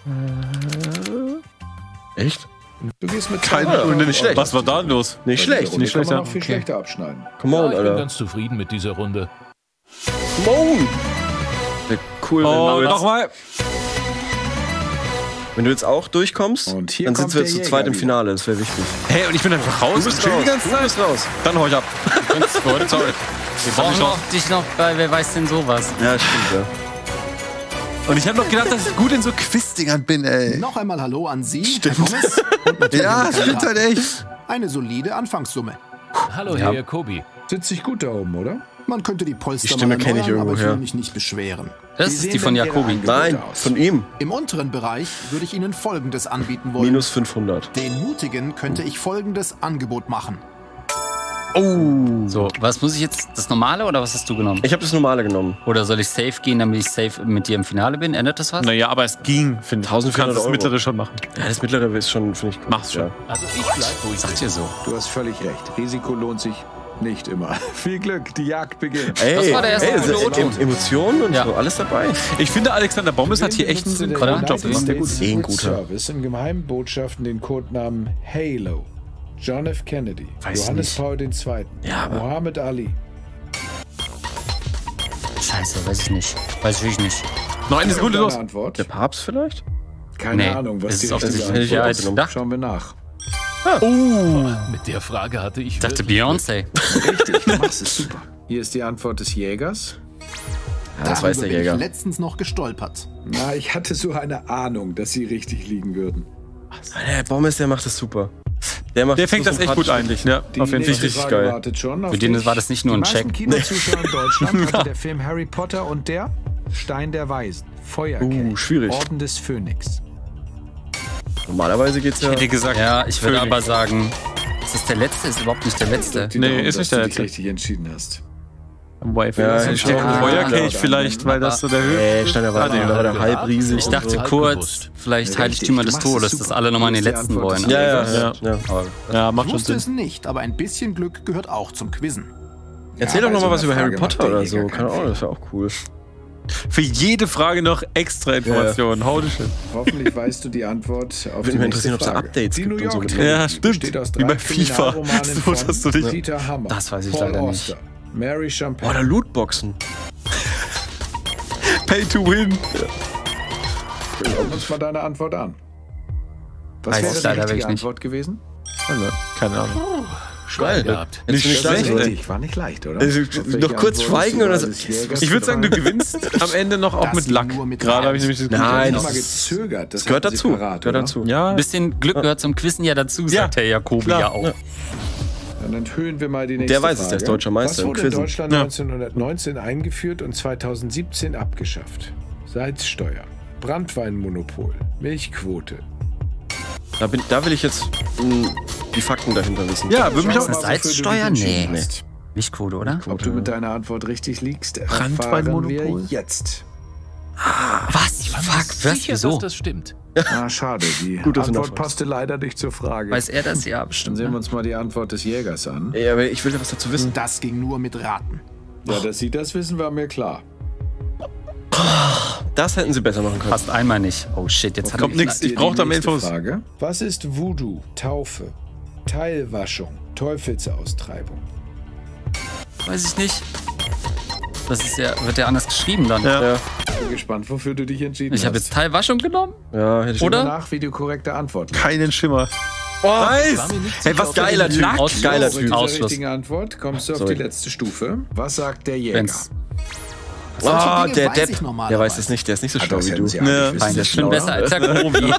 Echt? Du gehst mit Kein, zwei- und nicht schlecht. Was war da los? Nicht schlecht, Runde nicht kann schlecht. man Ja. noch viel schlechter abschneiden. Come on, Ich bin Alter. ganz zufrieden mit dieser Runde. Come on! Der cool, wenn Oh, du jetzt, nochmal. wenn du jetzt auch durchkommst, Und hier dann kommt sitzen wir der zu Jäger zweit im wieder. Finale. Das wäre wichtig. Hey, und ich bin einfach raus. Du bist Chill raus. die ganze Du Zeit. bist raus. Dann hau ich ab. Gut. Sorry. Wir brauchen noch dich noch bei Wer weiß denn sowas. Ja, stimmt, ja. Und ich habe noch gedacht, dass ich gut in so Quiz-Dingern bin, ey. Noch einmal Hallo an Sie, Stimmt. Herr Gomez. Und natürlich Ja, den stimmt halt Kandidaten. echt. Eine solide Anfangssumme. Hallo, Ja. Herr Jacobi. Sitzt sich gut da oben, oder? Man könnte die Polster Die Stimme mal kenn ich erneuern, aber ich irgendwoher. will mich nicht beschweren. Das Wie ist sehen die von denn Ihre Jacobi. Angebote Nein, aus? von ihm. Im unteren Bereich würde ich Ihnen Folgendes anbieten wollen. Minus fünfhundert. Den Mutigen könnte ich folgendes Angebot machen. Oh. So, was muss ich jetzt? Das normale oder was hast du genommen? Ich habe das normale genommen. Oder soll ich safe gehen, damit ich safe mit dir im Finale bin? Ändert das was? Naja, aber es ging, finde ich. Du kannst eintausendvierhundert das Euro. mittlere schon machen. Ja, das mittlere ist schon, finde ich, gut. Mach's schon. Ja. Also ich bleib, wo ich Sagt bin. ihr so. Du hast völlig recht. Risiko lohnt sich nicht immer. Viel Glück, die Jagd beginnt. Ey, Das war der erste ey, gute das- O-Ton. Em- Emotionen und Ja. so, alles dabei. Ich finde, Alexander Bommes hat hier echt einen synchronen Job gemacht. Der gut. Eh ein guter. Service in geheimen Botschaften den Codenamen Halo. John F. Kennedy, Weiß Johannes nicht. Paul der Zweite, Ja, aber- Muhammad Ali. Scheiße, weiß ich nicht. Weiß ich nicht. Noch eine Sekunde Deine los. Antwort? Der Papst vielleicht? Keine Nee, Ahnung, was das die ist auch richtige das Antwort ja, ist. als gedacht. Schauen wir nach. Mit der Frage hatte ich Ich dachte wirklich Beyoncé. Richtig, du machst es super. Hier ist die Antwort des Jägers. Ja, das weiß der bin Jäger. ich letztens noch gestolpert. Na, ich hatte so eine Ahnung, dass sie richtig liegen würden. Der Bommes, der macht das super. Der, macht Der fängt so das echt gut ein. sympathisch. Ja, Die auf jeden nächste Fall. richtig Frage geil. wartet schon auf Für den dich. war das nicht nur ein Die Check. meisten Kinozuschauer in Deutschland hatte der Film Harry Potter und der Stein der Weisen, Feuerkelch, Uh, schwierig. Orden des Phönix. Normalerweise geht's ja. Hätte gesagt. Ja, ich würde Phoenix. aber sagen, ist das der letzte? Ist überhaupt nicht der letzte. Die Nee, Daumen, ist dass nicht der du dich letzte. richtig entschieden hast. Wife. Ja, Ja, ich steht auch. ein Feuerkelch Ja, vielleicht, weil das so der Höhe. Ey, Stein der Weisen, Ah, nee. da war der halb riesig. Ich dachte Halb kurz, gewusst. vielleicht Richtig, Heiligtümer du des machst es Todes, super. dass alle nochmal in den Du hast letzten die Antwort wollen. des Ja, ja, Ja. ja. ja. Aber Ja, Ich macht schon wusste es Sinn. nicht, aber ein bisschen Glück gehört auch zum Quizzen. Erzähl Ja, doch bei noch so mal was einer über Harry Frage macht Potter der oder Jäger so. keinen Keine Ahnung, Fehler. das wäre auch cool. Für jede Frage noch extra Informationen. Hau dich hin. Hoffentlich weißt du die Antwort auf Würde die mich nächste interessieren, ob es da Frage. Updates die gibt New und so York mit- Trilogie Ja, stimmt. besteht aus Wie drei bei FIFA. Kriminalromanen So von hast du dich- Dieter Hammer, Das weiß ich Paul leider nicht. Auster, Mary Oh, Champagne. da Lootboxen. Pay to win. Guck uns mal deine Antwort an. Was Weiß wäre ich die leider richtige wirklich nicht. Antwort gewesen? Keine Ahnung. Schwein gehabt. Nicht Nicht schlecht. schlecht. Richtig, war nicht leicht, oder? Also, Auf welche noch kurz Antwort schweigen du oder bei so? des Jägers Ich würde sagen, du gefallen? gewinnst am Ende noch auch Das mit ging Lack. nur mit Gerade habe ich Reis. nämlich das Nein, Ich habe mal das gezögert. Das gehört hatten Sie dazu. Parat, Gehört oder? dazu. Ja, ein bisschen Glück gehört zum Quizzen ja dazu, Ja, sagt der Jakobi klar. ja auch. Ja. Dann enthüllen wir mal die nächste Der weiß es, Frage. der ist deutscher Meister Was im wurde in Quizzen. Deutschland Ja. neunzehnhundertneunzehn eingeführt und zweitausendsiebzehn abgeschafft? Salzsteuer, Branntweinmonopol, Milchquote. Da, bin, da will ich jetzt mh, die Fakten dahinter wissen. Ja, würde mich auch. Schauen wir mal, wofür du dich Salzsteuer? entschieden Nee. hast. Milchquote, oder? Ob du mit deiner Antwort richtig liegst, erfahren Branntweinmonopol? wir jetzt. Was? Fuck, was? Sicher, Wieso? dass das stimmt. Ah, schade. Die Gut, dass du Antwort nachfragst. passte leider nicht zur Frage. Weiß er das? Ja, Dann bestimmt. sehen wir Ne? uns mal die Antwort des Jägers an. Ey, aber ich will ja was dazu wissen. Das ging nur mit Raten. Ja, dass Sie das wissen, war mir klar. Das hätten sie besser machen können. Fast einmal nicht. Oh shit, jetzt hat Kommt er nix. Ich brauche da mehr nächste Infos. Frage. Was ist Voodoo, Taufe, Teilwaschung, Teufelsaustreibung? Weiß ich nicht. Das ist ja, wird ja anders geschrieben dann. Ja. Ja, Ich bin gespannt, wofür du dich entschieden Ich habe hast. jetzt Teilwaschung genommen. ja hätte ich Oder? Nach, wie du korrekte Antworten. Keinen Schimmer. Oh, Nice! War mir nicht Hey, sicher, was ob das geiler Typ. Ausschluss. Geiler Mit Typ. dieser Ausschluss. richtigen Antwort kommst du auf Sorry. die letzte Stufe. Was sagt der Jäger? Wenn's Solche Oh, Dinge der weiß Depp. ich Der normalerweise. weiß es nicht, der ist nicht so Ah, schlau das wie hätten du. Sie eigentlich Ja. wissen Fein, das ist schon müssen, besser oder? als der Kobi.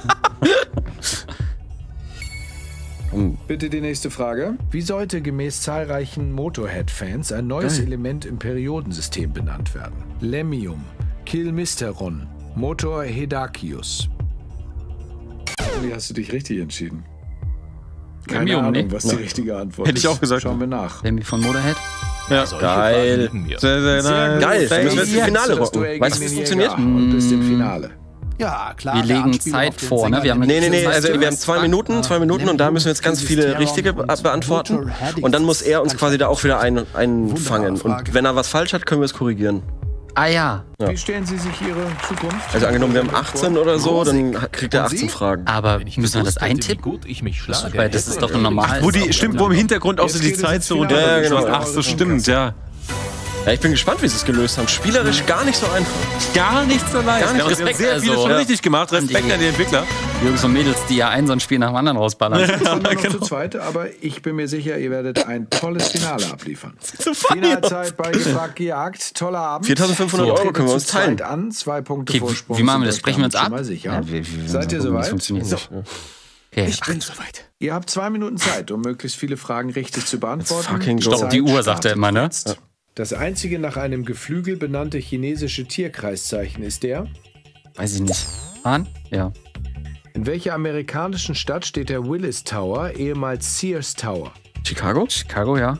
Bitte die nächste Frage. Wie sollte gemäß zahlreichen Motorhead-Fans ein neues Element im Periodensystem benannt werden? Lemmium, Kilmisteron, Motor Hedakius. Wie hast du dich richtig entschieden? Keine Lemmium, Ahnung, ne? was die richtige Antwort Hätte ist. ich auch gesagt. Schauen wir nach. Lemmy von Motorhead. Ja. Solche Geil. Fragen liegen mir. Sehr, sehr Sehr nice. gut. Geil, Sehr müssen wir jetzt gut. im Finale Das rocken. Duell Weißt du, gegen wie es den funktioniert? Jäger Und bist im Finale. Ja, klar. Wir der legen Anspielung Zeit auf den vor, ne? Sänger Wir haben der Nee, nee, nee, Beatles. also wir haben zwei Minuten, zwei Minuten und da müssen wir jetzt ganz viele richtige be beantworten. Und dann muss er uns quasi da auch wieder ein, einfangen. Und wenn er was falsch hat, können wir es korrigieren. Ah ja. Ja. Wie stellen Sie sich Ihre Zukunft? Also angenommen, wir haben achtzehn oder so, dann kriegt er achtzehn Fragen. Aber müssen wir das eintippen? Gut, ich mich schlage. Weil das ist doch normal. Wo die, stimmt, wo im Hintergrund auch so die Zeit so runter. Ja, genau. Ach, so stimmt, ja. Ja, ich bin gespannt, wie sie es gelöst haben. Spielerisch gar nicht so einfach. Gar nicht so leicht. Gar nicht. Ja, und sie haben sehr viele also, schon ja. richtig gemacht. Respekt an die Entwickler. Jungs und Mädels, die ja ein so ein Spiel nach dem anderen rausballern. Wir sind noch genau. zu zweit, aber ich bin mir sicher, ihr werdet ein tolles Finale abliefern. So funny. Finalzeit bei Gefragt gejagt. Toller Abend. viertausendfünfhundert Euro Tretet können wir zu uns teilen. zweit an. Zwei Punkte Okay, Vorsprung. wie machen wir das? sind Sprechen wir uns euch ab? schon mal sicher. Ja, wir- wir- Seid ihr das soweit? funktioniert So. nicht. Okay. Ich bin soweit. Ihr habt zwei Minuten Zeit, um möglichst viele Fragen richtig zu beantworten. fucking Die go. Stopp, die Zeit Uhr, sagt er startet immer, ne? jetzt. Das einzige nach einem Geflügel benannte chinesische Tierkreiszeichen ist der. Weiß ich nicht. Hahn? Ja. In welcher amerikanischen Stadt steht der Willis Tower, ehemals Sears Tower? Chicago? Chicago, ja.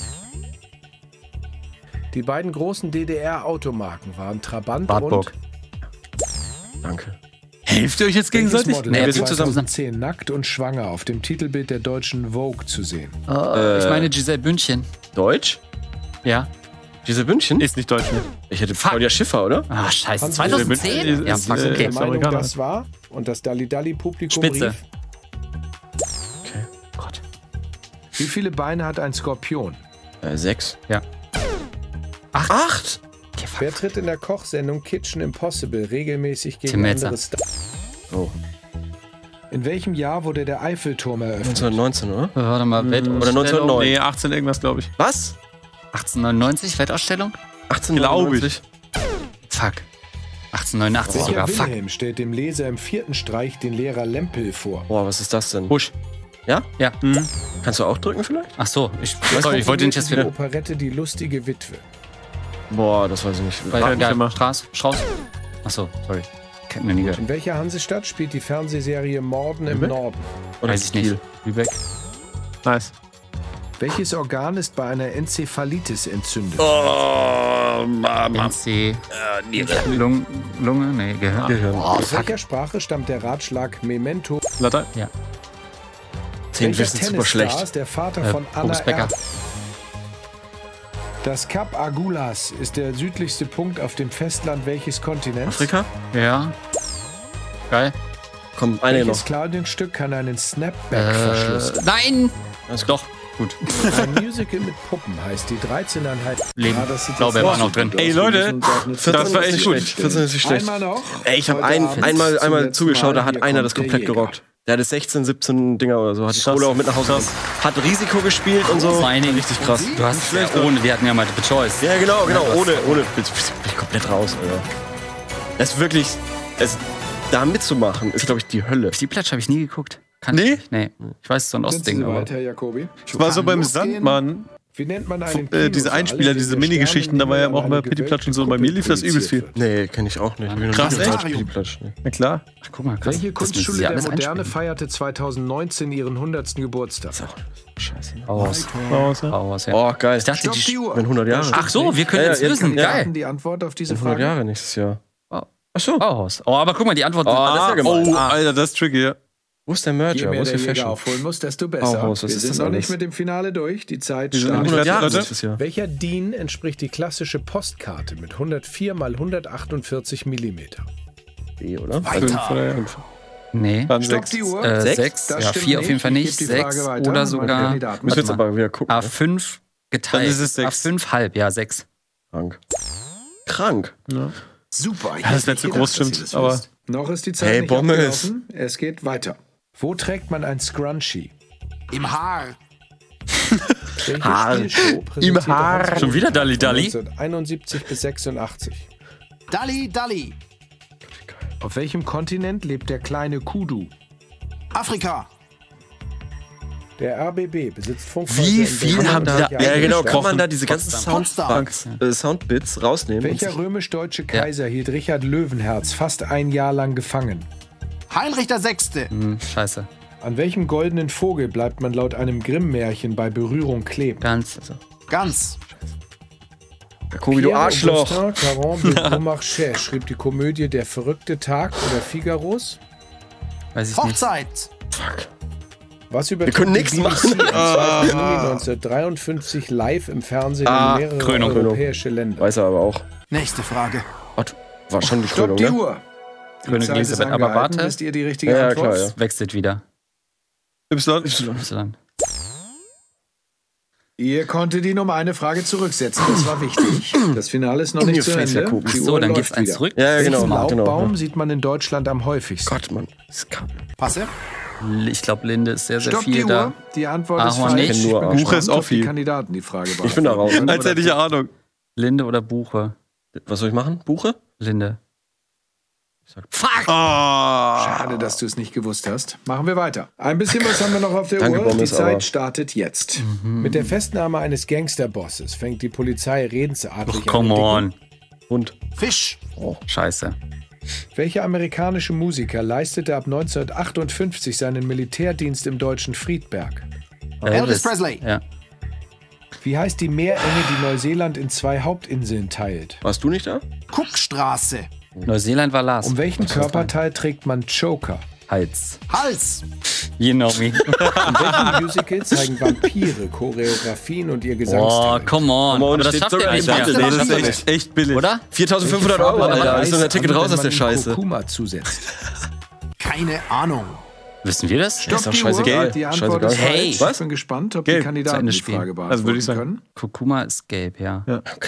Die beiden großen D D R-Automarken waren Trabant Wartburg. und Danke. Helft ihr euch jetzt Welches gegenseitig? Model Nee, war wir sind zusammen. zweitausendzehn nackt und schwanger auf dem Titelbild der deutschen Vogue zu sehen. Äh, ich meine Giselle Bündchen. Deutsch? Ja. Diese Bündchen? Ist nicht deutsch, ne? Ich hätte Claudia Schiffer, oder? Ah, scheiße. Hans zweitausendzehn? Bündchen Ja, ist, fuck, äh, okay. Der ist Meinung, Amerikaner. das war und das Dalli-Dalli-Publikum Spitze. rief. Okay. Gott. Wie viele Beine hat ein Skorpion? Äh, sechs. Ja. Acht? Acht? Wer tritt in der Kochsendung Kitchen Impossible regelmäßig Tim gegen Melzer. andere Stars? Oh. In welchem Jahr wurde der Eiffelturm eröffnet? neunzehnhundertneunzehn, oder? Äh, Warte mal, Weltausstellung. Oder neunzehnhundertneun. Nee, achtzehn irgendwas, glaube ich. Was? achtzehnhundertneunundneunzig, Weltausstellung? achtzehnhundertneunundneunzig. Fuck. achtzehnhundertneunundachtzig sogar. Welcher Fuck. Wilhelm stellt dem Leser im vierten Streich den Lehrer Lempel vor? Boah, was ist das denn? Busch. Ja? Ja. Kannst du auch drücken vielleicht? Ach so, ich, sorry, ich wollte nicht, dass Die wir... Operette Die lustige Witwe. Boah, das weiß ich nicht. Weil, ja, Thema. Straß, Strauß. Ach so, sorry. Kennt mir nie gehört. In welcher Hansestadt spielt die Fernsehserie Morden im Lübeck? Norden? Oder Weiß ich nicht. Kiel. Lübeck. Nice. Welches Organ ist bei einer Enzephalitis entzündet? Oh, Mama. N C. Lung, Lunge? Nee, Gehirn. Gehirn. Aus welcher Sprache stammt der Ratschlag Memento? Latein? Ja. Zehn Welcher Wissen super Tennisstar schlecht. ist der Vater Äh, von Anna Boris Becker. Erb? Das Kap Agulhas ist der südlichste Punkt auf dem Festland welches Kontinents? Afrika? Ja. Geil. Komm, eine Welches noch. Kleidungsstück kann einen Snapback Äh, verschlüsseln? nein! Alles Doch, gut. Ein Musical mit Puppen heißt die dreizehneinhalb. Leben. Ja, das sieht Glaube, jetzt er war nicht noch so drin. gut Ey, aus. Leute, Wir müssen uns auf eine vierzehn Das war ist echt nicht gut. schlecht. vierzehn ist nicht schlecht. Einmal noch. Ey, ich habe Heute ein, Abend einmal, zum einmal letzten zugeschaut, da Mal. hat Hier einer kommt das der komplett Jäger. gerockt. Der hatte sechzehn, siebzehn Dinger oder so, hat die Kohle auch mit nach Hause genommen. Hat Risiko gespielt und so. Vor allen Dingen, Richtig krass. Du hast ja ohne, wir hatten ja Multiple Choice. Ja, genau, genau. Ja, Ohne, ohne. Bin ich komplett raus, Alter. Das ist wirklich. Das, da mitzumachen, ist, glaube ich, die Hölle. Die Plätsch habe ich nie geguckt. Kann Nee? ich nicht. Nee. Ich weiß, so ein Sind Sie Ostding, aber. soweit, Herr Jacobi? Ich war so beim losgehen. Sandmann. Wie nennt man einen Äh, diese Kinosaal, Einspieler, in diese dem Minigeschichten, da war ja Sterne auch bei eine Pittiplatsch und so. gewölbte Bei mir lief das Kuppel übelst viel. projiziert wird? Nee, kenne ich auch nicht. Hab ich noch Krass, nie echt? gehört. Spielplatz, nee. Na klar. Ach, guck mal, krass. Welche Das müssen Kunstschule sie der alles Moderne einspielen. feierte zweitausendneunzehn ihren hundertsten Geburtstag? Scheiße. Ne? Bauhaus. Raus, ja. Bauhaus, ja. Oh, geil. Ich dachte, Stopp die. die Uhr. Wenn hundert Jahre. Ach so, wir können Ja, jetzt ja, wissen. jetzt- Geil. Die Antwort auf diese In hundert Frage? Jahre nächstes Jahr. Wow. Ach so. Bauhaus. Oh, aber guck mal, die Antwort. Oh, das ist ja gemein. Oh, Alter, das ist tricky, ja. Wo ist der Je Merger? Wo mehr ist der der Jäger Fashion? aufholen muss, desto besser. Bauhaus, was Wir ist sind das noch alles? nicht mit dem Finale durch. Die Zeit sind startet. hundert Jahre, Jahre Leute. nächstes Jahr. Welcher D I N entspricht die klassische Postkarte mit hundertvier mal hundertachtundvierzig Millimeter? B, oder? Fünf oder fünf. Nee. Dann Stopp sechs. die Uhr. Äh, Sechs? sechs. Das Ja, stimmt vier auf jeden nicht. Fall Ich nicht. gebe die Frage Sechs weiter. oder Mein sogar. Kandidat Müssen wir jetzt Warte mal. aber wieder gucken. A fünf geteilt. Dann ist es sechs. A fünf halb, ja, sechs. Krank. Krank. Super. Ich Ja, das hätte letzte nicht groß gedacht, dass stimmt, ihr das aber- wisst. Noch ist die Zeit Hey, nicht Bommes. abgelaufen. Es geht weiter. Wo trägt man ein Scrunchie? Im Haar. Welche Haar. Spielshow präsentierte Haar. Hans Schon wieder Dalli Dalli? neunzehnhunderteinundsiebzig bis sechsundachtzig. Dalli, Dalli. Auf welchem Kontinent lebt der kleine Kudu? Afrika. Der R B B besitzt Funkhäuser Wie in viel Berlin haben und da. Frankreich. Ja, genau. Eingestellt. Kann man da diese ganzen Potsdam. Soundbugs, äh, Soundbits rausnehmen? und Welcher sich- römisch-deutsche Kaiser hielt Richard Löwenherz fast ein Jahr lang gefangen? Heinrich der Sechste. Hm, scheiße. An welchem goldenen Vogel bleibt man laut einem Grimm-Märchen bei Berührung kleben? Ganz. Ganz. Kobi, du Arschloch. Augustin Caron de Beaumarchais schrieb die Komödie Der verrückte Tag oder Figaros. Weiß ich Hochzeit. Fuck. Was über Wir können nichts machen. Ah. neunzehnhundertdreiundfünfzig live im Fernsehen Ah, in mehreren Krönung. europäische Länder. Weiß er aber auch. Nächste Frage. War schon die Stopp Krönung, die ne? Uhr. Die König Zeit ist Elisabeth, aber angehalten. warte. Wisst ihr die richtige Ja, ja, Antwort? klar, ja. Es wechselt wieder. Y. Y. Ihr konntet ihn um eine Frage zurücksetzen. Das war wichtig. Das Finale ist noch nicht zu Ende. Die So, Uhr dann läuft geht's eins wieder. zurück. Ja, ja, genau. Welchen Laubbaum genau. sieht man in Deutschland am häufigsten? Gott, Mann. Passe. Ich glaube, Linde ist sehr, sehr Stopp die viel da. Uhr. Die Antwort ist Ahorn falsch. nicht. Ich bin Nur gespannt, Buche ist ob Offi. die Kandidaten die Frage Ich bin da raus. beantworten. Als hätte ich Ahnung. Linde oder Buche? Was soll ich machen? Buche? Linde. Fuck! Oh. Schade, dass du es nicht gewusst hast. Machen wir weiter. Ein bisschen was haben wir noch auf der Danke, Uhr. Bommes, Die Zeit aber- startet jetzt. Mit der Festnahme eines Gangsterbosses fängt die Polizei redensartlich Ach, come an. on. Hund. Fisch. Scheiße. Welcher amerikanische Musiker leistete ab neunzehnhundertachtundfünfzig seinen Militärdienst im deutschen Friedberg? Elvis Presley. Ja. Wie heißt die Meerenge, die Neuseeland in zwei Hauptinseln teilt? Warst du nicht da? Cookstraße. Neuseeland war Lars. Um welchen Körperteil trägt man Joker? Hals. Hals. You know me. In welchem Musical zeigen Vampire Choreografien und ihr Oh, Gesangstalent? come on. Come on, Aber das steht schafft sogar er nicht im mehr. Titel. Das ist echt, echt billig. Oder? viertausendfünfhundert Euro, Alter. Da ist noch der Ticket raus aus der Scheiße. Kurkuma zusetzt. Keine Ahnung. Wissen wir das? Ist doch die scheißegal. Uhr. Die Antwort Scheißegal. ist Hey. falsch. Was? Ich bin gespannt, ob Gelb. die Kandidaten Zu Ende die spielen. Frage beantworten Also würde ich sagen. können. Kurkuma ist gelb, ja. Ja. Okay.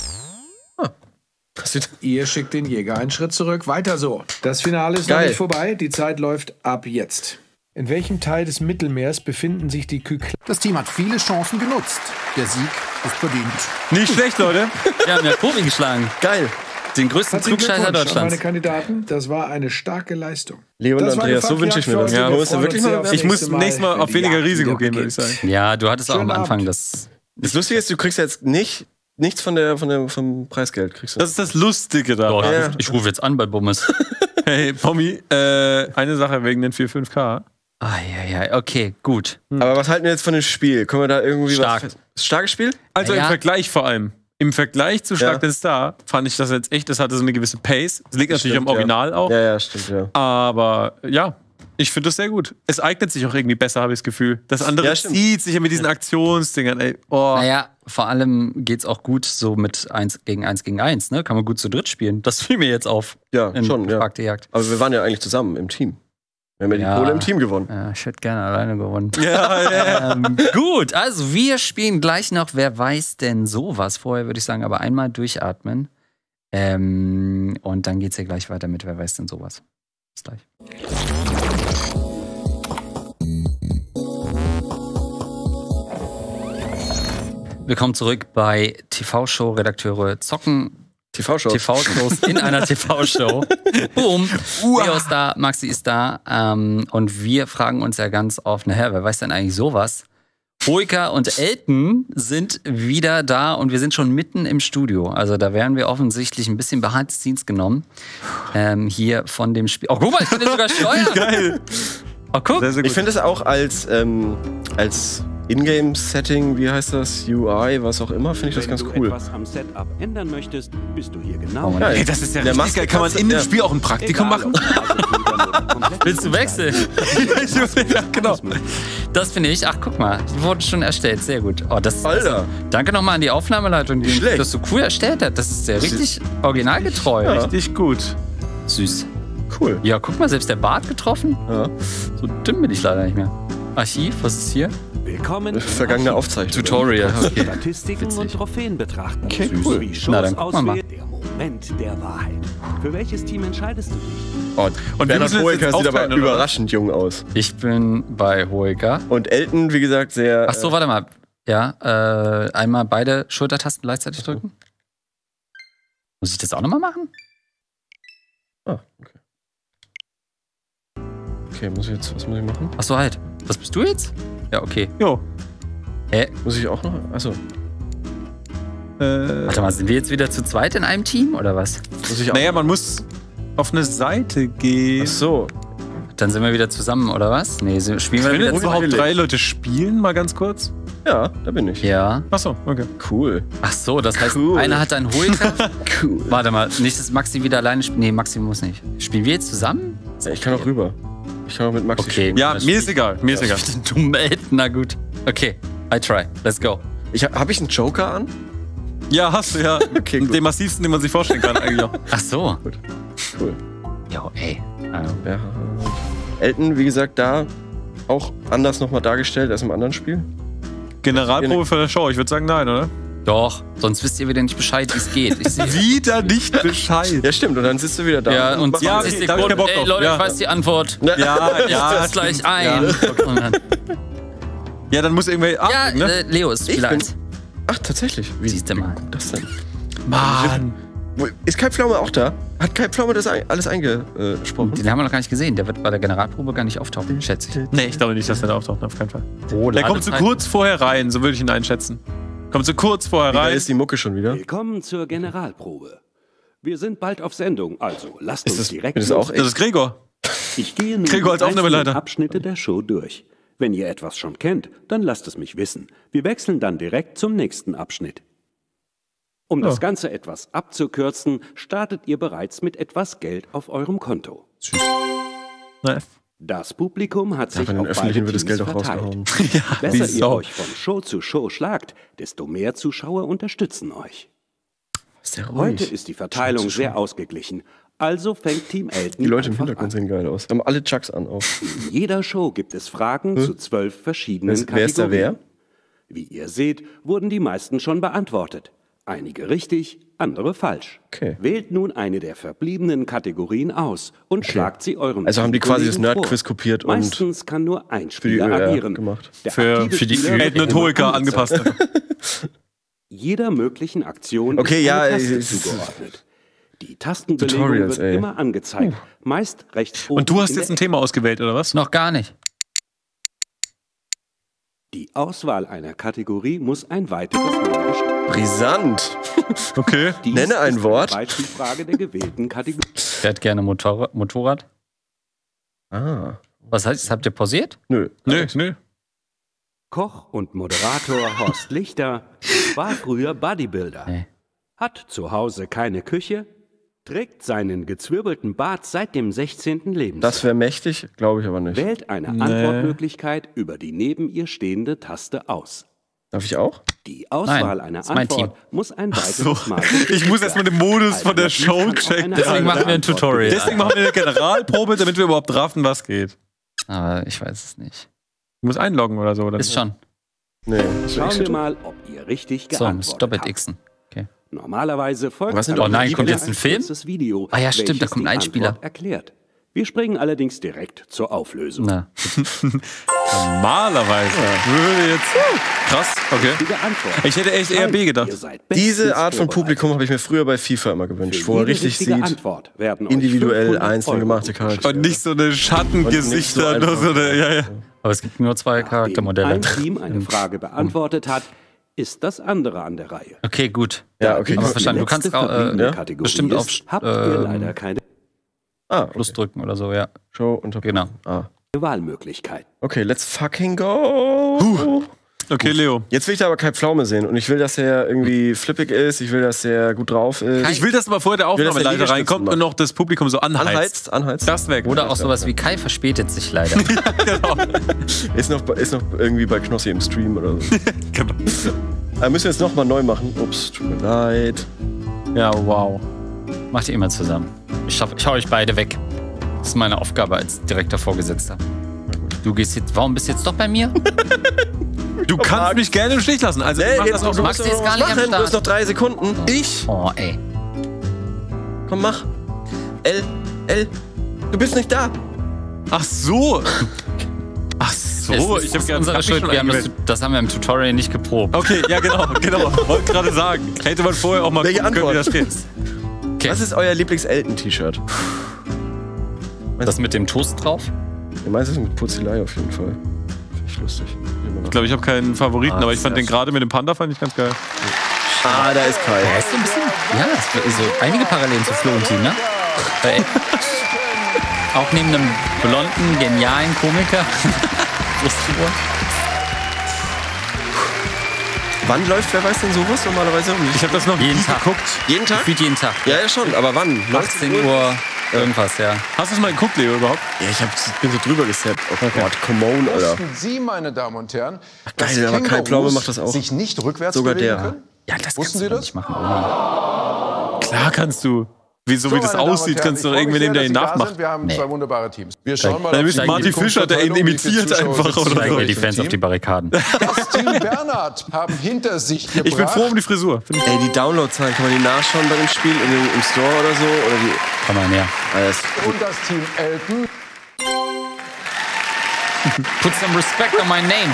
Ah. Was wird- Ihr schickt den Jäger einen Schritt zurück. Weiter so. Das Finale ist noch Geil. nicht vorbei. Die Zeit läuft ab jetzt. In welchem Teil des Mittelmeers befinden sich die Kykladen? Das Team hat viele Chancen genutzt. Der Sieg ist verdient. Nicht schlecht, Leute. Wir haben ja Kobi geschlagen. Geil. Den größten Herzlichen Klugscheißer Glückwunsch an meine Deutschlands. Kandidaten. Das war eine starke Leistung. Leon Das und war Andreas, eine so wünsche ich mir das. Fachjagd für Ja, heute. musst du Wir wirklich freuen mal. uns sehr Ich muss nächste Mal, nächstes Mal wenn auf die weniger Jagd Risiko wieder gehen, würde ich beginnt. sagen. Ja, du hattest auch am Schönen Anfang Abend. das. Das Lustige ist, du kriegst jetzt nicht, nichts von der, von der, vom Preisgeld. Kriegst du. Das ist das Lustige da. Doch, Ja. Ich rufe jetzt an bei Bummes. Hey, Pommi, äh, eine Sache wegen den vier fünf K. Ah, ja, ja, okay, gut. Aber was halten wir jetzt von dem Spiel? Können wir da irgendwie Stark. was... Ist starkes Spiel? Also Ja. im Vergleich vor allem. Im Vergleich zu Schlag Ja. den Star fand ich das jetzt echt, das hatte so eine gewisse Pace. Das liegt natürlich Stimmt, am Original ja. auch. Ja, ja, stimmt, ja. Aber ja, ich finde das sehr gut. Es eignet sich auch irgendwie besser, habe ich das Gefühl. Das andere Ja, stimmt. zieht sich ja mit diesen Aktionsdingern, ey. Oh. Naja, vor allem geht's auch gut so mit eins gegen eins gegen eins, ne? Kann man gut zu dritt spielen. Das fiel mir jetzt auf. Ja, in schon, ja. Fragte Jagd. Aber wir waren ja eigentlich zusammen im Team. Wir haben ja die Ja. Kohle im Team gewonnen. Ja, ich hätte gerne alleine gewonnen. Ja, ja. ähm, gut, also wir spielen gleich noch Wer weiß denn sowas. Vorher würde ich sagen, aber einmal durchatmen. Ähm, und dann geht's ja gleich weiter mit Wer weiß denn sowas. Bis gleich. Willkommen zurück bei T V-Show-Redakteure zocken T V-Show. T V-Shows in einer T V-Show. Boom. Leo ist da, Maxi ist da. Ähm, und wir fragen uns ja ganz oft, naja, wer weiß denn eigentlich sowas? Hoika und Elton sind wieder da und wir sind schon mitten im Studio. Also da werden wir offensichtlich ein bisschen behind the scenes genommen. Ähm, hier von dem Spiel. Oh, guck mal, ich kann den sogar steuern. Geil. Oh, guck. Sehr, sehr Ich gut. finde es auch als, ähm, als Ingame-Setting, wie heißt das, U I, was auch immer, finde ich das Wenn ganz du cool. etwas am Setup ändern möchtest, bist du hier genau. Oh Mann. Ja, Ey, das ist ja der richtig geil. Kann man in dem ja. Spiel auch ein Praktikum Egal, machen? ob Willst du wechseln? Ja, genau. Das finde ich. Ach, guck mal, die wurde schon erstellt. Sehr gut. Oh, das, Alter. Also, danke nochmal an die Aufnahmeleitung, die schlecht. das so cool erstellt hat. Das ist ja richtig originalgetreu. Ja. Richtig gut. Süß. Cool. Ja, guck mal, selbst der Bart getroffen. Ja. So dumm bin ich leider nicht mehr. Archiv, was ist hier? Willkommen im Vergangene Archiv. Aufzeichnung. Tutorial. Okay. Statistiken Witzig. und Trophäen betrachten. Okay, Süß, cool. Wie Shows Na, dann gucken wir mal. auswählen. Der Moment der Wahrheit. Für welches Team entscheidest du dich? Oh, Und wir Bernhard müssen Hoeker jetzt sieht aber aufteilen, oder was? überraschend jung aus. Ich bin bei Hoeker. Und Elton, wie gesagt, sehr... Ach so, warte mal. Ja, äh, einmal beide Schultertasten gleichzeitig drücken. Muss ich das auch nochmal machen? Ah, okay. Okay, muss ich jetzt, was muss ich machen? Ach so, halt. Was bist du jetzt? Ja, okay. Jo. Hä? Muss ich auch noch? Achso. Äh, Warte mal, sind wir jetzt wieder zu zweit in einem Team oder was? Muss ich auch naja, man muss auf eine Seite gehen. Ach so. Dann sind wir wieder zusammen oder was? Nee, sind- spielen wir Können wieder jetzt überhaupt zusammen. drei Leute spielen, mal ganz kurz? Ja, da bin ich. Ja. Achso, okay. Cool. Ach so, das heißt, Cool. einer hat einen Hohlkraft. Cool. Warte mal, nicht, dass Maxi wieder alleine spielt. Nee, Maxi muss nicht. Spielen wir jetzt zusammen? Ja, ich kann auch rüber. Ich kann auch mit Maxi Okay. Ja, das mir ist spielt- egal. Mir ist egal. Dumm Elten, na gut. Okay, I try. Let's go. Ich, hab ich einen Joker an? Ja, hast du, ja. Okay, gut. Den massivsten, den man sich vorstellen kann, eigentlich auch. Ach so. Cool. Jo, ey. Also, Ja. Elton, wie gesagt, da auch anders nochmal dargestellt als im anderen Spiel. Generalprobe für der Show. Ich würde sagen, nein, oder? doch, sonst wisst ihr wieder nicht Bescheid, wie es geht. Ich seh- Wieder nicht Bescheid. Ja, stimmt. Und dann sitzt du wieder da. Ja, und Ja, zwanzig okay, da hab ich keinen Sekunden. Bock Ey, drauf. Leute, Ja. ich weiß die Antwort. Ja, ja, Ja, das gleich stimmt. ein. Ja. Und dann, Ja, dann muss irgendwer. ja, Ah, ne? äh, Leo ist Ich Spieler bin- eins. Ach, tatsächlich. Wie Siehst du mal. wie das denn? Mann. Wo- Ist Kai Pflaume auch da? Hat Kai Pflaume das ein, alles eingesprochen? Den haben wir noch gar nicht gesehen. Der wird bei der Generalprobe gar nicht auftauchen, schätze ich. Nee, ich glaube nicht, dass der da auftaucht, auf keinen Fall. Oh, Der kommt so Ladezeit. kurz vorher rein, so würde ich ihn einschätzen. Kommt so kurz vorher Wie geil rein. ist die Mucke schon wieder? Willkommen zur Generalprobe. Wir sind bald auf Sendung, also lasst Ist uns das, direkt ist das auch Das echt? ist Gregor. Ich gehe nun Gregor als die einzelnen Aufnahmeleiter. Abschnitte der Show durch. Wenn ihr etwas schon kennt, dann lasst es mich wissen. Wir wechseln dann direkt zum nächsten Abschnitt. Um das Oh. Ganze etwas abzukürzen, startet ihr bereits mit etwas Geld auf eurem Konto. Nice. Das Publikum hat Ja, sich bei den auf Öffentlichen beide wird das Teams Geld auch verteilt. rausgehauen. Ja, Je wie besser ihr Sau. euch von Show zu Show schlagt, desto mehr Zuschauer unterstützen euch. Ist der Heute ruhig? ist die Verteilung Show zu Show. sehr ausgeglichen. Also fängt Team Elton Die Leute im einfach Hintergrund an. sehen geil aus. Haben alle Chucks an auch. In jeder Show gibt es Fragen Hm? zu zwölf verschiedenen Wer ist- wer ist da Kategorien. wer? Wie ihr seht, wurden die meisten schon beantwortet. Einige richtig, andere falsch. Okay. Wählt nun eine der verbliebenen Kategorien aus und schlagt sie eurem Also haben die quasi das Teamkollegen Nerd-Quiz vor. kopiert und Meistens kann nur ein für die Spieler Ö R agieren. gemacht. Der Für, aktive für die Spieler wird Elton und immer Hoeker angezeigt. angepasst. Jeder möglichen Aktion Okay, ist ja, eine Taste es ist- zugeordnet. Die Tastenbelegung Tutorials, wird ey. immer angezeigt, meist rechts oben. Und du hast in jetzt der ein Thema ausgewählt, oder was? Noch gar nicht. Die Auswahl einer Kategorie muss ein weiteres Mal bestimmen. Brisant. Okay. Dies Nenne ein ist Wort. Eine Beispielfrage der gewählten Kategorie. Der hat gerne Motorrad. Motorrad. Ah. Was heißt, habt ihr pausiert? Nö. Nö, nö. Koch und Moderator Horst Lichter war früher Bodybuilder. Nee. Hat zu Hause keine Küche, trägt seinen gezwirbelten Bart seit dem sechzehnten Lebensjahr. Das wäre mächtig, glaube ich aber nicht. Wählt eine Nee. Antwortmöglichkeit über die neben ihr stehende Taste aus. Darf ich auch? Die Auswahl Nein, einer ist mein Antwort Team. muss ein weiteres So. Mal Ich muss erstmal den Modus von der Show checken. Deswegen machen wir ein Tutorial. Deswegen machen wir eine Generalprobe, damit wir überhaupt raffen, was geht. Aber ich weiß es nicht. Du musst einloggen oder so. Oder? Ist schon. Nee. Schauen wir mal, ob ihr richtig So, geantwortet muss doppelt habt. xen. Okay. Normalerweise folgt Was sind einem Oh nein, Video kommt jetzt ein Film? kurzes Video, Ah ja, stimmt, da welches kommt ein die Einspieler. Antwort erklärt. Wir springen allerdings direkt zur Auflösung. Na. Normalerweise. Würde jetzt. Krass, okay. Richtige Antwort. Ich hätte echt eher B Ihr gedacht. seid bestens Diese Art von vorbereitet. Publikum habe ich mir früher bei FIFA immer gewünscht, Für wo er jede richtig richtige sieht, Antwort werden euch individuell fünfhundert einzeln Euro gemachte Charaktere. Und nicht so eine Schattengesichter. Und nicht nur so so eine, ja, ja. Aber es gibt nur zwei Nachdem Charaktermodelle. ein Team eine Frage beantwortet hat, ist das andere an der Reihe. Okay, gut. Ja, okay. Aber Die verstanden. Du kannst letzte äh, verbliebene ja, Kategorie bestimmt auf ist, habt ihr ähm, leider keine Ah, okay. Plus drücken oder so, ja. Show unter Genau. Ah. Wahlmöglichkeit. Okay, let's fucking go. Okay, Leo. Jetzt will ich da aber Kai Pflaume sehen und ich will, dass er irgendwie flippig ist, ich will, dass er gut drauf ist. Ich will, dass aber vorher der will, dass der Aufnahmeleiter Liegestützen reinkommt macht. und noch das Publikum so anheizt. Anheizt, anheizt. Das weg. Oder auch sowas wie Kai verspätet sich leider. Genau. Ist noch, ist noch irgendwie bei Knossi im Stream oder so. Genau. äh, müssen wir jetzt nochmal neu machen. Ups, tut mir leid. Ja, wow. Macht ihr immer zusammen. Ich schaff, ich hau euch beide weg. Das ist meine Aufgabe als direkter Vorgesetzter. Du gehst jetzt, warum bist du jetzt doch bei mir? Du kannst mich gerne im Stich lassen. Also, Nee, ich mach jetzt das auch so. Max, musst du ist noch gar was nicht am machen. Du Start. hast noch drei Sekunden. Ich? Oh, ey. Komm, mach. L, L. Du bist nicht da. Ach so. Ach so. Es Ich ist hab gern- unsere hab mich Schuld. schon Wir haben das, eingewählt. das haben wir im Tutorial nicht geprobt. Okay, ja, genau, genau. Wollte gerade sagen. Hätte man vorher auch mal Welche gucken können, wie das Antwort? geht. Okay. Was ist euer Lieblings-Elton-T-Shirt? Das mit dem Toast drauf? Ja, meins ist mit Purzelei auf jeden Fall. Finde ich lustig. Ich glaube, ich habe keinen Favoriten, Ah, aber ich fand sehr den gerade mit dem Panda fand ich ganz geil. Ah, da ist Kai. Der ist so ein bisschen. Ja, es ist so einige Parallelen zu Florentin, ne? Äh, auch neben einem blonden, genialen Komiker. Wann läuft, wer weiß denn sowas normalerweise? Ich habe das noch jeden nie Tag geguckt. Jeden Tag? Gefühlt jeden Tag. Ja, ja schon, aber wann? achtzehn Uhr irgendwas, ja. Hast du es mal geguckt, Leo, überhaupt? Ja, ich hab, bin so drüber gesappt. Oh Gott, come on, Alter. Wussten Sie, meine Damen und Herren, Ach, geil, aber Kai Pflaume macht das auch. sich nicht rückwärts Sogar bewegen der. können? Ja, das Wussten kannst Sie du das? nicht machen. Oh. Klar kannst du. Wieso, So, wie das meine Damen und aussieht, Herren, kannst du ich doch freue irgendwie mich neben sehr, der ihn dass Sie da nachmachen. sind. Wir haben Nee. zwei wunderbare Teams. Wir schauen mal Dann auf müssen die Martin Fischer, der ihn Punktverteilung, wie viele imitiert Zuschauer einfach sitzen oder Steigen so. wir die welchem Fans auf die Team. Barrikaden. Das Team Bernhard haben hinter sich gebracht. Ich bin froh um die Frisur. Find ich- Ey, die Downloadzahlen, kann man die nachschauen bei dem Spiel in dem, im Store oder so? Oder die, Komm mal näher. alles. Und das Team Elton. Put some respect on my name.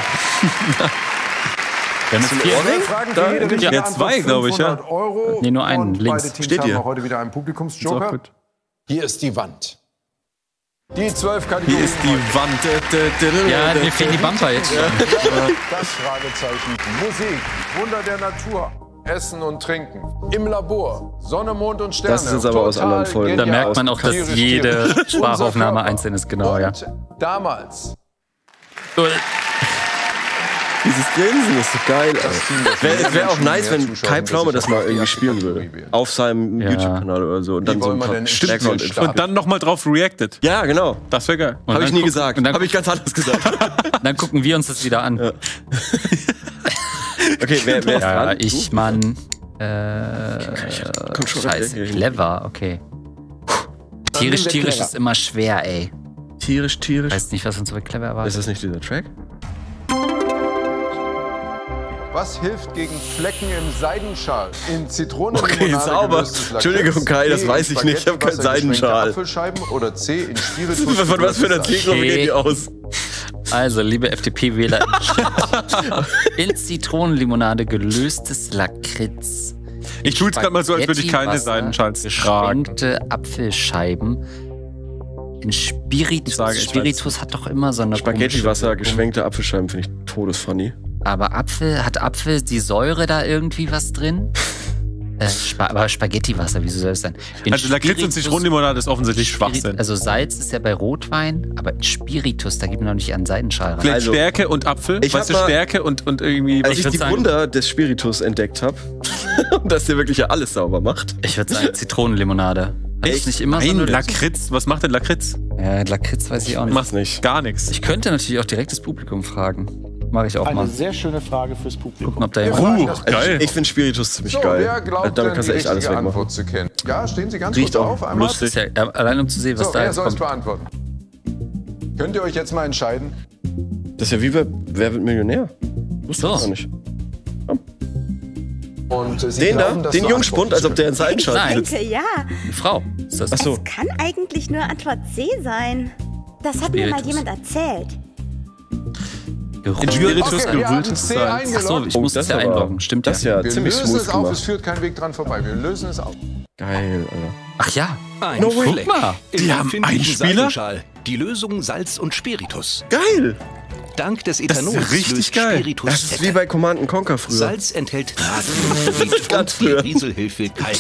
Wenn es vier Zwei Fragen für Da- jede richtige ja, Antwort, zwei, glaube ich, ja. fünfhundert Euro. Nee, nur einen, Und links. Beide Teams Steht haben hier. auch heute wieder einen Ist auch Publikumsjoker. gut. Hier ist die Wand. Die zwölf Kategorien. Hier ist die Wand. Ja, mir fehlen die Bumper jetzt schon. Das Fragezeichen. Musik, Wunder der Natur, Essen und Trinken. Im Labor, Sonne, Mond und Sterne. Das ist jetzt aber aus Total anderen Folgen. Da genial. merkt man auch, dass Tierisch, jede tierisch. Sprachaufnahme Unser Körper. einzeln ist, genau, ja. Und damals. Dieses Grinsen ist so geil, Das Team, das Wäre mehr wär auch Menschen, nice, mehr wenn Zuschauer Kai hinter Pflaume sich das mal hat, die irgendwie erste spielen Kategorie würde. wählen. Auf seinem Ja. YouTube-Kanal oder so. Und dann Wie so ein wollen wir paar denn Background Spiel Infos. Und dann nochmal drauf reacted. Ja, genau. Das wäre geil. Und Habe ich dann nie guck- gesagt. Und dann, Habe ich ganz anders gesagt. dann gucken wir uns das wieder an. Ja, Okay, wer, wer ist dran? ich, Du? Mann. Äh, Controller scheiße, Deck. clever, okay. Tierisch, wir tierisch clever. ist immer schwer, ey. Tierisch, tierisch. Weiß nicht, was uns so clever erwartet. Ist das nicht dieser Track? Was hilft gegen Flecken im Seidenschal? In Zitronen, Okay, sauber. Entschuldigung, Kai, das weiß ich nicht. Ich habe keinen Seidenschal. Apfelscheiben oder C in Spiritus. Von was für einer Zielgruppe Okay. geht die aus? Also, liebe F D P-Wähler, in Zitronenlimonade gelöstes Lakritz. Ich tue es gerade mal so, als würde ich keine Spaghettiwasser, Seidenschals tragen. Geschwenkte Apfelscheiben. In Spiritus. sage, ich Spiritus hat doch immer so eine Spaghetti-Wasser, komische- geschwenkte Apfelscheiben finde ich todesfunny. Aber Apfel, hat Apfel die Säure da irgendwie was drin? Äh, Spa aber Spaghettiwasser, wieso soll es sein? In Also Lakritz und Spiritus- Zitronenlimonade ist offensichtlich Spirit- Schwachsinn. Also Salz ist ja bei Rotwein, aber in Spiritus, da gibt man noch nicht einen Seidenschal rein. Vielleicht Also, Stärke und Apfel. ich Weißt du, hab mal- Stärke und, und irgendwie... Als ich ich würd die sagen- Wunder des Spiritus entdeckt habe, dass der wirklich ja alles sauber macht. Ich würde sagen Zitronenlimonade. Hat es nicht immer so Nein, eine- Lakritz. Was macht denn Lakritz? Ja, Lakritz weiß ich auch nicht. Macht nicht. Gar nichts. Ich könnte natürlich auch direkt das Publikum fragen. Mache ich auch Eine mal. sehr schöne Frage fürs Publikum. Gucken, ob da Wir jemand... fragen Uh, das geil. Also ich finde Spiritus ziemlich So, geil. wer glaubt Damit denn, kannst du die echt alles richtige wegmachen. Antwort zu kennen? Ja, stehen Sie ganz Riecht kurz auch auf. Einmal. Das ist ja, ja, allein um zu sehen, was So, da wer jetzt soll es kommt. beantworten? Könnt ihr euch jetzt mal entscheiden? Das ist ja wie bei Wer wird Millionär? Wusste ich So. gar nicht. Und äh, Sie Den da, glauben, dass den du Jungspund, als ob der in Seidenschal Nein. sitzt. Denke, ja. Eine Frau. Ist das Achso. Kann eigentlich nur Antwort C sein. Das hat mir mal Spiritus. jemand erzählt. Geruch? In Spiritus Okay, wir haben gewühltes C Salz. eingeloggt. Achso, ich Oh, muss das das ja aber- einloggen. Stimmt Das ist ja. ja Wir ziemlich lösen smooth es auf, es gemacht. führt kein Weg dran vorbei. Wir lösen es auf. Geil, Alter. Ach ja. Ein No way. Fleck Guck mal, im die haben empfindlichen Einspieler? Seidenschal. Die Lösung Salz und Spiritus. Geil! Dank des Das ist Ethanols richtig löst geil. Spiritus Das ist wie Fette. bei Command and Conquer früher. Salz enthält Natriumchlorid Ganz und die früher. Rieselhilfe Kalk.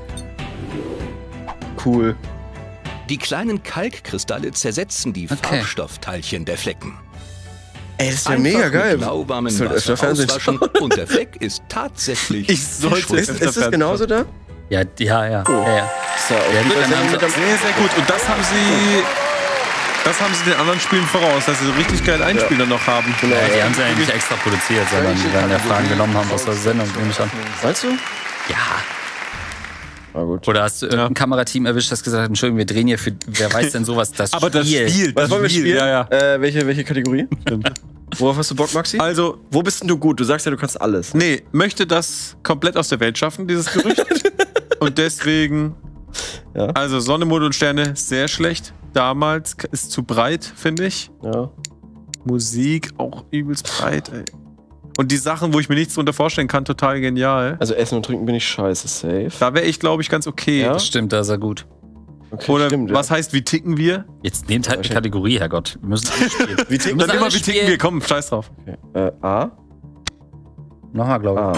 Cool. Die kleinen Kalkkristalle zersetzen die Okay. Farbstoffteilchen der Flecken. Ey, das ist ja Einfach mega mit geil. lauwarmem Ich soll öfter Wasser Fernsehen auswaschen schauen. und der Fleck ist tatsächlich Ich sollte verschwunden. Ist, ist das genauso da? Ja, ja, ja. ja, ja. So, Ja, gut, dann haben sie- Sehr, sehr gut. Und das haben sie... Das haben sie den anderen Spielen voraus, dass sie richtig geil Einspieler noch haben. Genau. Ja, die haben sie ja nicht extra produziert, sondern die werden ja Fragen genommen haben aus der Sendung. Nehme ich an. Weißt du? Ja. Ah, gut. Oder hast du irgendein Kamerateam erwischt, das gesagt hat, Entschuldigung, wir drehen hier für, wer weiß denn sowas, das Aber das Spiel, Was das wollen wir Spiel, spielen? ja, ja. Äh, welche, welche Kategorie? Worauf hast du Bock, Maxi? Also, Wo bist denn du gut? Du sagst ja, du kannst alles. nee, möchte das komplett aus der Welt schaffen, dieses Gerücht. Und deswegen, Ja. also Sonne, Mond und Sterne, sehr schlecht. Damals ist zu breit, finde ich. Ja. Musik auch übelst breit, ey. Und die Sachen, wo ich mir nichts drunter vorstellen kann, total genial. Also Essen und Trinken bin ich scheiße safe. Da wäre ich, glaube ich, ganz okay. Ja? Das stimmt, da ist er gut. Okay, Oder stimmt, was ja. heißt, wie ticken wir? Jetzt nehmt halt eine Kategorie, Herrgott. Wir müssen alles spielen. Wie ticken Wir Dann müssen immer, alles wie ticken spielen. wir? Komm, scheiß drauf. Okay. Äh, A? Nochmal, glaube A. ich.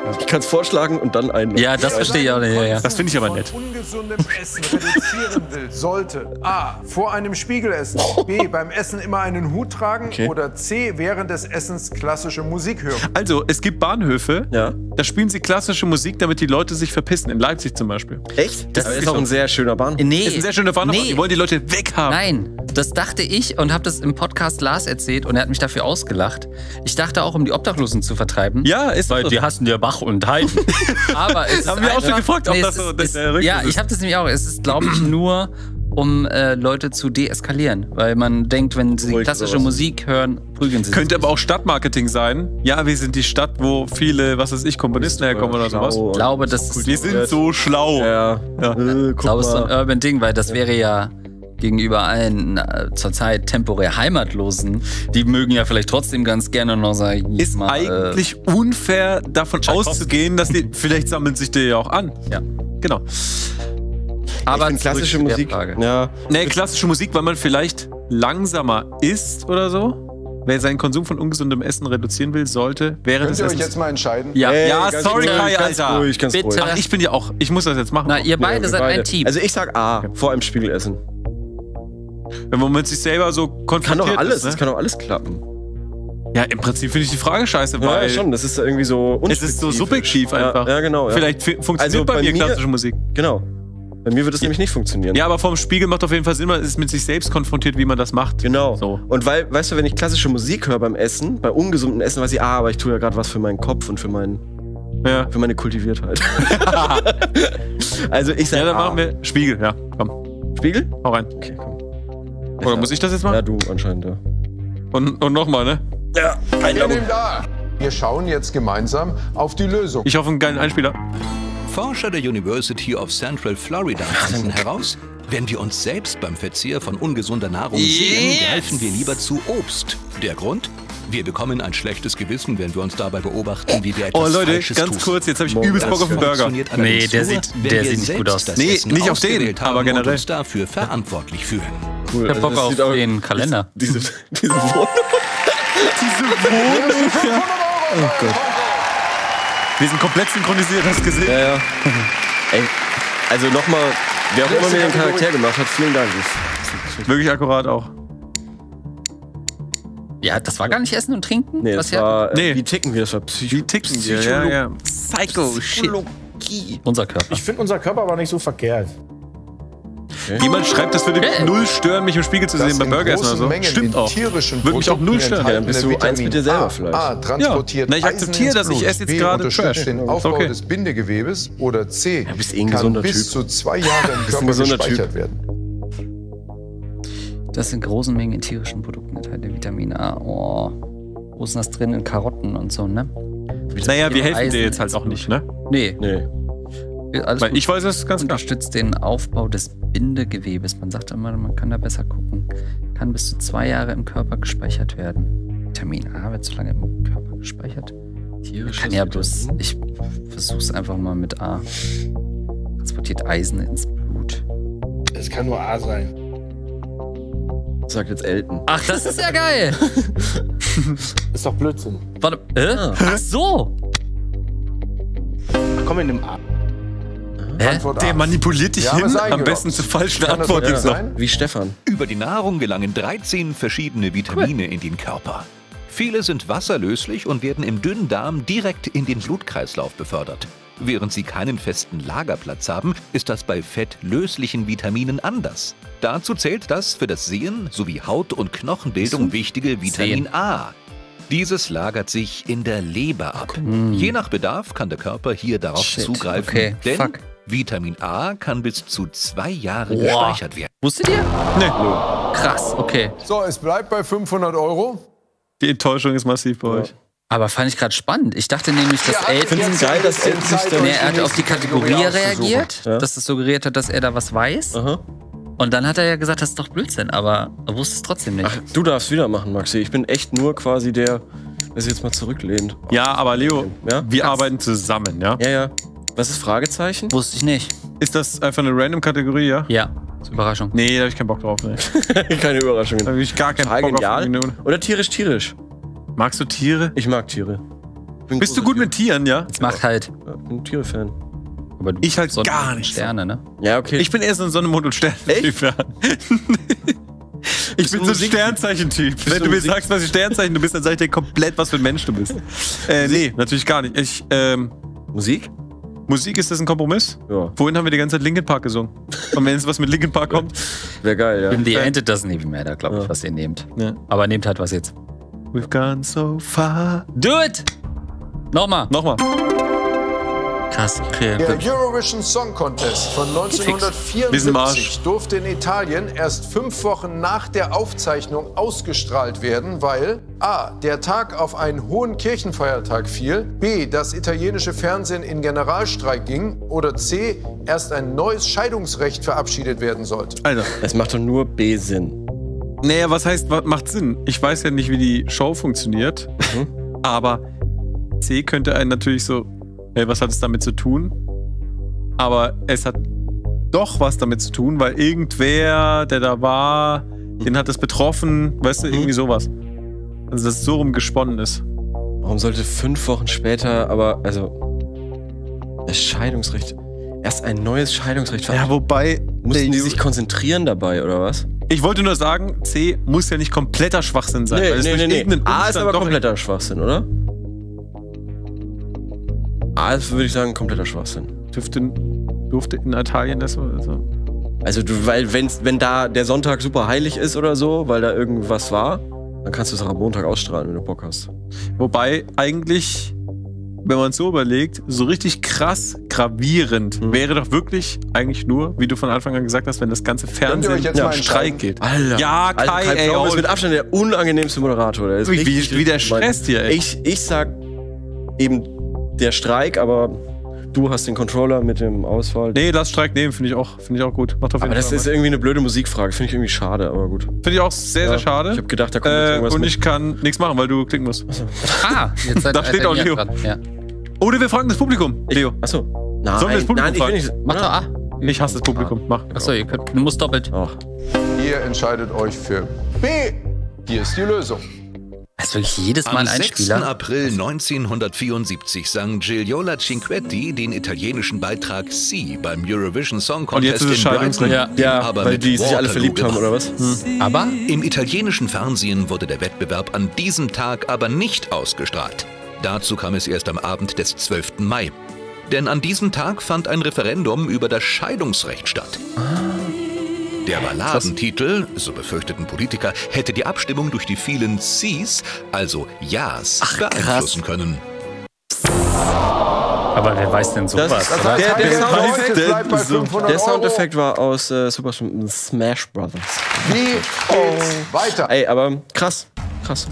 Ich kann es vorschlagen und dann ein. Ja, das verstehe ich auch nicht. Ja, ja. Das finde ich aber nett. Ungesundem Essen reduzieren will, sollte A. vor einem Spiegel essen, B. beim Essen immer einen Hut tragen Okay. oder C. während des Essens klassische Musik hören. Also, es gibt Bahnhöfe, Ja. da spielen sie klassische Musik, damit die Leute sich verpissen. In Leipzig zum Beispiel. Echt? Das, Das ist ist auch so. ein sehr schöner Bahnhof. Nee. Ist ein sehr schöner Bahnhof. Nee. Die wollen die Leute weghaben. Nein, das dachte ich und habe das im Podcast Lars erzählt und er hat mich dafür ausgelacht. Ich dachte auch, um die Obdachlosen zu vertreiben. Ja, ist Weil so. die hassen ja Bach und Heiden. Aber es Haben ist wir auch schon einfach- gefragt, ob nee, das es so ist, der Rückschluss Ja, ist. ich habe das nämlich auch. Es ist, glaube ich, nur um äh, Leute zu deeskalieren. Weil man denkt, wenn sie Ruhig klassische oder was? Musik hören, prügeln sie Könnte sich. aber auch Stadtmarketing sein. Ja, wir sind die Stadt, wo viele, was weiß ich, Komponisten herkommen oder sowas. Ich glaube, das ist, Wir sind so schlau. Ja. Ja. Äh, ich glaube, es ist so ein Urban Ding, weil das wäre ja gegenüber allen äh, zurzeit temporär Heimatlosen, die mögen ja vielleicht trotzdem ganz gerne noch sagen, Ist mal, eigentlich unfair, davon Tchaikovsky. auszugehen, dass die, vielleicht sammeln sich die ja auch an. Ja. Genau. aber Ich find klassische zurück zu der Musik. Frage. Ja. Nee, klassische Musik, weil man vielleicht langsamer isst oder so. Wer seinen Konsum von ungesundem Essen reduzieren will, sollte während Könnt des ihr euch Essens... jetzt mal entscheiden? Ja, Ey, Ja, ganz sorry, ruhig, Kai, ganz Alter. ruhig, ganz Bitte. ruhig. Ach, ich bin ja auch... Ich muss das jetzt machen. Na, ihr beide wir seid beide. ein Team. Also ich sag A, vor einem Spiegel essen. Wenn man mit sich selber so Kann konfrontiert doch alles, ist. das Ne? kann doch alles klappen. Ja, im Prinzip finde ich die Frage scheiße, Ja, weil... schon, das ist irgendwie so Es ist so unspezifisch. subjektiv einfach. Ja, ja genau. Ja. Vielleicht f- funktioniert Also bei, bei mir mir- klassische Musik. Genau. Bei mir wird es nämlich nicht funktionieren. Ja, aber vorm Spiegel macht auf jeden Fall Sinn, man ist mit sich selbst konfrontiert, wie man das macht. Genau. So. Und weil, weißt du, wenn ich klassische Musik höre beim Essen, bei ungesundem Essen, weiß ich, ah, aber ich tue ja gerade was für meinen Kopf und für, mein, Ja. für meine Kultiviertheit. Also ich sag Ja, dann A. machen wir Spiegel, ja. Komm, Spiegel? hau rein. Okay, komm. Oder muss ich das jetzt machen? Ja, du anscheinend, ja. Und, und nochmal, ne? Ja, Ihr nehmt A. Wir schauen jetzt gemeinsam auf die Lösung. Ich hoffe, einen geilen Einspieler. Forscher der University of Central Florida fanden heraus, wenn wir uns selbst beim Verzehr von ungesunder Nahrung sehen, greifen wir lieber zu Obst. Der Grund? Wir bekommen ein schlechtes Gewissen, wenn wir uns dabei beobachten, wie wir etwas Oh Leute, Falsches ganz tun. kurz, jetzt habe ich übelst Bock auf einen Burger. Funktioniert allerdings Nee, der nur, sieht- wenn der wir sieht nicht gut selbst aus. das Nee, Essen nicht auf den, ausgewählt haben aber und generell. uns dafür verantwortlich fühlen. Cool. Ich hab Bock das auf sieht auch- den Kalender. Diese, diese Wohnung. Diese Wohnung. Oh Gott. Wir sind komplett synchronisiert, hast du gesehen? Ja, ja. Ey, also nochmal, wer auch immer mir den Charakter gemacht hat, vielen Dank. Wirklich akkurat auch. Ja, das war gar nicht Essen und Trinken? Nee, was das wir hatten? war, äh, Nee. wie ticken wir? Das war Psycho Wie ticken wir? Ja, ja. Psycho, shit. Unser Körper. Ich finde unser Körper aber nicht so verkehrt. Jemand schreibt, das würde mich Okay. null stören, mich im Spiegel zu Das sehen beim in Burger essen oder großen so. Mengen Stimmt in auch. tierischen Würde mich auch null Produkten stören. Ja, dann bist du enthaltene eins mit dir Vitamin selber A. vielleicht. A. Transportiert Na, ich Eisen akzeptiere ins das, ich Blut. esse jetzt B. gerade unterstützt Trash. den Aufbau Okay. des Bindegewebes. Oder C. bist eh ein kann gesunder bis Typ. zu zwei Jahre im Bist ein Körper gesunder gespeichert Typ. werden. Das in großen Mengen in tierischen Produkten enthaltene Vitamin A. Oh. Wo ist denn das drin? In Karotten und so, ne? Naja, wir helfen Eisen dir jetzt halt ins auch nicht, ne? Nee. Nee. Alles Weil gut. ich weiß es ganz klar. Unterstützt den Aufbau des Bindegewebes. Man sagt immer, man kann da besser gucken. Kann bis zu zwei Jahre im Körper gespeichert werden. Vitamin A wird so lange im Körper gespeichert. Tierisches Kann ja bloß. Vitamin. Ich versuch's einfach mal mit A. Transportiert Eisen ins Blut. Es kann nur A sein. Sagt jetzt Elton. Ach, das ist ja geil! Ist doch Blödsinn. Warte, äh? Ach so! Komm in dem A. Hä? Antwort Der A. manipuliert dich Wir haben hin, es am eingeloggt. besten zur falschen Kann das Antwort. wirklich gibt's noch. sein? Wie Stefan. Über die Nahrung gelangen dreizehn verschiedene Vitamine in den Körper. Viele sind wasserlöslich und werden im dünnen Darm direkt in den Blutkreislauf befördert. Während sie keinen festen Lagerplatz haben, ist das bei fettlöslichen Vitaminen anders. Dazu zählt das für das Sehen sowie Haut- und Knochenbildung wichtige Vitamin A. Dieses lagert sich in der Leber ab. Je nach Bedarf kann der Körper hier darauf Shit, zugreifen, okay, denn fuck. Vitamin A kann bis zu zwei Jahre Boah. gespeichert werden. Wusstet ihr? Nee, Krass, okay. So, es bleibt bei fünfhundert Euro. die Enttäuschung ist massiv bei euch. Aber fand ich gerade spannend. Ich dachte nämlich, dass Ja, Elton. find's geil, dass Elton sich da- Nee, er hat auf die Kategorie auszusuchen. reagiert, Ja. dass es suggeriert hat, dass er da was weiß. Aha. Und dann hat er ja gesagt, das ist doch Blödsinn, aber er wusste es trotzdem nicht. Ach, du darfst wieder machen, Maxi. Ich bin echt nur quasi der, der sich jetzt mal zurücklehnt. Ja, aber Leo, Ja? wir Krass. arbeiten zusammen, ja? Ja, ja. Was ist Fragezeichen? Wusste ich nicht. Ist das einfach eine random Kategorie, ja? Ja, zur Überraschung. Nee, da hab ich keinen Bock drauf. Nee. Keine Überraschungen. Da hab ich gar keinen Total Bock genial. auf. Oder tierisch, tierisch. Magst du Tiere? Ich mag Tiere. Bist du gut mit Tieren, ja? Jetzt macht halt. Ja, ich bin ein Tiere-Fan. Aber du Ich halt Sonne- gar nicht. Sterne, ne? Ja, okay. Ich bin eher so ein Sonne, Mond und Stern-Typ. Ja. Ich bin so ein Sternzeichen-Typ. Wenn du mir sagst, was für Sternzeichen du bist, dann sag ich dir komplett, was für ein Mensch du bist. Äh, nee, natürlich gar nicht. Ich, ähm, Musik? Musik, ist das ein Kompromiss? Ja. Vorhin haben wir die ganze Zeit Linkin Park gesungen. Und wenn jetzt was mit Linkin Park kommt, wäre geil, ja. Die Ended Doesn't Even Matter, glaube ich, ja. was ihr nehmt. Ja. Aber nehmt halt was jetzt. We've gone so far. Do it! Nochmal. Nochmal. Krass, okay. Der Eurovision Song Contest von neunzehnhundertvierundsiebzig durfte in Italien erst fünf Wochen nach der Aufzeichnung ausgestrahlt werden, weil a. der Tag auf einen hohen Kirchenfeiertag fiel, b. das italienische Fernsehen in Generalstreik ging oder c. erst ein neues Scheidungsrecht verabschiedet werden sollte. Alter. Es macht doch nur B Sinn. Naja, was heißt, was macht Sinn? Ich weiß ja nicht, wie die Show funktioniert, mhm. aber C könnte einen natürlich so, hey, was hat es damit zu tun? Aber es hat doch was damit zu tun, weil irgendwer, der da war, den hat es betroffen, weißt du, irgendwie sowas. Also, dass es so rum gesponnen ist. Warum sollte fünf Wochen später, aber, also, das Scheidungsrecht, erst ein neues Scheidungsrecht Ja, wobei, mussten die sich konzentrieren dabei, oder was? Ich wollte nur sagen, C muss ja nicht kompletter Schwachsinn sein. Nee, weil es nee, durch nee, nee. irgendeinen A ist Umstand aber doch- kompletter Schwachsinn, oder? A ist, würde ich sagen, kompletter Schwachsinn. Dürfte, durfte in Italien das also. Also, du, weil, wenn's, wenn da der Sonntag super heilig ist oder so, weil da irgendwas war, dann kannst du es auch am Montag ausstrahlen, wenn du Bock hast. Wobei eigentlich, wenn man es so überlegt, so richtig krass gravierend Mhm. wäre doch wirklich eigentlich nur, wie du von Anfang an gesagt hast, wenn das ganze Könnt ihr Fernsehen euch jetzt ja, mal Streik entscheiden? geht. Alter. Ja, Kai, Alter, Kai ey, Pflaume ist oh, mit Abstand der unangenehmste Moderator. Der ist Wie- richtig, wie der richtig stresst hier, ey. Ich, ich sag eben der Streik, aber du hast den Controller mit dem Ausfall. Nee, das Streik nehmen, finde ich auch, finde ich auch gut. Macht auf jeden Aber das Fall ist mal. irgendwie eine blöde Musikfrage. Finde ich irgendwie schade, aber gut. Finde ich auch sehr, Ja, sehr schade. ich hab gedacht, da kommt jetzt äh, irgendwas Und mit. ich kann nichts machen, weil du klicken musst. Ah, jetzt seid Da steht auch ihr Leo. dran. Ja. Oder wir fragen das Publikum, Leo. Achso. Nein, Sollen wir das Publikum nein, ich will fragen? nicht. Mach doch A. Ich hasse das Publikum. Mach. Achso, ihr könnt, du musst doppelt. Ach. Ihr entscheidet euch für B. Hier ist die Lösung. Das ist wirklich jedes Mal Am ein sechsten Spieler. April neunzehnhundertvierundsiebzig sang Gigliola Cinquetti den italienischen Beitrag C beim Eurovision Song Und jetzt Contest ist es in Scheidungsrecht. Brighton, Ja, aber weil mit die sich alle Waterloo verliebt haben, gemacht. oder was? Aber Im italienischen Fernsehen wurde der Wettbewerb an diesem Tag aber nicht ausgestrahlt. Dazu kam es erst am Abend des zwölften Mai. Denn an diesem Tag fand ein Referendum über das Scheidungsrecht statt. Der Balladentitel, so befürchteten Politiker, hätte die Abstimmung durch die vielen Cs, also Ja's, beeinflussen können. Aber wer weiß denn sowas? Das- das- oder? der- der Ihr Soundeffekt- Leute bleibt bei fünfhundert Der Euro. Soundeffekt war aus äh, Super Smash Brothers. Wie geht's weiter? Ey, aber krass. Krass.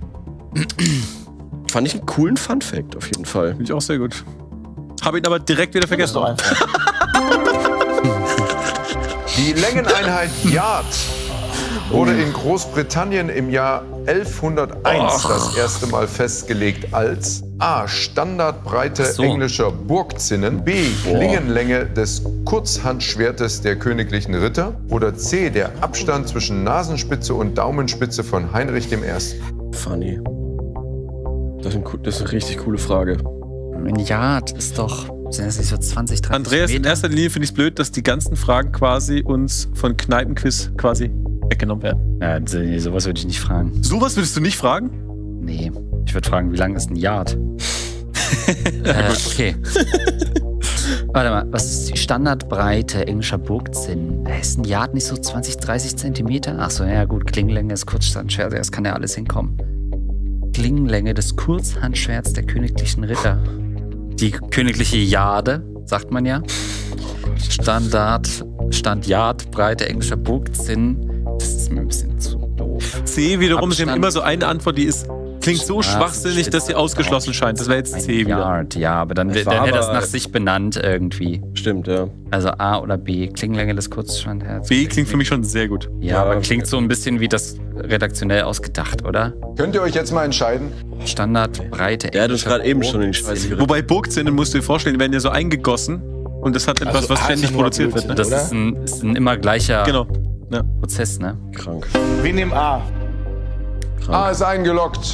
Fand ich einen coolen Fun-Fact auf jeden Fall. Finde ich auch sehr gut. Habe ihn aber direkt wieder vergessen. Die Längeneinheit Yard wurde in Großbritannien im Jahr elfhunderteins das erste Mal festgelegt als A. Standardbreite Ach so. englischer Burgzinnen, B. Klingenlänge des Kurzhandschwertes der königlichen Ritter oder C. der Abstand zwischen Nasenspitze und Daumenspitze von Heinrich der Erste. Funny. Das ist, ein, das ist eine richtig coole Frage. Ein Yard ist doch, sind das nicht so zwanzig, dreißig Andreas, in Meter? erster Linie finde ich es blöd, dass die ganzen Fragen quasi uns von Kneipenquiz quasi weggenommen werden. Ja, nee, sowas würde ich nicht fragen. Sowas würdest du nicht fragen? Nee, ich würde fragen, wie lang ist ein Yard? äh, okay. Warte mal, was ist die Standardbreite englischer Burgzinn? Ist ein Yard nicht so zwanzig, dreißig Zentimeter? Achso, ja gut, Klingenlänge ist Kurzhandschwert, das kann ja alles hinkommen. Klingenlänge des Kurzhandschwerts der königlichen Ritter. Die königliche Jade, sagt man ja. Standard, Standard, Breite englischer Burgzinn. Das ist mir ein bisschen zu doof. C wiederum ist eben Abstand- immer so eine Antwort, die ist klingt so Ah, schwachsinnig, dass sie ausgeschlossen scheint. Das wäre jetzt Ein C wieder. Yard, ja, aber dann, Das wär- war dann hätte das aber- nach sich benannt irgendwie. Stimmt, ja. Also A oder B. Klingenlänge des Kurzhandschwerts. B klingt für mich schon sehr gut. Ja, Ja, aber klingt so ein bisschen wie das redaktionell ausgedacht, oder? Könnt ihr euch jetzt mal entscheiden? Standard, Breite. Der hat uns englischer gerade eben schon in die Burgzinn. Scheiße geritten. Wobei Burgzinnen, musst du dir vorstellen, die werden ja so eingegossen und das hat etwas, Also was A ist ständig ja nur produziert wird. Ne? Blödsinn, Das ist ein, ist ein immer gleicher Genau. Ja. Prozess, ne? Krank. Wir nehmen A. A ist eingeloggt.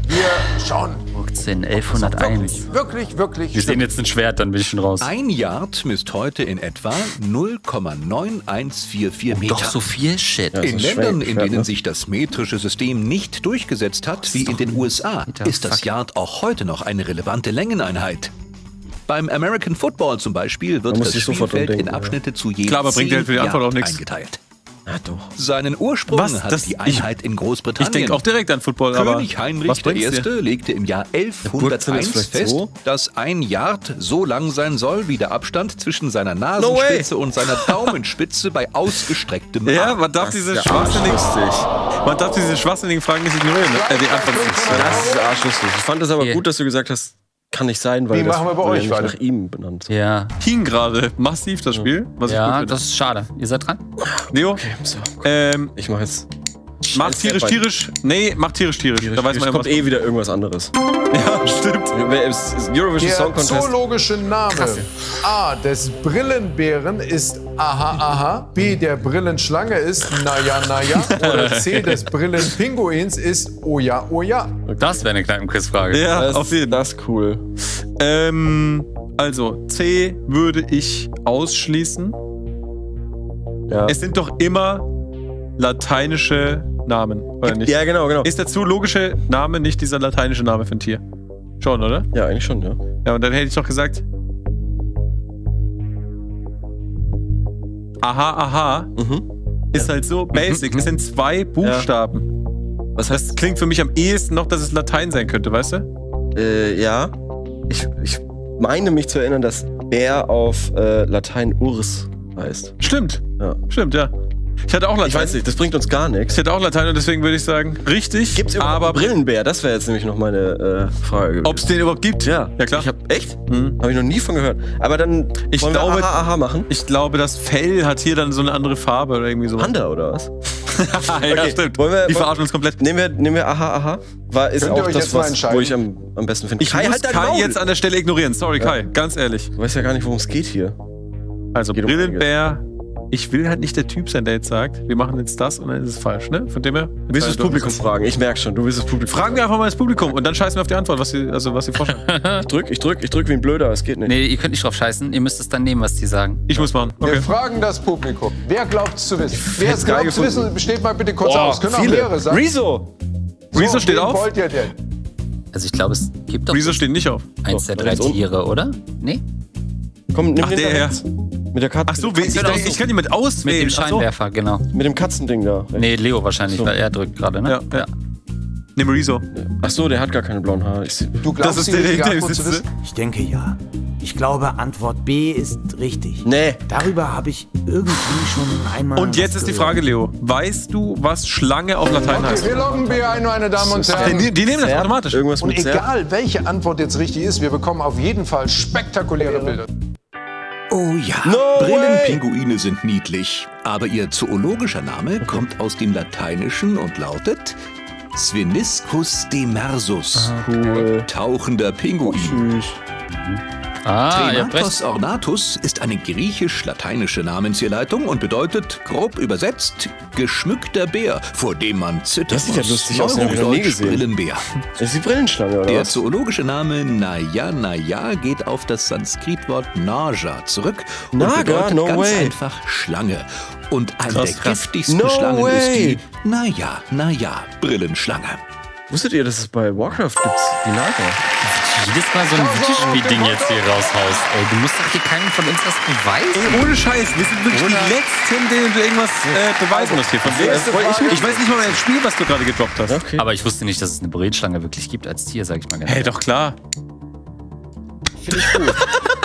Wir schauen. fünfzehn, elfhunderteins. Wirklich, wirklich. Wir sehen jetzt ein Schwert, dann bin ich schon raus. Ein Yard misst heute in etwa null Komma neun eins vier vier Meter. Doch so viel Shit. In Ja, so Ländern, schwer, in schwer, denen ne? sich das metrische System nicht durchgesetzt hat, wie in den U S A, ist das Yard auch heute noch eine relevante Längeneinheit. Beim American Football zum Beispiel wird Da muss das ich sofort dran Spielfeld in denken, Abschnitte zu je Klar, aber bringt zehn halt für die Antwort auch Yard nichts. eingeteilt. Ja, doch. Seinen Ursprung Was? hat Das- die Einheit in Ich Großbritannien. denke auch direkt an Football, aber König Heinrich was der bringt's dir? Erste legte im Jahr elfhunderteins vielleicht fest, so? dass ein Yard so lang sein soll wie der Abstand zwischen seiner Nasenspitze und seiner Daumenspitze bei ausgestrecktem Ja, Arm. man darf Das diese ist ja schwachsinnigen, arschlustig. man darf diese schwachsinnigen Fragen nicht ignorieren. Äh, die Antwort ist Das ist arschlustig. Ich fand es aber Hier. gut, dass du gesagt hast, kann nicht sein, weil Wie das machen wir bei wurde euch ja nicht weiter? nach ihm benannt. Ja, Hing gerade massiv das Spiel. Was ich gut ja finde. das ist schade. Ihr seid dran? Leo, So, ähm, ich mach jetzt. mach tierisch, tierisch. Nee, mach tierisch, tierisch. Da weiß man kommt immer. eh wieder irgendwas anderes. Ja, stimmt. Wer ist- ist Eurovision Der Song Contest. zoologische Name A des Brillenbären ist Aha Aha, B der Brillenschlange ist Naja Naja oder C des Brillenpinguins ist Oja Oja. Das wäre eine kleine Quizfrage. Ja, Das, auf jeden Fall. das ist cool. Ähm, also, C würde ich ausschließen. Ja. Es sind doch immer lateinische Namen, oder nicht? Ja, genau, genau. Ist der zoologische Name nicht dieser lateinische Name für ein Tier? Schon, oder? Ja, eigentlich schon, ja. Ja, und dann hätte ich doch gesagt. Aha, aha. Mhm. Ist halt so basic. Es sind zwei Buchstaben. Was heißt Das klingt für mich am ehesten noch, dass es Latein sein könnte, weißt du? Äh, ja. Ich, ich meine mich zu erinnern, dass Bär auf äh, Latein Urs heißt. Stimmt. Ja. Stimmt, ja. Ich hatte auch Latein. Ich weiß nicht, das bringt uns gar nichts. Ich hatte auch Latein und deswegen würde ich sagen, richtig. Gibt's überhaupt aber einen Brillenbär? Das wäre jetzt nämlich noch meine äh, Frage gewesen. ob es den überhaupt gibt? Ja. Ja, klar. Ich hab, echt? Mhm. Habe ich noch nie von gehört. Aber dann Ich wollen glaube- wir aha, aha machen. Ich glaube, das Fell hat hier dann so eine andere Farbe oder irgendwie so. Panda oder was? ja, Okay, stimmt. wollen wir- Die wollen- verarschen uns komplett. Nehmen wir, nehmen wir aha, aha. War, ist Könnt ihr auch euch das, jetzt mal was, entscheiden? wo ich am, am besten finde. Ich muss halt dein Kai Maul. jetzt an der Stelle ignorieren. Sorry, Kai, ganz ehrlich. Du weißt ja gar nicht, worum es geht hier. Also Geht um Brillenbär. Ich will halt nicht der Typ sein, der jetzt sagt, wir machen jetzt das und dann ist es falsch, ne? Von dem her. Willst du das Publikum fragen? Ich merke schon, du willst das Publikum Fragen wir einfach mal das Publikum und dann scheißen wir auf die Antwort, was sie, also was sie vorstellen. Ich drück, ich drück, ich drück wie ein Blöder, es geht nicht. Nee, ihr könnt nicht drauf scheißen. Ihr müsst es dann nehmen, was die sagen. Ich muss machen. Wir Okay. fragen das Publikum. Wer glaubt es zu wissen? Wer hätt's es geil glaubt zu gefunden. wissen, steht mal bitte kurz Boah, aus. Können auch viele. mehrere sein. Rezo! Rezo steht wen auf. wollt ihr denn? Also ich glaube, es gibt doch Rezo steht nicht auf. eins der Doch, drei ganz unten. Tiere, oder? Nee? Komm, nimm Ach, den der, da ja. rechts. Mit der Katze. Ach so, mit, wen, dem ich, Katzen- ich, ich kann jemand auswählen. Mit dem Ach so. Scheinwerfer, genau. mit dem Katzending da. rechts. Nee, Leo wahrscheinlich, So. weil er drückt gerade, ne? Ja, ja. Nimm Rezo. Ach so, der hat gar keine blauen Haare. Ich, Du glaubst, Das ist die der, richtige der Antwort zu sitzt. wissen? Ich denke ja. Ich glaube, Antwort B ist richtig. nee. Darüber habe ich irgendwie schon einmal. Und jetzt was ist die gehört. Frage, Leo. Weißt du, was Schlange auf Latein Okay, heißt? wir loggen B ein, meine Damen und Die, Herren. die nehmen das Zerb, automatisch. Irgendwas Und mit Zerb. egal, welche Antwort jetzt richtig ist, wir bekommen auf jeden Fall spektakuläre Bilder. Oh ja, No Brillenpinguine sind niedlich, aber ihr zoologischer Name kommt aus dem Lateinischen und lautet Spheniscus demersus, Cool. tauchender Pinguin. Tschüss. Ah, ihr Trematos brecht. ornatus ist eine griechisch-lateinische Namensherleitung und bedeutet, grob übersetzt, geschmückter Bär, vor dem man zittert. Das sieht ja muss. lustig aus, den hab ich noch nie Neudeutsch gesehen. Brillenbär. Das ist die Brillenschlange, oder Der was? zoologische Name Naya Naya geht auf das Sanskritwort Naja zurück und Naga? bedeutet No ganz way. einfach Schlange. Und eine Krass, der krass. giftigsten No Schlangen way. ist die Naya Naya Brillenschlange. Wusstet ihr, dass es bei Warcraft gibt? Die Naga. Jedes Mal so ein Videospiel-Ding jetzt hier raushaust. Ey, du musst doch hier keinen von uns was beweisen. Ohne Scheiß, wir sind wirklich Oder- die Letzten, denen du irgendwas äh, beweisen musst hier. Von wem? Nächste Frage. Ich weiß nicht mal mehr das Spiel, was du gerade gedroppt hast. Okay. Aber ich wusste nicht, dass es eine Brillenschlange wirklich gibt als Tier, sag ich mal ganz Hey, ehrlich. doch klar. Finde ich gut.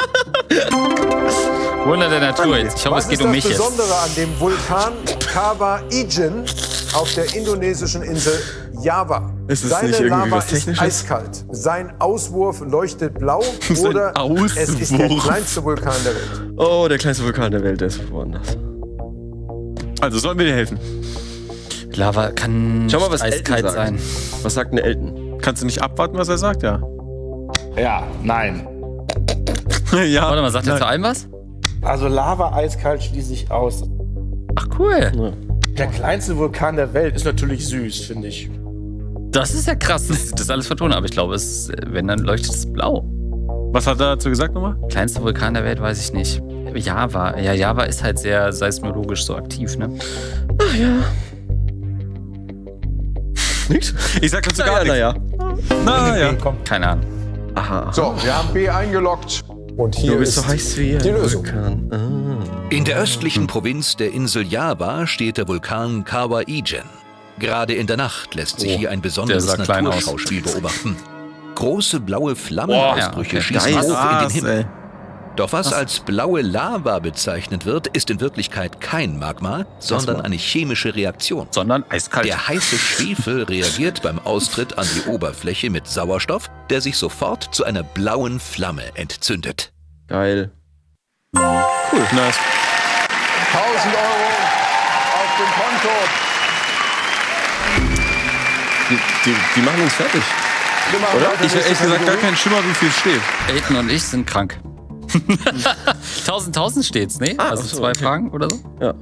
Wunder der Natur jetzt. Ich hoffe, Was es geht ist um das mich jetzt. Besondere an dem Vulkan Kawah Ijen auf der indonesischen Insel Java? Ist es Seine nicht irgendwie Lava was ist Technisches? eiskalt. Sein Auswurf leuchtet blau Sein oder es ist der Auswurf. kleinste Vulkan der Welt. Oh, der kleinste Vulkan der Welt, der ist woanders. Also, sollen wir dir helfen? Lava kann Schau mal, was Elton eiskalt sagt. sein. Was sagt denn Elton? Kannst du nicht abwarten, was er sagt? Ja. Ja, nein. ja. Warte mal, sagt er Nein. zu allem was? Also Lava eiskalt schließe ich aus. Ach, cool. Ja. Der kleinste Vulkan der Welt ist natürlich süß, finde ich. Das ist ja krass, dass das alles vertonen. Aber ich glaube, es, wenn, dann leuchtet es blau. Was hat er dazu gesagt nochmal? Kleinster Vulkan der Welt, weiß ich nicht. Java. Ja, Java ist halt sehr seismologisch so aktiv, ne? Ach ja. Nichts? Ich sag dazu gar naja, nichts. Naja. Naja. Keine Ahnung. Aha. So, wir haben B eingeloggt. Und hier du bist ist so heiß wie die Lösung. Ah. In der östlichen Provinz der Insel Java steht der Vulkan Kawah Ijen. Gerade in der Nacht lässt sich Oh, hier ein der besonderes sah klein aus. Naturschauspiel beobachten. Große blaue Flammenausbrüche Boah, okay. schießen Geil. hoch in den Krass, Himmel. ey. Doch was als blaue Lava bezeichnet wird, ist in Wirklichkeit kein Magma, sondern eine chemische Reaktion. Sondern eiskalt. Der heiße Schwefel reagiert beim Austritt an die Oberfläche mit Sauerstoff, der sich sofort zu einer blauen Flamme entzündet. Geil. Cool. Nice. tausend Euro auf dem Konto. Die, die, die machen uns fertig. Wir machen Oder? weiter, Ich habe nächste ehrlich gesagt gar Kategorie. keinen Schimmer, wie viel steht. Aiden und ich sind krank. tausend, tausend steht's, ne? Ah, also ach so, zwei okay. Fragen oder so? Ja.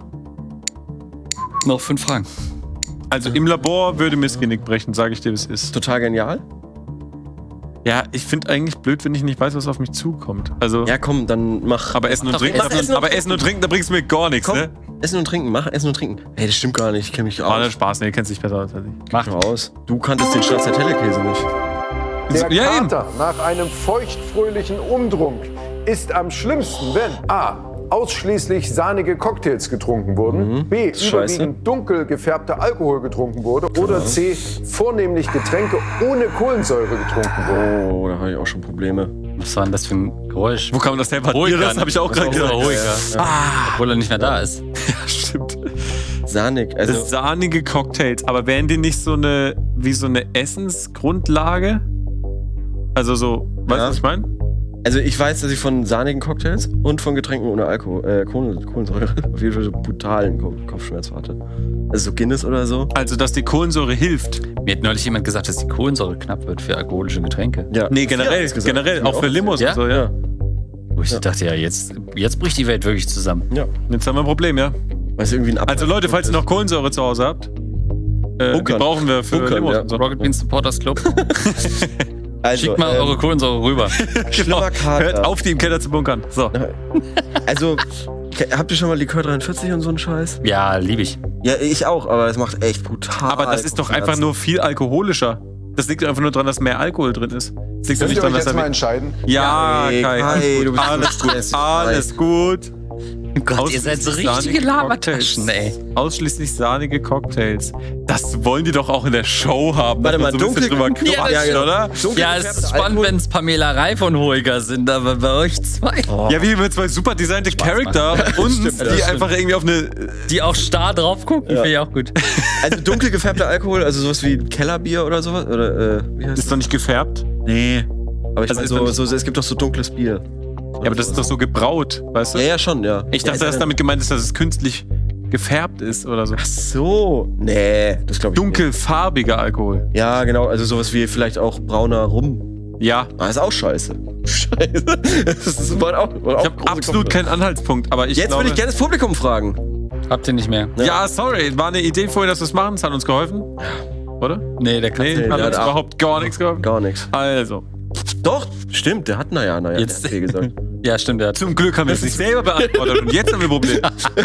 Noch fünf Fragen. Also im Labor würde mir das Genick brechen, sage ich dir, wie es ist. Total genial. Ja, ich finde eigentlich blöd, wenn ich nicht weiß, was auf mich zukommt. Also, Ja, komm, dann mach. aber Essen und Mach doch Trinken, Essen. aber Essen und Trinken, da bringst du mir gar nichts, Komm, ne? Essen und Trinken, mach Essen und Trinken. Ey, das stimmt gar nicht, ich kenne mich War aus. der Spaß, ne? Du kennst dich besser als ich. Mach doch aus. Du kanntest den Stracciatella-Käse nicht. Der Ja, eben. Kater nach einem feuchtfröhlichen Umtrunk ist am schlimmsten, wenn A. ausschließlich sahnige Cocktails getrunken wurden, B. Scheiße. überwiegend dunkel gefärbter Alkohol getrunken wurde oder C. vornehmlich Getränke ohne Kohlensäure getrunken wurden. Oh, da habe ich auch schon Probleme. Was war denn das für ein Geräusch? Wo kam das her? Ruhiger, Das habe ich auch gerade gesagt. Ruhiger. Ja. Ah, obwohl er nicht mehr da ist. Ja, stimmt. Sahnig, Also also. sahnige Cocktails, aber wären die nicht so eine, wie so eine Essensgrundlage? Also so, weißt du, Ja. was ich meine? Also ich weiß, dass ich von sahnigen Cocktails und von Getränken ohne Alkohol, äh, Kohlen, Kohlensäure auf jeden Fall so brutalen Ko- Kopfschmerz hatte. Also so Guinness oder so. Also, dass die Kohlensäure hilft. Mir hat neulich jemand gesagt, dass die Kohlensäure knapp wird für alkoholische Getränke. Ja. Nee, generell, Ja, gesagt. generell, Mir auch für Limos Ja? und so, ja. Wo ich dachte, ja, jetzt, jetzt bricht die Welt wirklich zusammen. Ja. Jetzt haben wir ein Problem, ja. Weil es irgendwie ein Ab Also Leute, falls ihr noch Kohlensäure zu Hause habt, äh, die Bunkern. brauchen wir für Bunkern, Limos ja. und so. Rocket Beans Supporters Club. also, Schickt mal ähm, eure Kohlensäure rüber. schlimmer Kater. Hört auf, die im Keller zu bunkern. So. Also, ke- habt ihr schon mal Likör dreiundvierzig und so einen Scheiß? Ja, liebe ich. Ja, ich auch, aber es macht echt brutal. Aber das ist doch einfach nur viel alkoholischer. Das liegt einfach nur daran, dass mehr Alkohol drin ist. Das liegt doch Könnt nicht ihr daran, euch dass jetzt mal da entscheiden? Ja, Hey, Kai. Kai, du bist Alles so gut. stressig. Alles gut. Gott, ihr seid so Ausschließlich richtige sahnige Labertaschen, Cocktails. ey. Ausschließlich sahnige Cocktails. Das wollen die doch auch in der Show haben. Warte dass man mal, so ein bisschen dunkel- drüber Ja, quatscht, ja, genau. oder? Dunkel Ja, es gefärbter ist spannend, Alkohol. wenn es Pamela Reif und Hoiger sind, aber bei euch zwei. Oh. Ja, wie mit zwei super designte Charakter und stimmt, das die stimmt. einfach irgendwie auf eine. Die auch starr drauf gucken, Ja. finde ich auch gut. Also dunkel gefärbter Alkohol, also sowas wie Kellerbier oder sowas? Oder, äh, wie heißt Ist doch nicht gefärbt. Nee. Aber ich Also meine, ist so, doch so, es gibt doch so dunkles Bier. Ja, aber das ist doch so gebraut, weißt du? Ja, ja, schon, ja. Ich dachte, ja, dass damit gemeint ist, dass es künstlich gefärbt ist oder so. Ach so. Nee, das glaube ich Dunkelfarbiger Alkohol. nicht. Ja, genau, also sowas wie vielleicht auch brauner Rum. Ja. Ah, ist auch scheiße. Scheiße. Das ist war auch, war auch Ich habe absolut keinen Anhaltspunkt, aber ich Jetzt glaube... würde ich gerne das Publikum fragen. Habt ihr nicht mehr? Ja, sorry, war eine Idee vorhin, dass wir es machen, das hat uns geholfen. Oder? Nee, der kann Nee, Nee, hat der uns hat überhaupt gar nichts geholfen. Gar nichts. Also, Doch, stimmt, der hat naja, naja, Jetzt- der hat viel gesagt. Ja, stimmt, der hat. zum Glück haben wir es nicht selber beantwortet und jetzt haben wir ein Problem.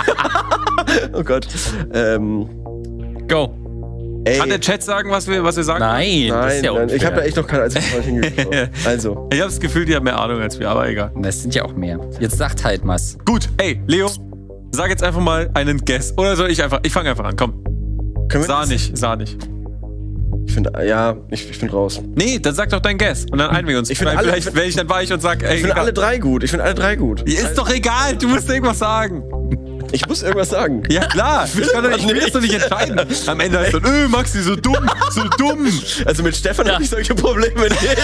Oh Gott. Ähm, Go. ey. Kann der Chat sagen, was wir, was wir sagen? Nein, das Nein, ist ja nein, unfair. ich habe da echt noch keinen einzigen Freund hingeschrieben. Also, Ich habe das Gefühl, die haben mehr Ahnung als wir, aber egal. Das sind ja auch mehr. Jetzt sagt halt was. Gut, ey, Leo, sag jetzt einfach mal einen Guess. Oder soll ich einfach, ich fange einfach an, komm. können wir Sah das- nicht, sah nicht. Ich finde, ja, ich, ich bin raus. Nee, dann sag doch dein Guess und dann einigen wir uns. Ich find Vielleicht, alle- vielleicht werde ich dann weich und sag, ey, Ich finde egal. alle drei gut. Ich finde alle drei gut. Ist doch egal, du musst irgendwas sagen. Ich muss irgendwas sagen. Ja klar, ich, kann doch, ich will das doch nicht entscheiden. Am Ende heißt dann, öh, Maxi, so dumm, so dumm. Also mit Stefan Ja. habe ich solche Probleme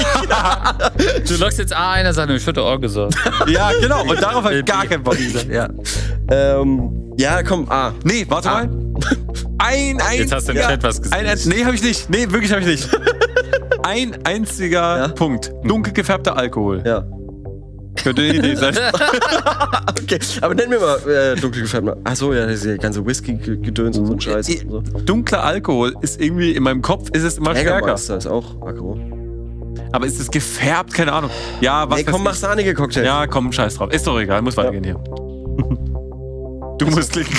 nicht. Du loggst jetzt A ein, er sagt, ich hätte auch gesagt. Ja, genau, und darauf habe ich gar keinen Bock. Ja. ähm, ja, komm, A. Nee, warte Ah. mal. Ein einziger... Jetzt hast du im Chat was gesehen. Ein, ein, nee, habe ich nicht. Nee, wirklich habe ich nicht. Ein einziger Ja? Punkt. Dunkel gefärbter Alkohol. Ja. Könnte eine Idee sein. Okay, aber nenn mir mal äh, dunkel gefärbt. Achso, ja, das ist ja ganze Whisky-Gedöns und so ein Scheiß. Und so. Dunkler Alkohol ist irgendwie, in meinem Kopf ist es immer stärker. Jägermeister ist auch Alkohol. Aber ist es gefärbt? Keine Ahnung. Ja, was nee, komm, mach sahnige Cocktails. Ja, komm, scheiß drauf. Ist doch egal, muss weitergehen hier. Du musst klicken.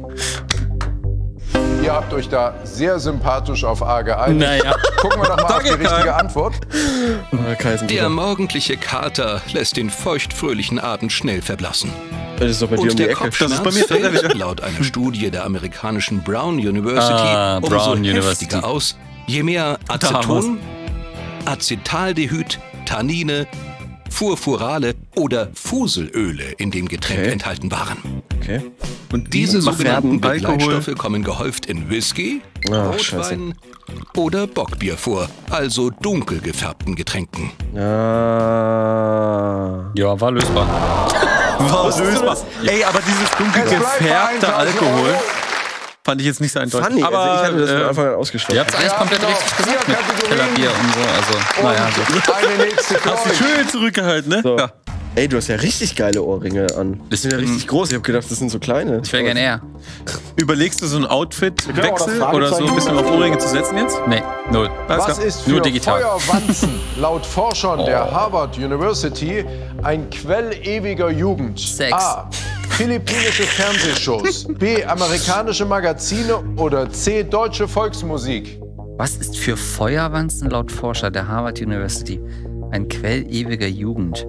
Ihr habt euch da sehr sympathisch auf A geeinigt. Naja. Gucken wir doch mal auf die richtige Antwort. Der morgendliche Kater lässt den feuchtfröhlichen Abend schnell verblassen. Das ist doch bei dir Und um die der Ecke. Kopfschmerz Das ist bei mir fällt laut einer Studie der amerikanischen Brown University Ah, umso Brown University. heftiger aus, je mehr Aceton, Acetaldehyd, Tannine, Furfurale oder Fuselöle in dem Getränk Okay. enthalten waren. Okay. Und diese sogenannten Alkohol. Begleitstoffe kommen gehäuft in Whisky, Ah, Rotwein oder Bockbier vor, also dunkel gefärbten Getränken. Ah. Ja, war lösbar. War lösbar. Ey, aber dieses dunkel Es bleibt bei gefärbte tausend Alkohol Euro. fand ich jetzt nicht so eindeutig. Funny, aber also ich hatte das von äh, Anfang an ausgeschlossen. Ihr habt es eigentlich Ja, komplett genau. richtig gesagt Vier mit Kategorien. Kellerbier und so. Also, Und naja, so. eine nächste hast du Chloe. schön zurückgehalten, ne? So. Ja. Ey, du hast ja richtig geile Ohrringe an. Die sind ja richtig groß. Ich hab gedacht, das sind so kleine. Ich wäre gerne eher. Überlegst du so einen können auch Outfit-Wechsel das oder so ein bisschen auf Ohrringe zu setzen jetzt? Nee, null. Alles Was klar. ist für Nur digital. Feuerwanzen laut Forschern der Harvard University ein Quell ewiger Jugend? Sex. A. Philippinische Fernsehshows. B. Amerikanische Magazine. Oder C. Deutsche Volksmusik. Was ist für Feuerwanzen laut Forscher der Harvard University ein Quell ewiger Jugend?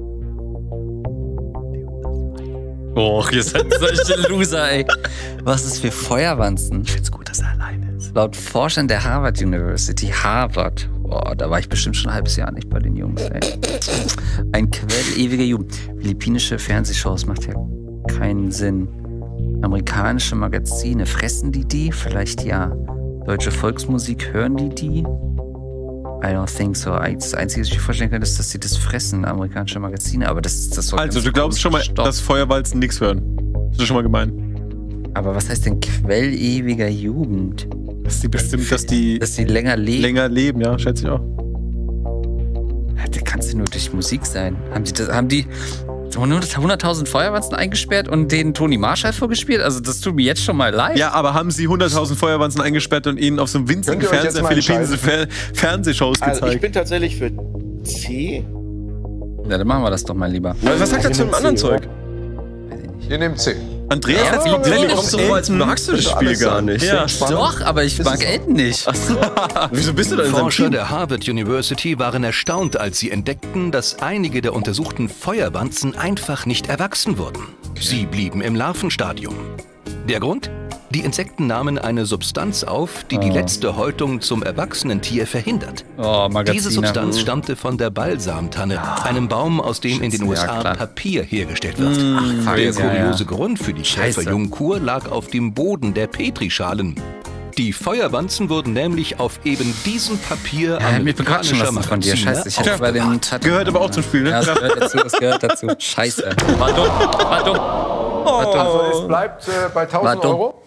Och, ihr seid solche Loser, ey. Was ist für Feuerwanzen? Ich find's gut, dass er alleine ist. Laut Forschern der Harvard University, Harvard. Boah, da war ich bestimmt schon ein halbes Jahr nicht bei den Jungs, ey. Ein Quell ewiger Jugend. Philippinische Fernsehshows macht ja keinen Sinn. Amerikanische Magazine, fressen die die? Vielleicht ja. Deutsche Volksmusik, hören die die? I don't think so. Das Einzige, was ich mir vorstellen kann, ist, dass sie das fressen, amerikanische Magazine. Aber das ist das soll Also, ganz du glaubst schon mal, Stopp. dass Feuerwalzen nichts hören. Das ist schon mal gemein. Aber was heißt denn Quell ewiger Jugend? Dass die bestimmt, dass die, dass die länger leben. länger leben, ja, schätze ich auch. Ja, das kann ja nur durch Musik sein. Haben die, das, haben die hunderttausend Feuerwanzen eingesperrt und den Toni Marshall vorgespielt? Also das tut mir jetzt schon mal leid. Ja, aber haben sie hunderttausend Feuerwanzen eingesperrt und ihnen auf so einem winzigen Könnt ihr euch jetzt Fernseher mal philippinische Fer Fernsehshows Also ich gezeigt? bin tatsächlich für C. Ja, dann machen wir das doch mal lieber. Was sagt er zu dem anderen Zeug? Ihr nehmt C. Andreas Ja, hat wie wie billig. billig Kommst du vor, als magst du das Spiel gar nicht. Ja. Doch, aber ich mag Elton nicht. Wieso bist du da in seinem Forscher Team? der Harvard University waren erstaunt, als sie entdeckten, dass einige der untersuchten Feuerwanzen einfach nicht erwachsen wurden. Sie blieben im Larvenstadium. Der Grund? Die Insekten nahmen eine Substanz auf, die die Oh. letzte Häutung zum erwachsenen Tier verhindert. Oh, Magazine. Diese Substanz stammte von der Balsamtanne, einem Baum, aus dem in den Ja, U S A klar. Papier hergestellt wird. fuck, Der ja, kuriose ja. Grund für die Scheiße. Käferjungkur lag auf dem Boden der Petrischalen. Die Feuerwanzen wurden nämlich auf eben diesem Papier Ja, mir bequatschen amerikanischer lassen von dir. Magazine Scheiße, ich hätte bei dem aufbewahrt. Tat Gehört aber auch zum Spiel, ne? Ja, das gehört dazu, das gehört dazu. Scheiße. War dumm, war dumm. War dumm. Also es bleibt äh, bei War tausend dumm. Euro.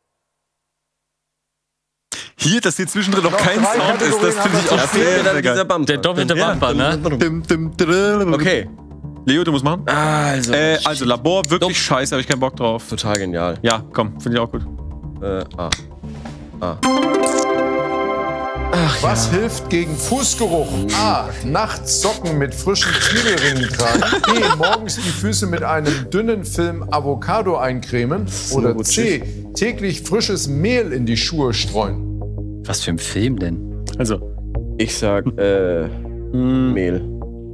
Hier, dass hier zwischendrin noch Noch kein drei Sound ist, das Kategorien finde ich haben auch wir Fehlt mir sehr, dann sehr dieser geil. Bumper. Der doppelte Ja. Bumper, ne? Dim, dim, drrrr. Okay. Leo, du musst machen. Also, Äh, also Labor, wirklich Dumm. scheiße, habe ich keinen Bock drauf. total genial. Ja, komm, finde ich auch gut. Äh, A. A. Was hilft gegen Fußgeruch? A. Nachts Socken mit frischen Zwiebelringen tragen. B. Morgens die Füße mit einem dünnen Film Avocado eincremen. Oder C. Täglich frisches Mehl in die Schuhe streuen. Was für ein Film denn? Also, Ich sag, äh, Mehl.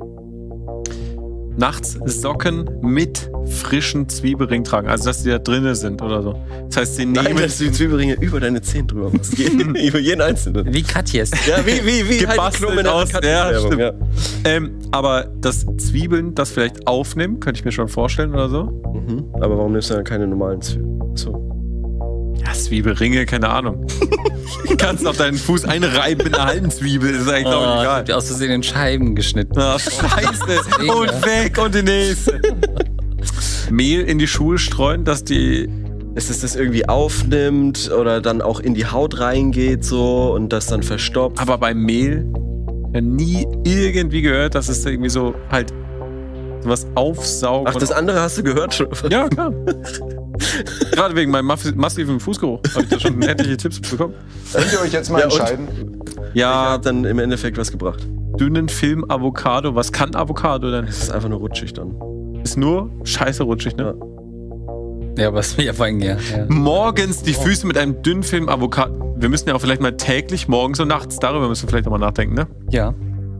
nachts Socken mit frischen Zwiebelringen tragen. Also, dass die da drinnen sind oder so. Das heißt, sie nehmen... Nein, dass du die Zwiebelringe über deine Zehen drüber machst. Über jeden einzelnen. Wie Katjes. Ja, wie, wie, wie gebastelt Klum in der aus. Ja, Katzenwerbung, stimmt. ja. Ähm, aber das Zwiebeln, das vielleicht aufnehmen, könnte ich mir schon vorstellen oder so. Mhm. Aber warum nimmst du dann keine normalen Zwiebeln? So. Ja, Zwiebelringe, keine Ahnung. Du kannst auf deinen Fuß einreiben mit einer halben Zwiebel, ist eigentlich, glaube ich, Oh, egal. die aus Versehen in Scheiben geschnitten. Ah, scheiße. Und weg und die nächste. Mehl in die Schuhe streuen, dass die... Dass es das irgendwie aufnimmt oder dann auch in die Haut reingeht so und das dann verstopft. Aber bei Mehl ja nie irgendwie gehört, dass es irgendwie so halt sowas aufsaugen. Ach, das andere hast du gehört schon? Ja, klar. Gerade wegen meinem maff- massiven Fußgeruch habe ich da schon etliche Tipps bekommen. Könnt ihr euch jetzt mal Ja, entscheiden? Ja. Ich hab dann im Endeffekt was gebracht. Dünnen Film Avocado. Was kann Avocado denn? Das ist einfach nur rutschig dann. Ist nur scheiße rutschig, ne? Ja, ja was ja vor allem, ja. ja. Morgens die Füße mit einem dünnen Film Avocado. Wir müssen ja auch vielleicht mal täglich, morgens und nachts, darüber müssen wir vielleicht nochmal nachdenken, ne? Ja.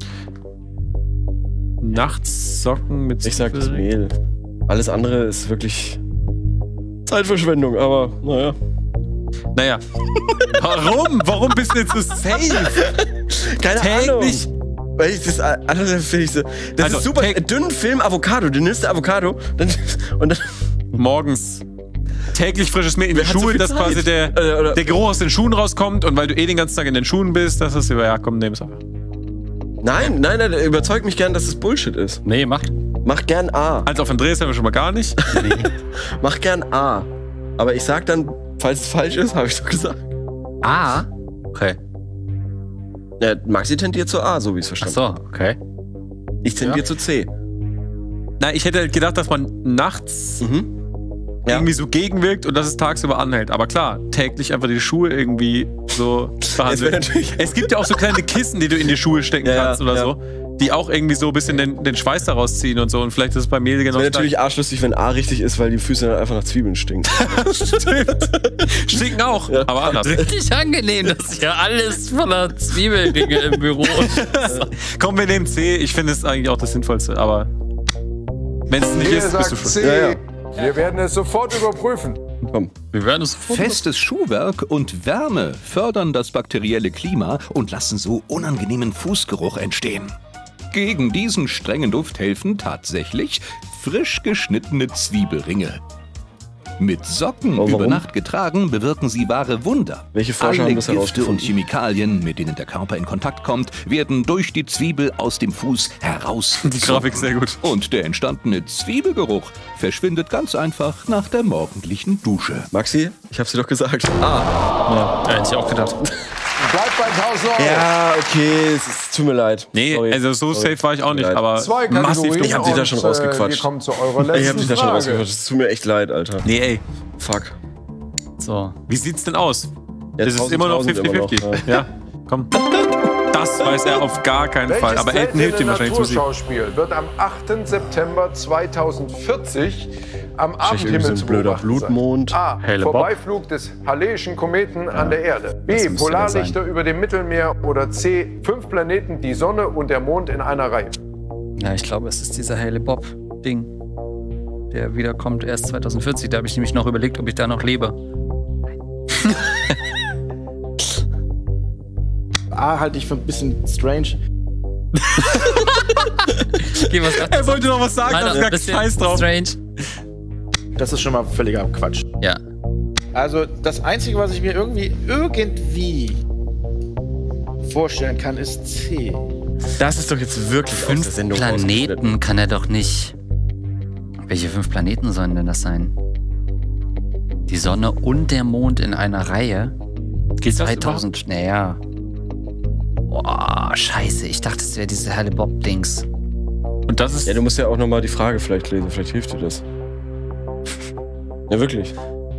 Nachts Socken mit Ich sag das Mehl. Alles andere ist wirklich Zeitverschwendung, aber naja. Naja. Warum? Warum bist du jetzt so safe? Keine Täglich. Ahnung. Weil ich das andere finde ich so. Das Also, ist super. täg- Dünnen Film Avocado. Du nimmst Avocado dann, und dann. Morgens. Täglich frisches Mehl in Wer den hat so Schuhen, viel dass Zeit? quasi der, Äh, oder- der Geruch aus den Schuhen rauskommt und weil du eh den ganzen Tag in den Schuhen bist, das ist über, ja komm, nimm es einfach. Nein, nein, nein, überzeugt mich gern, dass es Bullshit ist. Nee, macht. Mach gern A. Also auf Andreas haben wir schon mal gar nicht. Mach gern A. Aber ich sag dann, falls es falsch ist, habe ich doch gesagt. Ah. Okay. Ja, Maxi tendiert zu A, so wie ich es Ach verstanden so, okay. habe. Ich tendiere Ja. zu C. Na, ich hätte halt gedacht, dass man nachts Mhm. Ja. irgendwie so gegenwirkt und dass es tagsüber anhält. Aber klar, täglich einfach die Schuhe irgendwie so behandeln. natürlich- Es gibt ja auch so kleine Kissen, die du in die Schuhe stecken Ja, kannst oder ja. so, die auch irgendwie so ein bisschen den, den Schweiß daraus ziehen und so. Und vielleicht ist es bei Mehl genau Das wäre das natürlich arschlustig, wenn A richtig ist, weil die Füße dann einfach nach Zwiebeln stinken. Stimmt. Stinken auch, aber anders. Richtig angenehm, dass hier alles voller Zwiebelringe im Büro ist. Komm, wir nehmen C. Ich finde es eigentlich auch das Sinnvollste, aber wenn es nicht Ihr ist, bist du sagt schon. C. Ja, ja. Wir werden es sofort überprüfen. Komm. Wir werden es Festes Schuhwerk und Wärme fördern das bakterielle Klima und lassen so unangenehmen Fußgeruch entstehen. Gegen diesen strengen Duft helfen tatsächlich frisch geschnittene Zwiebelringe. Mit Socken Aber warum? über Nacht getragen bewirken sie wahre Wunder. Welche Forscher Alle haben das Gifte herausgefunden? und Chemikalien, mit denen der Körper in Kontakt kommt, werden durch die Zwiebel aus dem Fuß herausgezogen. Die Grafik sehr gut. Und der entstandene Zwiebelgeruch verschwindet ganz einfach nach der morgendlichen Dusche. Maxi, ich hab's dir doch gesagt. A. Ja, hätte ich auch gedacht. Bleibt bei tausend Euro. Ja, okay, es ist, tut mir leid. Nee, Sorry. also so Sorry. safe war ich auch nicht, Tut mir leid. aber Zwei massiv Kategorien. Ich hab dich da schon und, äh, rausgequatscht. Wir kommen zu eurer letzten Ich hab dich da schon Frage. rausgequatscht. Es tut mir echt leid, Alter. Nee, ey. Fuck. So. Wie sieht's denn aus? Ja, das ist tausend, immer noch tausend fünfzig fünfzig. immer noch, Ja, komm. Das weiß er auf gar keinen Welches Fall. Aber Elton hilft ihm seltene wahrscheinlich zu Sieg. Naturschauspiel wird am achten September zweitausendvierzig am Wahrscheinlich irgendwie Abendhimmel so ein zu blöder beobachten Blutmond. sein? A. Helle Bob. Vorbeiflug des Halleyschen Kometen an der Erde. B. das müsste Polarlichter über dem Mittelmeer. Oder C. Fünf Planeten, die Sonne und der Mond in einer Reihe. Ja, ich glaube, es ist dieser Hale Bob-Ding, der wiederkommt erst zweitausendvierzig. Da habe ich nämlich noch überlegt, ob ich da noch lebe. A halte ich für ein bisschen strange. Okay, was Er wollte noch was sagen, Nein, da ein ist bisschen gar Scheiß drauf. strange. Das ist schon mal völliger Quatsch. Ja. Also das Einzige, was ich mir irgendwie irgendwie vorstellen kann, ist C. Das ist doch jetzt wirklich aus der Fünf Sendung rausgeschnitten. Planeten kann er doch nicht. Welche fünf Planeten sollen denn das sein? Die Sonne und der Mond in einer Reihe? Geht das zweitausend, naja. Boah, scheiße. Ich dachte, es wäre diese Helle Bob-Dings. Und das ist. Ja, du musst ja auch nochmal die Frage vielleicht lesen. Vielleicht hilft dir das. Ja, wirklich.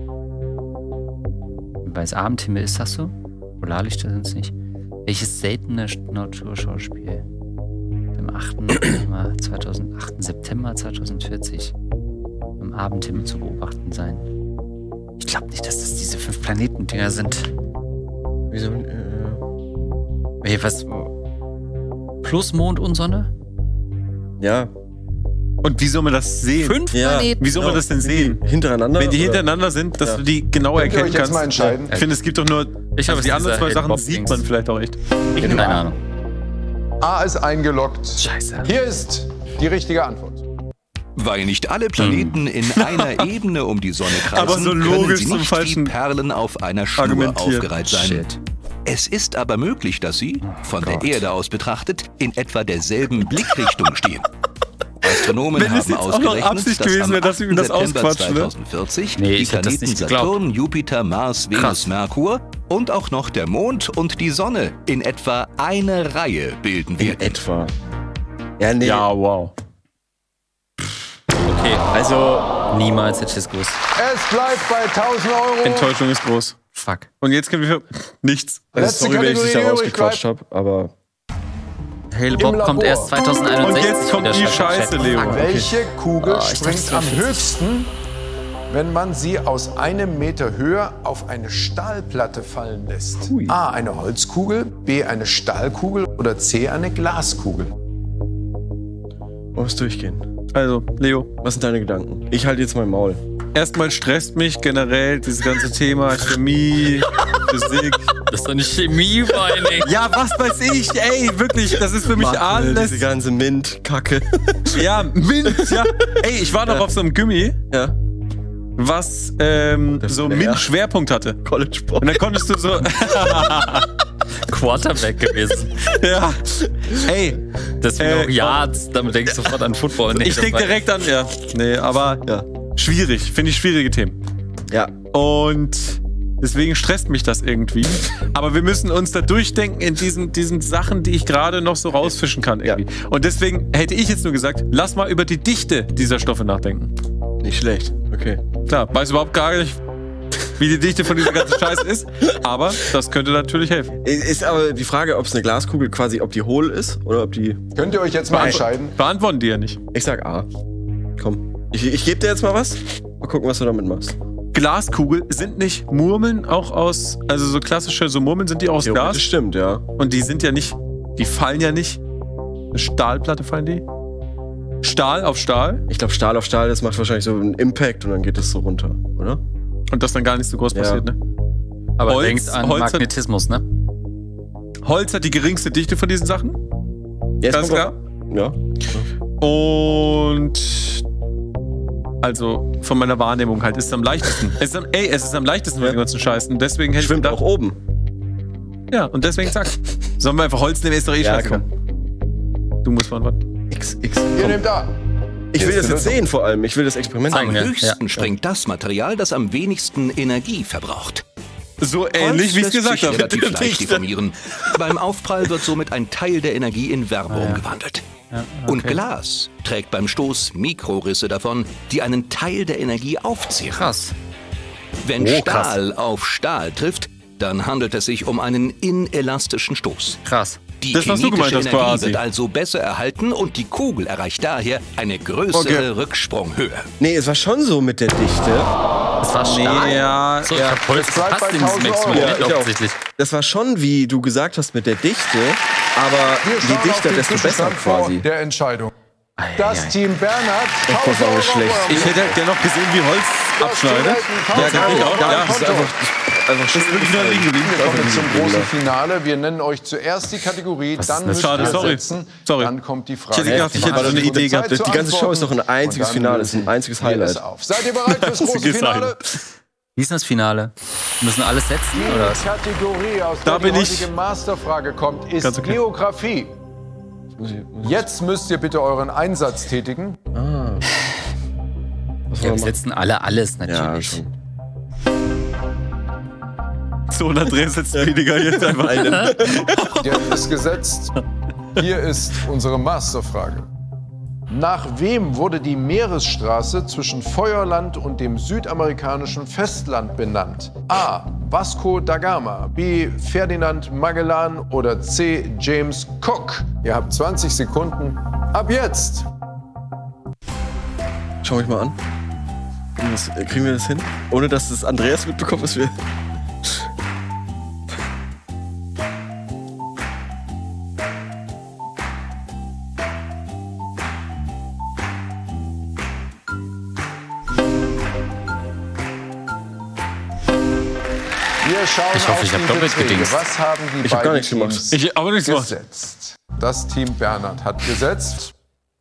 Weil es Abendhimmel ist, hast du? Polarlichter sind es nicht. Welches seltene Naturschauspiel? Am achten September zweitausendacht, September zweitausendvierzig am Abendhimmel zu beobachten sein. Ich glaube nicht, dass das diese fünf Planetendinger sind. Wieso? Äh, Hey, was? Plus Mond und Sonne? ja. Und wie soll man das sehen? Fünf Ja. Planeten? Wie soll man das denn sehen? Hintereinander? Wenn die oder? hintereinander sind, dass Ja. du die genau Könnt ihr erkennen euch jetzt kannst. mal entscheiden? Ich finde, es gibt doch nur. Ich also habe die anderen zwei Sachen sieht man vielleicht auch echt. Ich Keine nehme an. Ahnung. A ist eingeloggt. Scheiße. Hier ist die richtige Antwort. Weil nicht alle Planeten in einer Ebene um die Sonne kreisen, Aber so können logisch sie zum nicht wie falschen Perlen auf einer Schnur argumentieren. aufgereiht sein. Shit. Es ist aber möglich, dass sie, von der Erde aus betrachtet, in etwa derselben Blickrichtung stehen. Astronomen Wenn es haben jetzt auch noch ausgerechnet, Absicht dass gewesen am wäre, dass sie ihm das achten September ausquatschen, ne? zweitausendvierzig Nee, die ich hätte das Planeten nicht geglaubt. Saturn, Jupiter, Mars, Venus, Krass. Merkur und auch noch der Mond und die Sonne in etwa eine Reihe bilden In werden. etwa. Ja, nee. Ja, wow. Okay. Also, niemals hätte ich das gewusst. Es bleibt bei tausend Euro. Enttäuschung ist groß. Fuck. Und jetzt können wir nichts. Also Letzte sorry, wenn ich dich da Kategorie rausgequatscht habe, aber... Hale Bob kommt erst zweitausendeinundsechzig. Und jetzt kommt die Scheiße, Leo. Welche Kugel Oh, ich springt dachte, am das wäre höchsten, wenn man sie aus einem Meter Höhe auf eine Stahlplatte fallen lässt? Ui. A, eine Holzkugel, B, eine Stahlkugel oder C, eine Glaskugel? Muss durchgehen. Also, Leo. Was sind deine Gedanken? Ich halte jetzt mein Maul. Erstmal stresst mich generell dieses ganze Thema Chemie, Physik. Das ist doch nicht Chemie, vor allen Dingen. Ja, was weiß ich, ey, wirklich, das ist für mich Mathe, alles. diese ganze Mint-Kacke. Ja, Mint, ja. Ey, ich war noch Ja. auf so einem Gummi, Ja. was ähm, so einen ja. Mint-Schwerpunkt hatte. College Boy. Und dann konntest du so... Quarterback gewesen. Ja. Ey. Deswegen Äh, auch Yards, damit denke ich sofort an Football. Nee, ich das denke war- direkt an, ja. Nee, aber Ja. schwierig, finde ich schwierige Themen. Ja. Und deswegen stresst mich das irgendwie. Aber wir müssen uns da durchdenken in diesen, diesen Sachen, die ich gerade noch so rausfischen kann irgendwie. Und deswegen hätte ich jetzt nur gesagt, lass mal über die Dichte dieser Stoffe nachdenken. Nicht schlecht. Okay. Klar, weiß überhaupt gar nicht, wie die Dichte von dieser ganzen Scheiße ist. Aber das könnte natürlich helfen. Ist aber die Frage, ob es eine Glaskugel quasi, ob die hohl ist oder ob die... Könnt ihr euch jetzt mal entscheiden? Beantworten die ja nicht. Ich sag A. Komm. Ich, ich gebe dir jetzt mal was. Mal gucken, was du damit machst. Glaskugel sind nicht Murmeln auch aus, also so klassische, so Murmeln sind die aus Glas? Das stimmt, ja. Und die sind ja nicht, die fallen ja nicht. Eine Stahlplatte fallen die? Stahl auf Stahl? Ich glaube, Stahl auf Stahl, das macht wahrscheinlich so einen Impact und dann geht das so runter, oder? Und das dann gar nicht so groß Ja. passiert, ne? Aber Holz- denkt an Holz hat- Magnetismus, ne? Holz hat die geringste Dichte von diesen Sachen. Ja, Ganz klar. Ja. Und also von meiner Wahrnehmung halt ist es am leichtesten. Es ist am, ey, es ist am leichtesten von den ganzen Scheißen. Deswegen hätte Schwimmt ich auch oben. Ja, und deswegen zack. Sollen wir einfach Holz nehmen? Ist doch eh Ja, scheißegal. Du musst beantworten. X, X. Ihr nehmt A. Ich will Jetzt das die jetzt Lösung. sehen vor allem. Ich will das Experiment Am sehen. höchsten Ja. springt das Material, das am wenigsten Energie verbraucht. So ähnlich, wie ich es lässt gesagt sich habe. relativ leicht deformieren. Beim Aufprall wird somit ein Teil der Energie in Wärme umgewandelt. Und Glas trägt beim Stoß Mikrorisse davon, die einen Teil der Energie aufzehren. Krass. Wenn Oh, krass. Stahl auf Stahl trifft, dann handelt es sich um einen inelastischen Stoß. Krass. Die Das, was du gemeint kinetische hast, Energie quasi. wird also besser erhalten und die Kugel erreicht daher eine größere Okay. Rücksprunghöhe. Nee, es war schon so mit der Dichte. Das war Stahl? Ja, So, ja. ich hab Holz Das bleibt bei gepasst in diesem tausend Euro. Experiment Ja, ich auch. offensichtlich. Das war schon, wie du gesagt hast, mit der Dichte, aber Wir je schauen auf dichter, den desto besser Zwischenstand vor quasi. der Entscheidung. Das Team Bernhard, Das tausend war Euro. schlecht. Ich hätte halt gerne noch gesehen, wie Holz abschneidet. Ja, gar nicht. Auch, Ja, ja, das ist einfach, einfach Das ist wirklich nur liegen geblieben. Wir kommen zum großen Finale. Wir nennen euch zuerst die Kategorie, Was dann ist das? müsst Schade, ihr sorry. setzen. Sorry. Dann kommt die Ich Frage. hätte gedacht, ich hätte Habt ihr eine gute Idee Zeit gehabt. zu Die ganze Show ist doch ein antworten? einziges Und dann Finale, es ist ein lösen einziges wir es Highlight. auf. Seid ihr bereit fürs große Einziges Finale? Highlight. Wie ist denn das Finale? Wir müssen alles setzen, Die oder was? Kategorie, aus Da der die bin ich. heutige Masterfrage kommt, ist Ganz okay. Geografie. Jetzt müsst ihr bitte euren Einsatz tätigen. Ah. Was Ja, wollen wir wir machen? setzen alle alles Ja, natürlich. schon. So, und Andreas setzt weniger jetzt einfach ein. Der ist gesetzt. Hier ist unsere Masterfrage. Nach wem wurde die Meeresstraße zwischen Feuerland und dem südamerikanischen Festland benannt? A. Vasco da Gama, B. Ferdinand Magellan oder C. James Cook? Ihr habt zwanzig Sekunden. Ab jetzt! Schau mich mal an. Kriegen wir das- äh, Kriegen wir das hin? Ohne dass das Andreas mitbekommt, was wir... Wir schauen Ich hoffe, auf ich hab die doppelt Beträge. gedingst. Was haben die Ich hab gar beiden nichts gemacht. Teams Ich hab aber nichts gemacht. gesetzt? Das Team Bernhard hat gesetzt.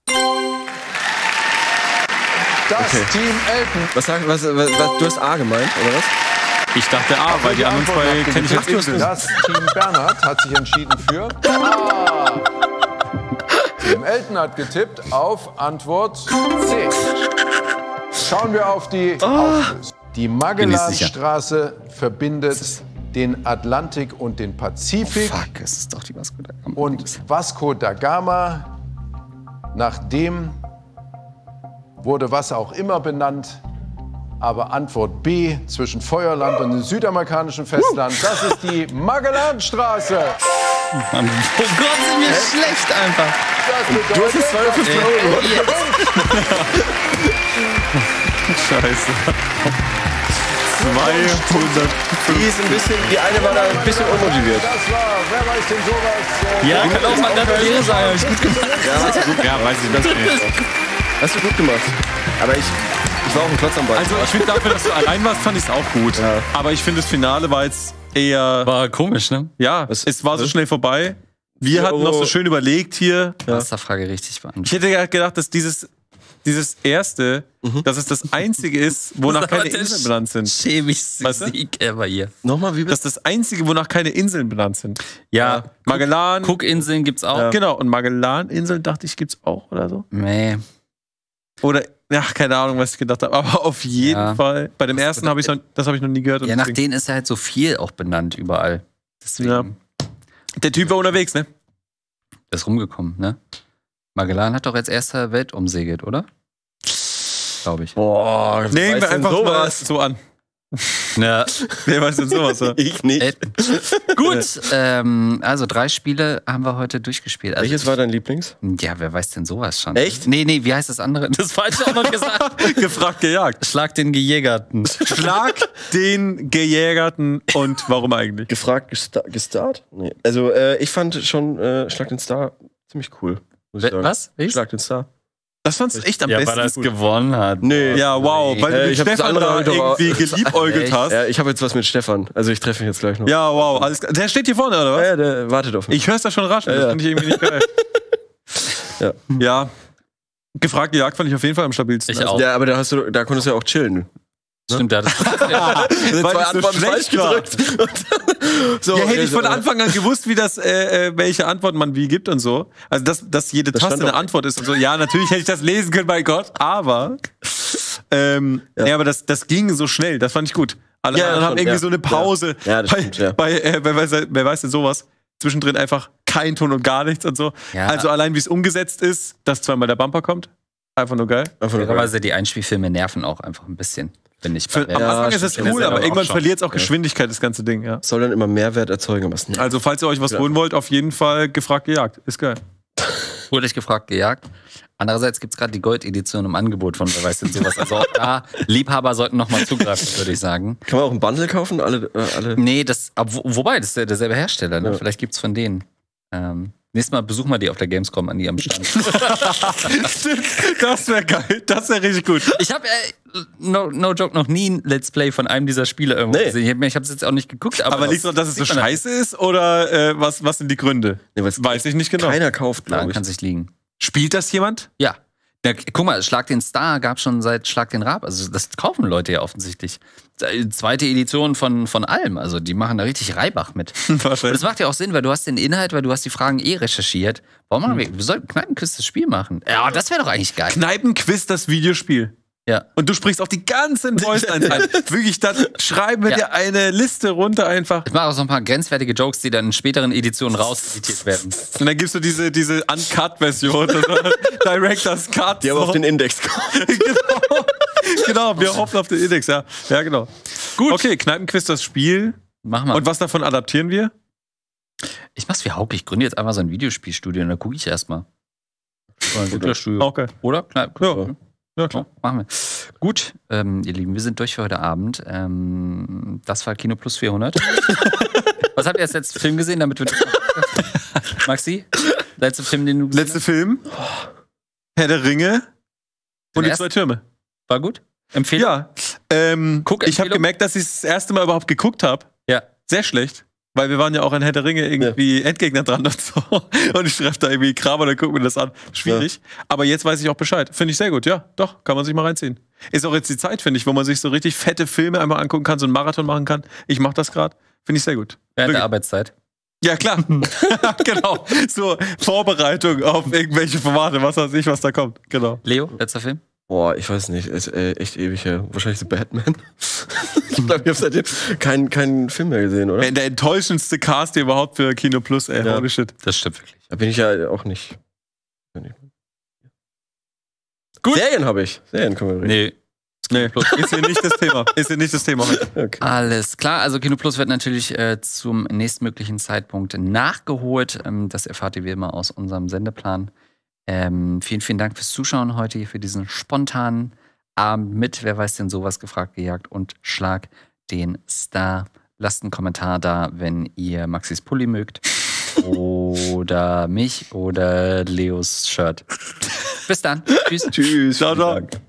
Das Okay. Team Elton. Was, sag, was, was, was, du hast A gemeint, oder was? Ich dachte A, weil die anderen zwei kenne ich jetzt nicht. Das Team Bernhard hat sich entschieden für A. Team Elton hat getippt auf Antwort C. Schauen wir auf die Auflösung. Die Magellanstraße verbindet den Atlantik und den Pazifik. Fuck, es ist doch die Vasco da Gama. Und Vasco da Gama, nachdem wurde was auch immer benannt. Aber Antwort B zwischen Feuerland und dem südamerikanischen Festland, das ist die Magellanstraße. Mann, oh Gott, sind wir schlecht einfach. Du hast jetzt zweihundertfünfzig Euro gewonnen. Scheiße. zweihundert. Die ist ein bisschen, die eine war da ein bisschen unmotiviert. Das war, wer weiß denn sowas? Ja, kann auch mal gratuliere sagen, hab ich gut gemacht. Ja, gut. Ja, weiß ich ganz genau. Hast du gut gemacht. Aber ich, ich war auch ein Klotz am Ball. Also ich finde dafür, dass du allein warst, fand ich es auch gut. Ja. Aber ich finde, das Finale war jetzt eher... War komisch, ne? Ja, Was- es war so was? schnell vorbei. Wir hatten noch so schön überlegt hier. Masterfrage richtig beantwortet. Ich hätte ja gedacht, dass dieses, dieses erste, dass es das einzige ist, wonach Das war keine der Inseln benannt sind. Chemischste Weißt du? Sieg ever hier. Nochmal, wie Das ist das einzige, wonach keine Inseln benannt sind. Ja, Magellan. Cookinseln gibt's auch. Ja. Genau, und Magellaninseln dachte ich, gibt's auch oder so. Nee. Oder, ach, keine Ahnung, was ich gedacht habe. Aber auf jeden Ja. Fall. Bei dem ersten habe ich noch, das habe ich noch nie gehört. und Ja, nach deswegen- denen ist ja halt so viel auch benannt überall. Deswegen Ja. Der Typ war unterwegs, ne? ist rumgekommen, ne? Magellan hat doch als erster Welt umsegelt, oder? Glaube ich. Boah, Nehmen wir weißt denn einfach sowas? mal so an. Ja. Wer weiß denn sowas? Ja? Ich nicht. Äh, gut, ähm, also drei Spiele haben wir heute durchgespielt. Also Welches war dein Lieblings? Ja, wer weiß denn sowas schon? Echt? Nee, nee, wie heißt das andere? Das falsche auch noch gesagt. Gefragt, gejagt. Schlag den Gejägerten. Schlag den Gejägerten und warum eigentlich? Gefragt, gesta gestarrt? Nee. Also, äh, ich fand schon äh, Schlag den Star ziemlich cool. Muss ich sagen. Was? Ich? Schlag den Star. Das fandst du echt am Ja, besten. weil er es gut. gewonnen hat. Nee. Ja, wow, weil Äh, du ich mit hab das Stefan andere da hab ich doch- irgendwie geliebäugelt hast. Ja, ich habe jetzt was mit Stefan. Also, ich treffe ihn jetzt gleich noch. Ja, wow, alles klar. Der steht hier vorne, oder was? Ja, der wartet auf mich. Ich hör's da schon raschen, das Ja, ja. finde ich irgendwie nicht geil. Ja. Ja. Gefragt, gejagt fand ich auf jeden Fall am stabilsten. Ich auch. Ja, aber da, hast du, da konntest du ja auch chillen. Stimmt, der hat das. Also Weil zwei ich so Antworten falsch schlecht war. gedrückt. so, Ja, hätte ich von äh, Anfang an gewusst, wie das, äh, äh, welche Antworten man wie gibt und so. Also, dass, dass jede Das Taste stand eine auch- Antwort ist und so. Ja, natürlich hätte ich das lesen können, mein Gott. Aber, ähm, ja. Ja. aber das, das ging so schnell. Das fand ich gut. Alle Ja, anderen haben schon, irgendwie ja. so eine Pause. Ja, ja, das bei, stimmt, ja. bei äh, wer, weiß, wer weiß denn sowas? Zwischendrin einfach kein Ton und gar nichts und so. Ja. Also allein, wie es umgesetzt ist, dass zweimal der Bumper kommt. Einfach nur geil. Einfach nur geil. Fairerweise, die Einspielfilme nerven auch einfach ein bisschen. Finde ich. Für, am Ja, Anfang ist es stimmt. cool, Ja, aber auch irgendwann schon. verliert es auch Geschwindigkeit, das ganze Ding. Ja. Soll dann immer Mehrwert erzeugen, aber es nervt. Also, falls ihr euch was Ja. holen wollt, auf jeden Fall gefragt, gejagt. Ist geil. Wurde ich gefragt, gejagt. Andererseits gibt es gerade die Gold-Edition im Angebot von wer weiß denn sowas. Also auch da, Liebhaber sollten nochmal zugreifen, würde ich sagen. Kann man auch ein Bundle kaufen? Alle, äh, alle? Nee, das, aber wo, wobei, das ist der, derselbe Hersteller. Ne? Ja. Vielleicht gibt es von denen. Ähm, nächstes Mal besuchen wir die auf der Gamescom an ihrem Stand. Stimmt, das wäre geil. Das wäre richtig gut. Ich habe, äh, no, no joke, noch nie ein Let's Play von einem dieser Spiele irgendwo Nee. gesehen. Ich habe ich hab's jetzt auch nicht geguckt. Aber, Aber liegt es, dass es so sieht man scheiße ist oder äh, was, was sind die Gründe? Nee, weil's Weiß ich nicht genau. Keiner kauft, Daran glaube ich. kann sich liegen. Spielt das jemand? Ja. Ja, guck mal, Schlag den Star gab schon seit Schlag den Rab. Also das kaufen Leute ja offensichtlich. Zweite Edition von, von allem. Also die machen da richtig Reibach mit. Und das macht ja auch Sinn, weil du hast den Inhalt, weil du hast die Fragen eh recherchiert. Warum machen wir, wir sollten Kneipenquiz das Spiel machen. Ja, das wäre doch eigentlich geil. Kneipenquiz, das Videospiel. Ja. Und du sprichst auch die ganzen Voice-Lines ein. Wirklich, dann schreiben wir Ja. dir eine Liste runter einfach. Ich mache auch so ein paar grenzwertige Jokes, die dann in späteren Editionen rauseditiert werden. Und dann gibst du diese, diese Uncut-Version. oder Director's Cut. Die aber so. auf den Index kommen. genau. genau, wir hoffen auf den Index, ja. Ja, genau. Gut. Okay, Kneipenquiz, das Spiel. Machen wir. Und was davon adaptieren wir? Ich mach's wie Hauke. Ich gründe jetzt einfach so ein Videospielstudio und da gucke ich erstmal. Oder ein Entwicklerstudio. Okay. Oder? Kneipen. Ja. Ja, klar. Oh, machen wir. Gut, ähm, ihr Lieben, wir sind durch für heute Abend. Ähm, das war Kino Plus vierhundert. Was habt ihr als letzten Film gesehen, damit wir Maxi? Letzter Film, den du gesehen Letzte Film. Herr der Ringe. Und die ersten? zwei Türme. hast? War gut? Empfehlung? Ja. Ähm, Guck, ich habe Empfehlung? gemerkt, dass ich das erste Mal überhaupt geguckt habe. Ja. Sehr schlecht. Weil wir waren ja auch an Herr der Ringe irgendwie Endgegner dran und so. Und ich treffe da irgendwie Kram und dann gucken wir das an. Schwierig. Aber jetzt weiß ich auch Bescheid. Finde ich sehr gut, ja. Doch, kann man sich mal reinziehen. Ist auch jetzt die Zeit, finde ich, wo man sich so richtig fette Filme einmal angucken kann, so einen Marathon machen kann. Ich mache das gerade. Finde ich sehr gut. Während der Wirklich. Arbeitszeit. Ja, klar. Genau. So, Vorbereitung auf irgendwelche Formate, was weiß ich, was da kommt. Genau. Leo, letzter Film? Boah, ich weiß nicht. Ist äh, echt ewig her. Wahrscheinlich so Batman. Ich glaube, ich habe seitdem keinen keinen Film mehr gesehen, oder? Der enttäuschendste Cast hier überhaupt für Kino Plus, ey. Ja. Holy shit. Das stimmt wirklich. Da bin ich ja auch nicht. Gut. Serien habe ich. Serien können wir reden. Nee. Nee, ist hier nicht das Thema. Ist hier nicht das Thema heute. Okay. Alles klar, also Kino Plus wird natürlich äh, zum nächstmöglichen Zeitpunkt nachgeholt. Ähm, das erfahrt ihr wie immer aus unserem Sendeplan. Ähm, vielen, vielen Dank fürs Zuschauen heute hier für diesen spontanen Abend mit Wer weiß denn sowas gefragt, gejagt und Schlag den Star. Lasst einen Kommentar da, wenn ihr Maxis Pulli mögt. Oder mich oder Leos Shirt. Bis dann. Tschüss. Tschüss. Ciao, ciao.